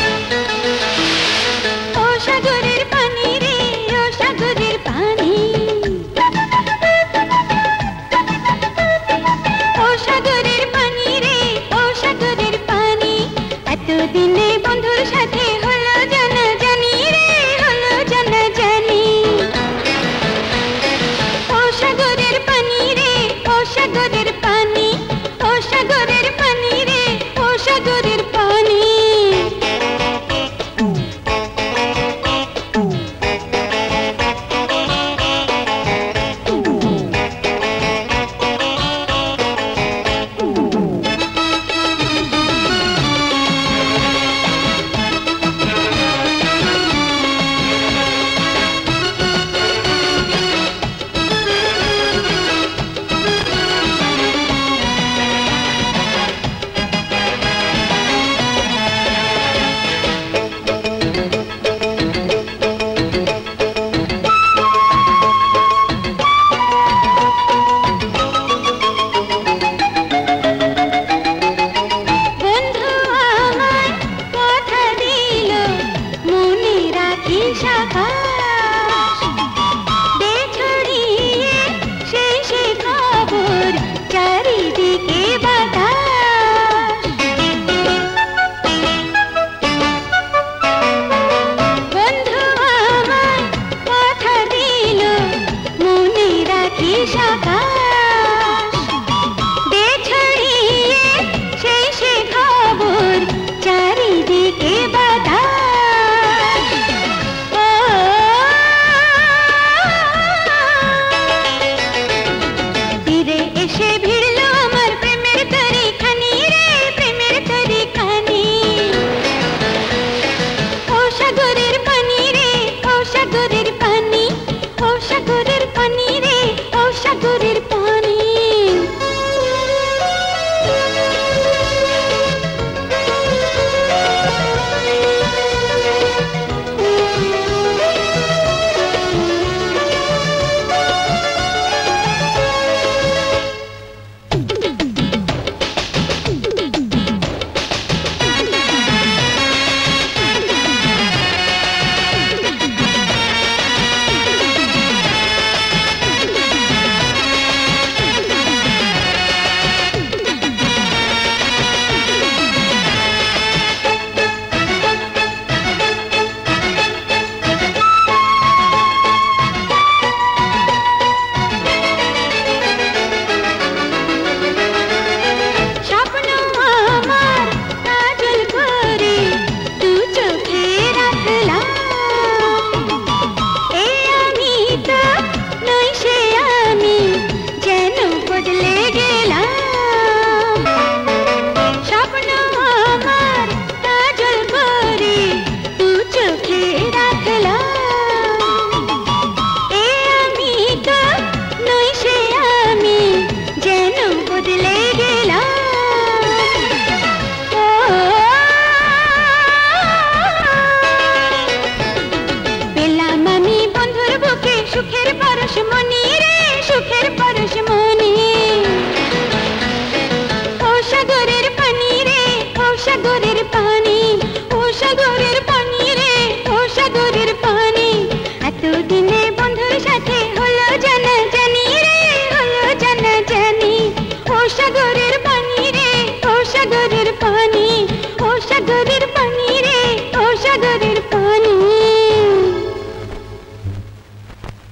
ও সাগরের পানি রে, ও সাগরের পানি।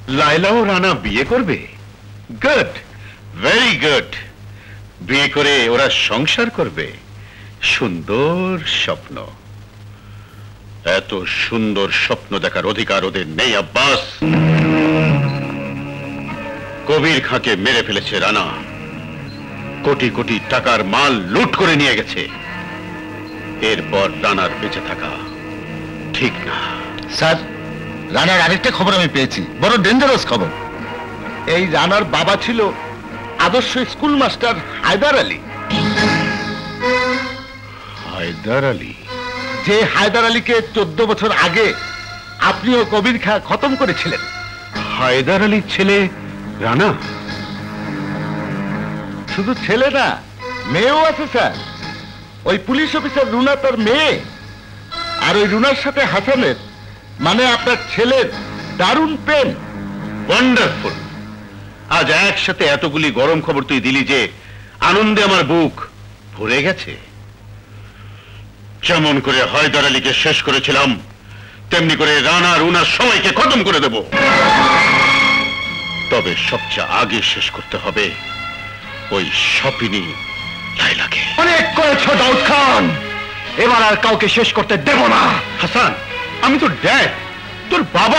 লায়লা ও রানা বিয়ে করবে? Good, very good. বিয়ে করে ওরা সংসার করবে। সুন্দর স্বপ্ন। এত সুন্দর স্বপ্ন দেখার অধিকার ওদের নেই আব্বাস। কবির খাঁকে মেরে ফেলেছে রানা, কোটি কোটি টাকার মাল লুট করে নিয়ে গেছে। এরপর রানার বেঁচে থাকা ঠিক না। স্যার, রানার আরেকটা খবর আমি পেয়েছি, বড় ডেঞ্জারাস খবর। এই রানার বাবা ছিল আদর্শ স্কুল মাস্টার হায়দার আলী। হায়দার আলী? যে হায়দার আলীকে 14 বছর আগে আপনিও কবির খাঁ খতম করেছিলেন। হায়দার আলীর ছেলে রানা? শুধু ছেলে না, মেয়েও আছে স্যার। ওই পুলিশ অফিসার রুনা তার মেয়ে, আর ওই রুনার সাথে হাসানের মানে আপনার ছেলের দারুণ প্রেম। ওয়ান্ডারফুল। আজ একসাথে এতগুলি গরম খবর তুই দিলি যে আনন্দে আমার বুক ভরে গেছে। যেমন করে হায়দার আলীকে শেষ করেছিলাম, তেমনি করে রানা রুনার সবাইকে খতম করে দেব। তবে সবচেয়ে আগে শেষ করতে হবে ওই শপিনী লায়লাকে। অনেক করেছ দাউদ খান, এবার আর কাউকে শেষ করতে দেব না। হাসান, আমি তোর ড্যাড, তোর বাবা।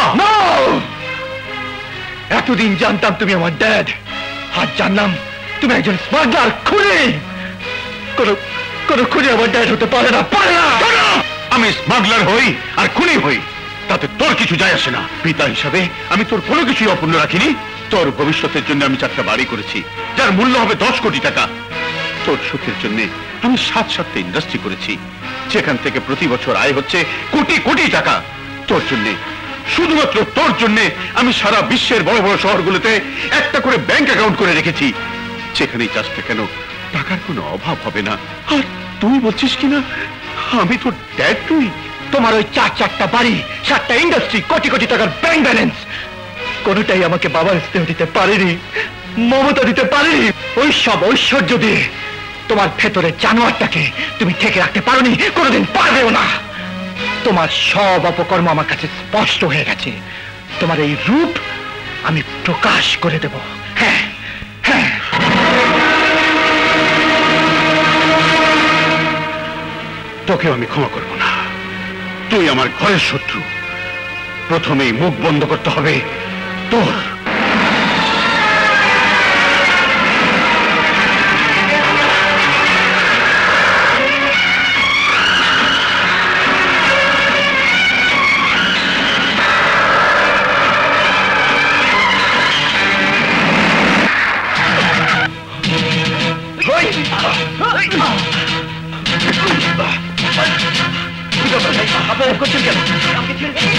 এতদিন জানতাম তুমি আমার ড্যাড, আজ জানলাম তুমি একজন স্মাগলার, খুনি। কোন খুনি আমার ড্যাড হতে পারে না, পারে না। আমি স্মাগলার হই আর খুনি হই, তাতে তোর কিছু যায় আসে না। পিতা হিসাবে আমি তোর কোনো কিছুই অপূর্ণ রাখিনি। তোর ভবিষ্যতের জন্য আমি 4টা বাড়ি করেছি, যার মূল্য হবে 10 কোটি টাকা। তোর সুখের জন্য আমি 7-7টা ইন্ডাস্ট্রি করেছি, যেখান থেকে প্রতি বছর আয় হচ্ছে কোটি কোটি টাকা। তোর জন্য, শুধুমাত্র তোর জন্য আমি সারা বিশ্বের বড় বড় শহরগুলোতে একটা করে ব্যাংক অ্যাকাউন্ট করে রেখেছি, যেখানেই চাস না কেন টাকার কোনো অভাব হবে না। আর তুই বলছিস কিনা আমি তোর ড্যাড? তুই, তোমার ওই 4টা বাড়ি, 7টা ইন্ডাস্ট্রি, কোটি কোটি টাকার ব্যাংক ব্যালেন্স, কোনোটাই আমাকে বাবার স্নেহ দিতে পারেনি, মমতা দিতে পারেনি। ওই সব ঐশ্বর্য দিয়ে তোমার ভেতরে জানোয়ারটাকে তুমি ঠেকে রাখতে পারোনি, কোনোদিন পারবেও না। তোমার সব অপকর্ম আমার কাছে স্পষ্ট হয়ে গেছে। তোমার এই রূপ আমি প্রকাশ করে দেব। হ্যাঁ হ্যাঁ, তোকেও আমি ক্ষমা করব না। তুই আমার ঘরের শত্রু। প্রথমেই মুখ বন্ধ করতে হবে তোর। আপনারা করছেন কেন? আমাকে ছেড়ে দিন।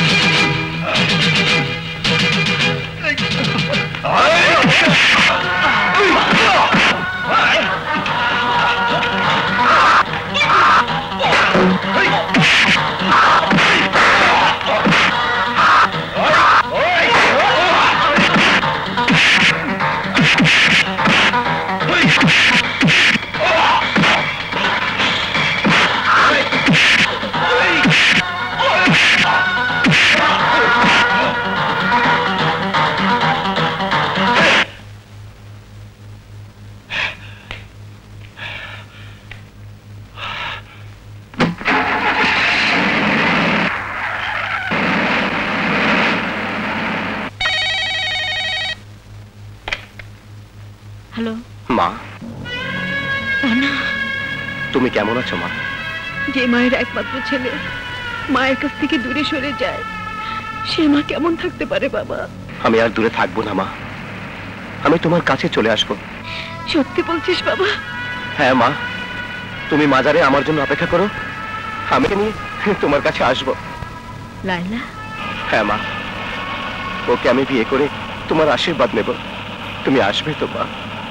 হ্যালো মা, রানা, তুমি কেমন আছো মা? যে মায়ের একমাত্র ছেলে মায়ের কাছ থেকে দূরে সরে যায়, সে মা কেমন থাকতে পারে বাবা? আমি আর দূরে থাকবো না মা, আমি তোমার কাছে চলে আসবো। সত্যি বলছিস বাবা? হ্যাঁ মা, তুমি মাজারে আমার জন্য অপেক্ষা করো, আমি নিয়ে তোমার কাছে আসবো। লায়লা? হ্যাঁ মা, ওকে আমি বিয়ে করে তোমার আশীর্বাদ নেব। তুমি আসবে তো মা?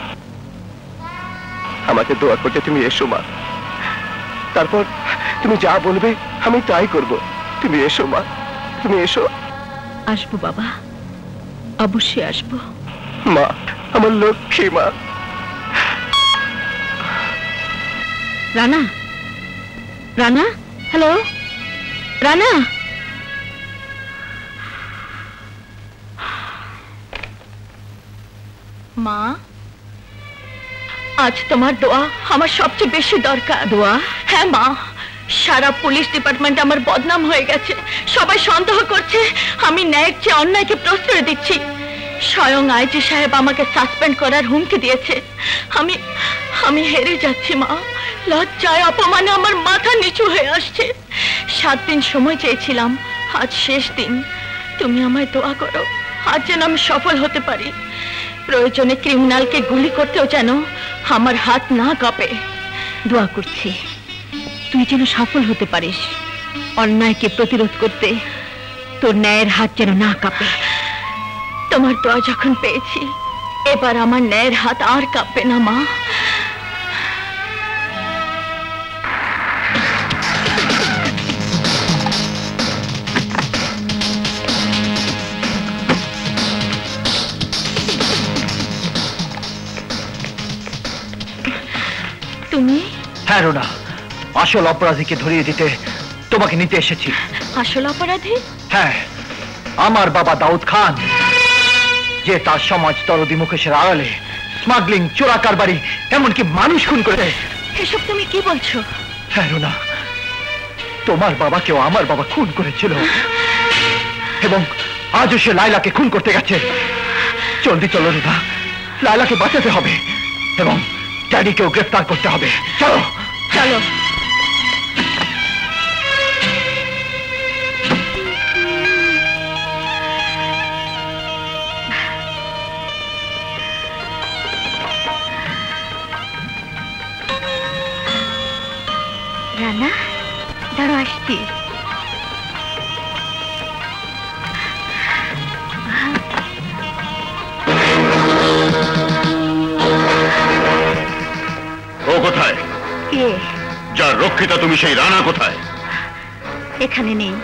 আমাকে দোয়া করতে তুমি এসো মা, তারপর তুমি যা বলবে আমি তাই করব। তুমি এসো মা, তুমি এসো। আসবো বাবা, অবশ্যই আসবো। মা, আমার লক্ষ্মী মা। রানা, রানা, হ্যালো রানা। মা, আজ তোমার দোয়া আমার সবচেয়ে বেশি দরকার। দোয়া? হ্যাঁ মা, সারা পুলিশ ডিপার্টমেন্ট আমার বদনাম হয়ে গেছে। সবাই সন্দেহ করছে আমি ন্যায়ের চেয়ে অন্যায়কে প্রশ্রয় দিচ্ছি। স্বয়ং আইজি সাহেব আমাকে সাসপেন্ড করার হুমকি দিয়েছে। আমি হেরে যাচ্ছি মা। লজ্জায় অপমানে আমার মাথা নিচু হয়ে আসছে। 7 দিন সময় চেয়েছিলাম, আজ শেষ দিন। তুমি আমায় দোয়া করো, আজ যেন আমি সফল হতে পারি। প্রয়োজনে ক্রিমিনালকে গুলি করতেও যেন আমার হাত না কাঁপে। দোয়া করছি তুই যেন সফল হতে পারিস, অন্যায়কে প্রতিরোধ করতে তোর ন্যায়ের হাত যেন না কাঁপে। তোমার দোয়া যখন পেয়েছি, এবার আমার ন্যায়ের হাত আর কাঁপবে না মা। তুমি? হ্যাঁ রুনা, আসল অপরাধীকে ধরিয়ে দিতে তোমাকে নিতে এসেছি। আসল অপরাধী? হ্যাঁ, আমার বাবা দাউদ খান, যে তার সমাজ দরদি মুকেশের আড়ালে স্মাগলিং, চোরা কারবারি, এমনকি মানুষ খুন করে। এসব তুমি কি বলছো? হ্যাঁ রুনা, তোমার বাবাকেও আমার বাবা খুন করেছিল, এবং আজও সে লাইলাকে খুন করতে গেছে। জলদি চলো রুনা, লাইলাকে বাঁচাতে হবে এবং ড্যাডিকেও গ্রেফতার করতে হবে। চলো চলো। রানা, দাঁড়ো, আসছি। ও কোথায়? কে? যার রক্ষিতা তুমি, সেই রানা কোথায়? এখানে নেই।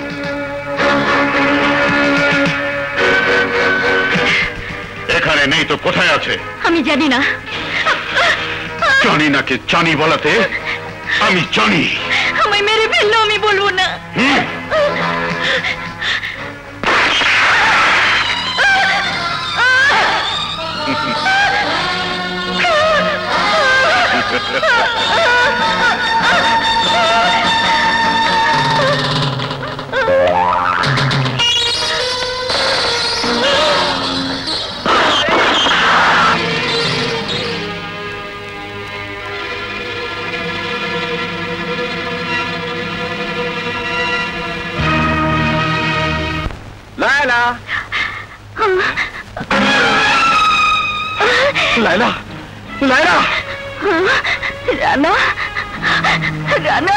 এখানে নেই তো কোথায় আছে? আমি জানি না। জানি নাকি জানি বলাতে? আমি জানি। আমায় মেরে ফেললো, আমি বলবো না। লায়লা, লায়লা, লায়লা। রানা, রানা।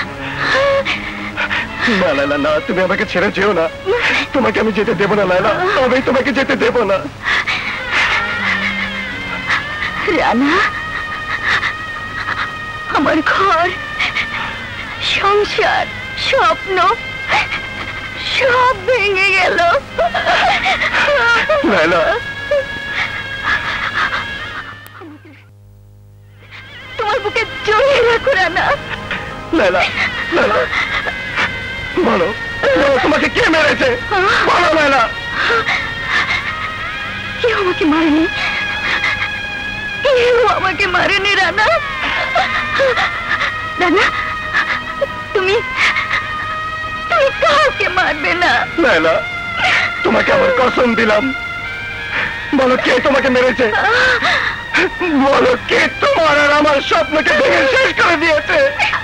না লায়লা, না, তুমি আমাকে ছেড়ে যেও না। তোমাকে আমি যেতে দেবো না লায়লা, আমি তোমাকে যেতে দেবো না। রানা, আমার ঘর, সংসার, স্বপ্ন সব ভেঙে গেল। লায়লা, তোমার বুকে জড়িয়ে রাখো রানা। লায়লা, লায়লা, বলো, বলো, তোমাকে কে মেরেছে? বলো লায়লা। কেউ আমাকে মারেনি, কেউ আমাকে মারেনি রানা। রানা, তুমি তুমি কাউকে মারবে না। লায়লা, তোমাকে আমার কসম দিলাম। বলো, কে তোমাকে মেরেছে? বলো, কে তোমার আর আমার স্বপ্নকে ভেঙে শেষ করে দিয়েছে?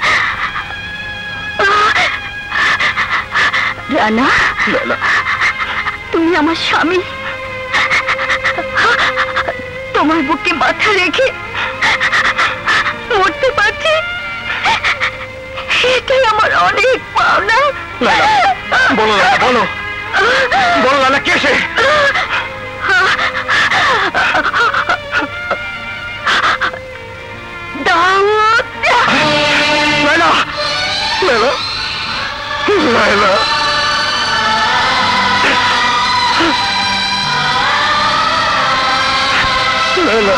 রানা, তুমি আমার স্বামী, তোমার বুকে মাথা রেখে মরতে পারছি, এটাই আমার অনেক পাওনা। বলো লায়লা, বলো, বলো লায়লা, কে সে? দাউদ। লায়লা, লায়লা, লায়লা, লায়লা।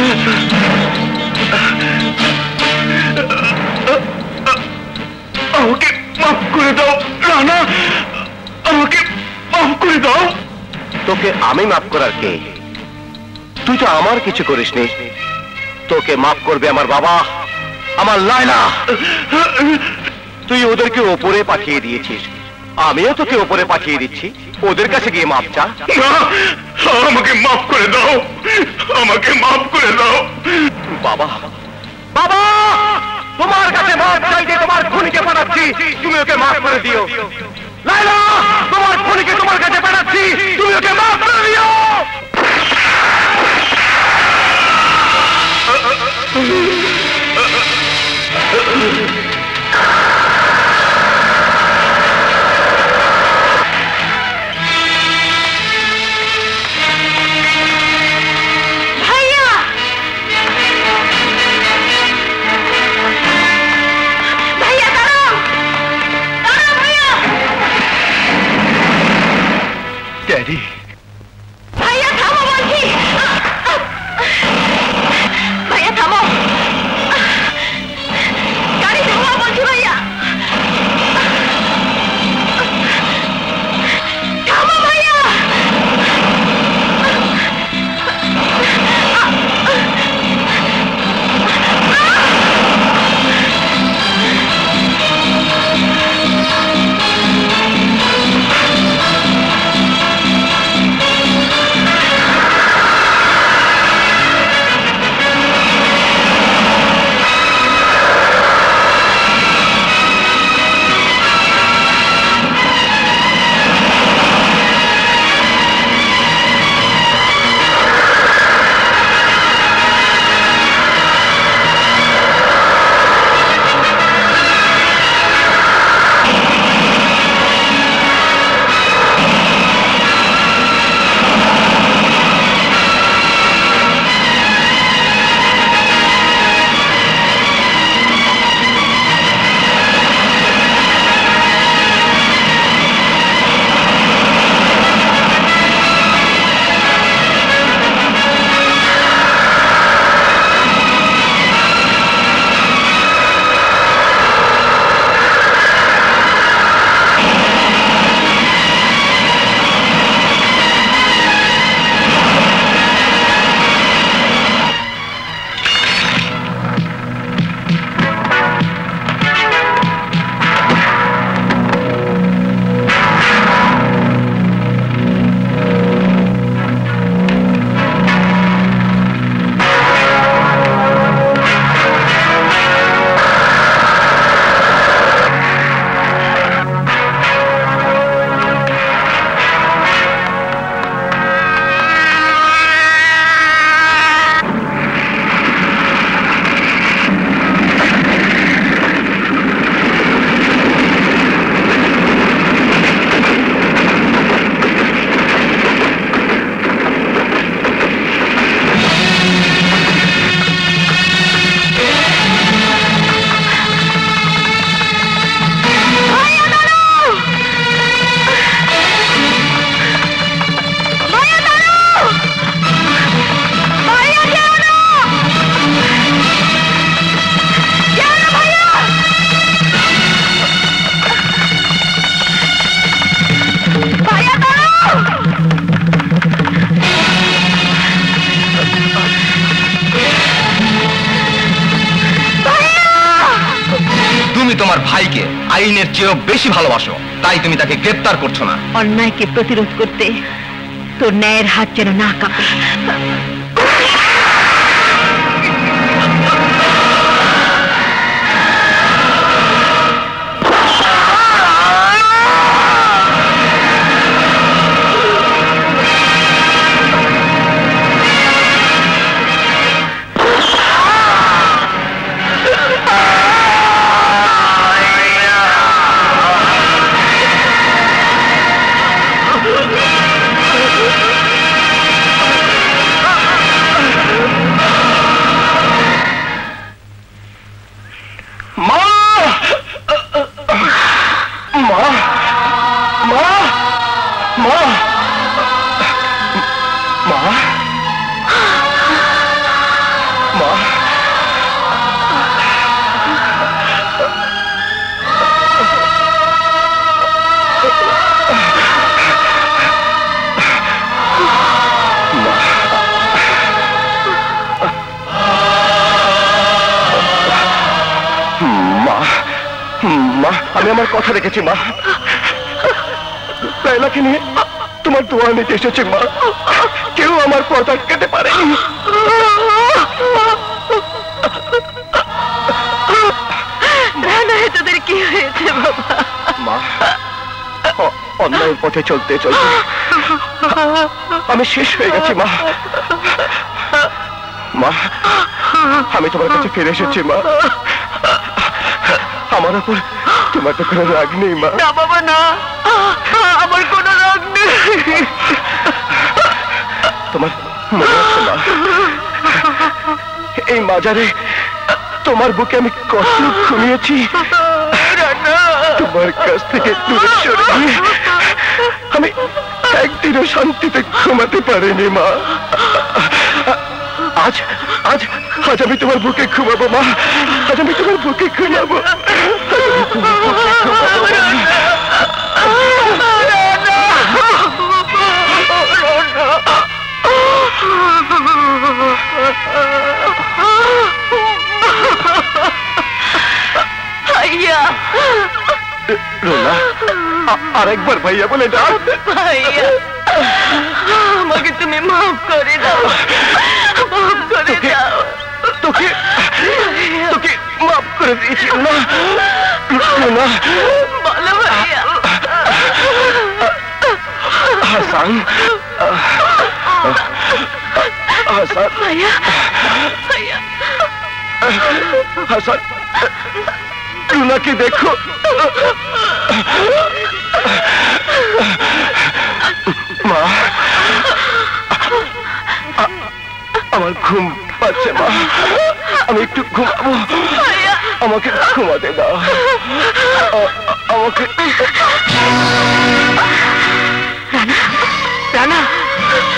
আমাকে মাফ করে দাও রানা, আমাকে মাফ করে দাও। তোকে আমি মাফ করার কে? তুই তো আমার কিছু করিসনি। তোকে মাফ করবে আমার বাবা, আমার লায়লা। তুই ওদেরকে ওপরে পাঠিয়ে দিয়েছিস, আমিও তোকে ওপরে পাঠিয়ে দিচ্ছি। ওদের কাছে গিয়ে মাফ চা। আমাকে মাফ করে দাও, আমাকে মাফ করে দাও। বাবা, বাবা, তোমার কাছে মাফ চাইতে তোমার খুনিকে পাঠাচ্ছি, তুমি ওকে মাফ করে দিও। লায়লা, তোমার খুনিকে তোমার কাছে পাঠাচ্ছি, তুমি ওকে মাফ করে দিও। ড্যাডি, ভাইয়া থামো বলছি। ভাইয়া থামো, গাড়ি থামো বলছি। ভাইয়া থামো, ভাইয়া। তোমার ভাইকে আইনের চেয়েও বেশি ভালোবাসো, তাই তুমি তাকে গ্রেফতার করছো না। অন্যায়কে প্রতিরোধ করতে তোর ন্যায়ের হাত যেন না কাঁপে। মা, আমি আমার কথা রেখেছি মা। লাইলাকে নিয়ে তোমার দোয়া নিতে এসেছি মা। কেউ আমার পথ আটকাতে পারেনি। তোদের কি হয়েছে বাবা? মা, অন্যায়ের পথে চলতে চলতে আমি শেষ হয়ে গেছি মা। মা, আমি তোমার কাছে ফিরে এসেছি মা। আমার উপর তোমার তো কোনো রাগ নেই মা। না বাবা না, আমার কোনো রাগ নেই। তোমার মনে আছে মা, এই মাজারে তোমার বুকে আমি কত ঘুমিয়েছি। তোমার কাছ থেকে দূরে সরে গিয়ে আমি একদিনও শান্তিতে ঘুমাতে পারিনি মা। আজ আজ আজ আমি তোমার বুকে ঘুমাবো মা। আজ আমি তোমার বুকে ঘুমাবো। ভাইয়া, রোনা, আরেকবার ভাইয়া বলে ডাক। ভাইয়া, আমাকে তুমি মাফ করে দাও, মাফ করে দাও। তোকে তোকে মাফ করে দিয়েছি না রোনা। বলো ভাইয়া। হাসান, হাসান, ভাইয়া, ভাইয়া, হাসান, রুনাকে দেখো। মা, আমার ঘুম পাচ্ছে মা। আমি একটু ঘুমাবো। আমাকে ঘুমাতে দাও। আমাকে রানা, রানা,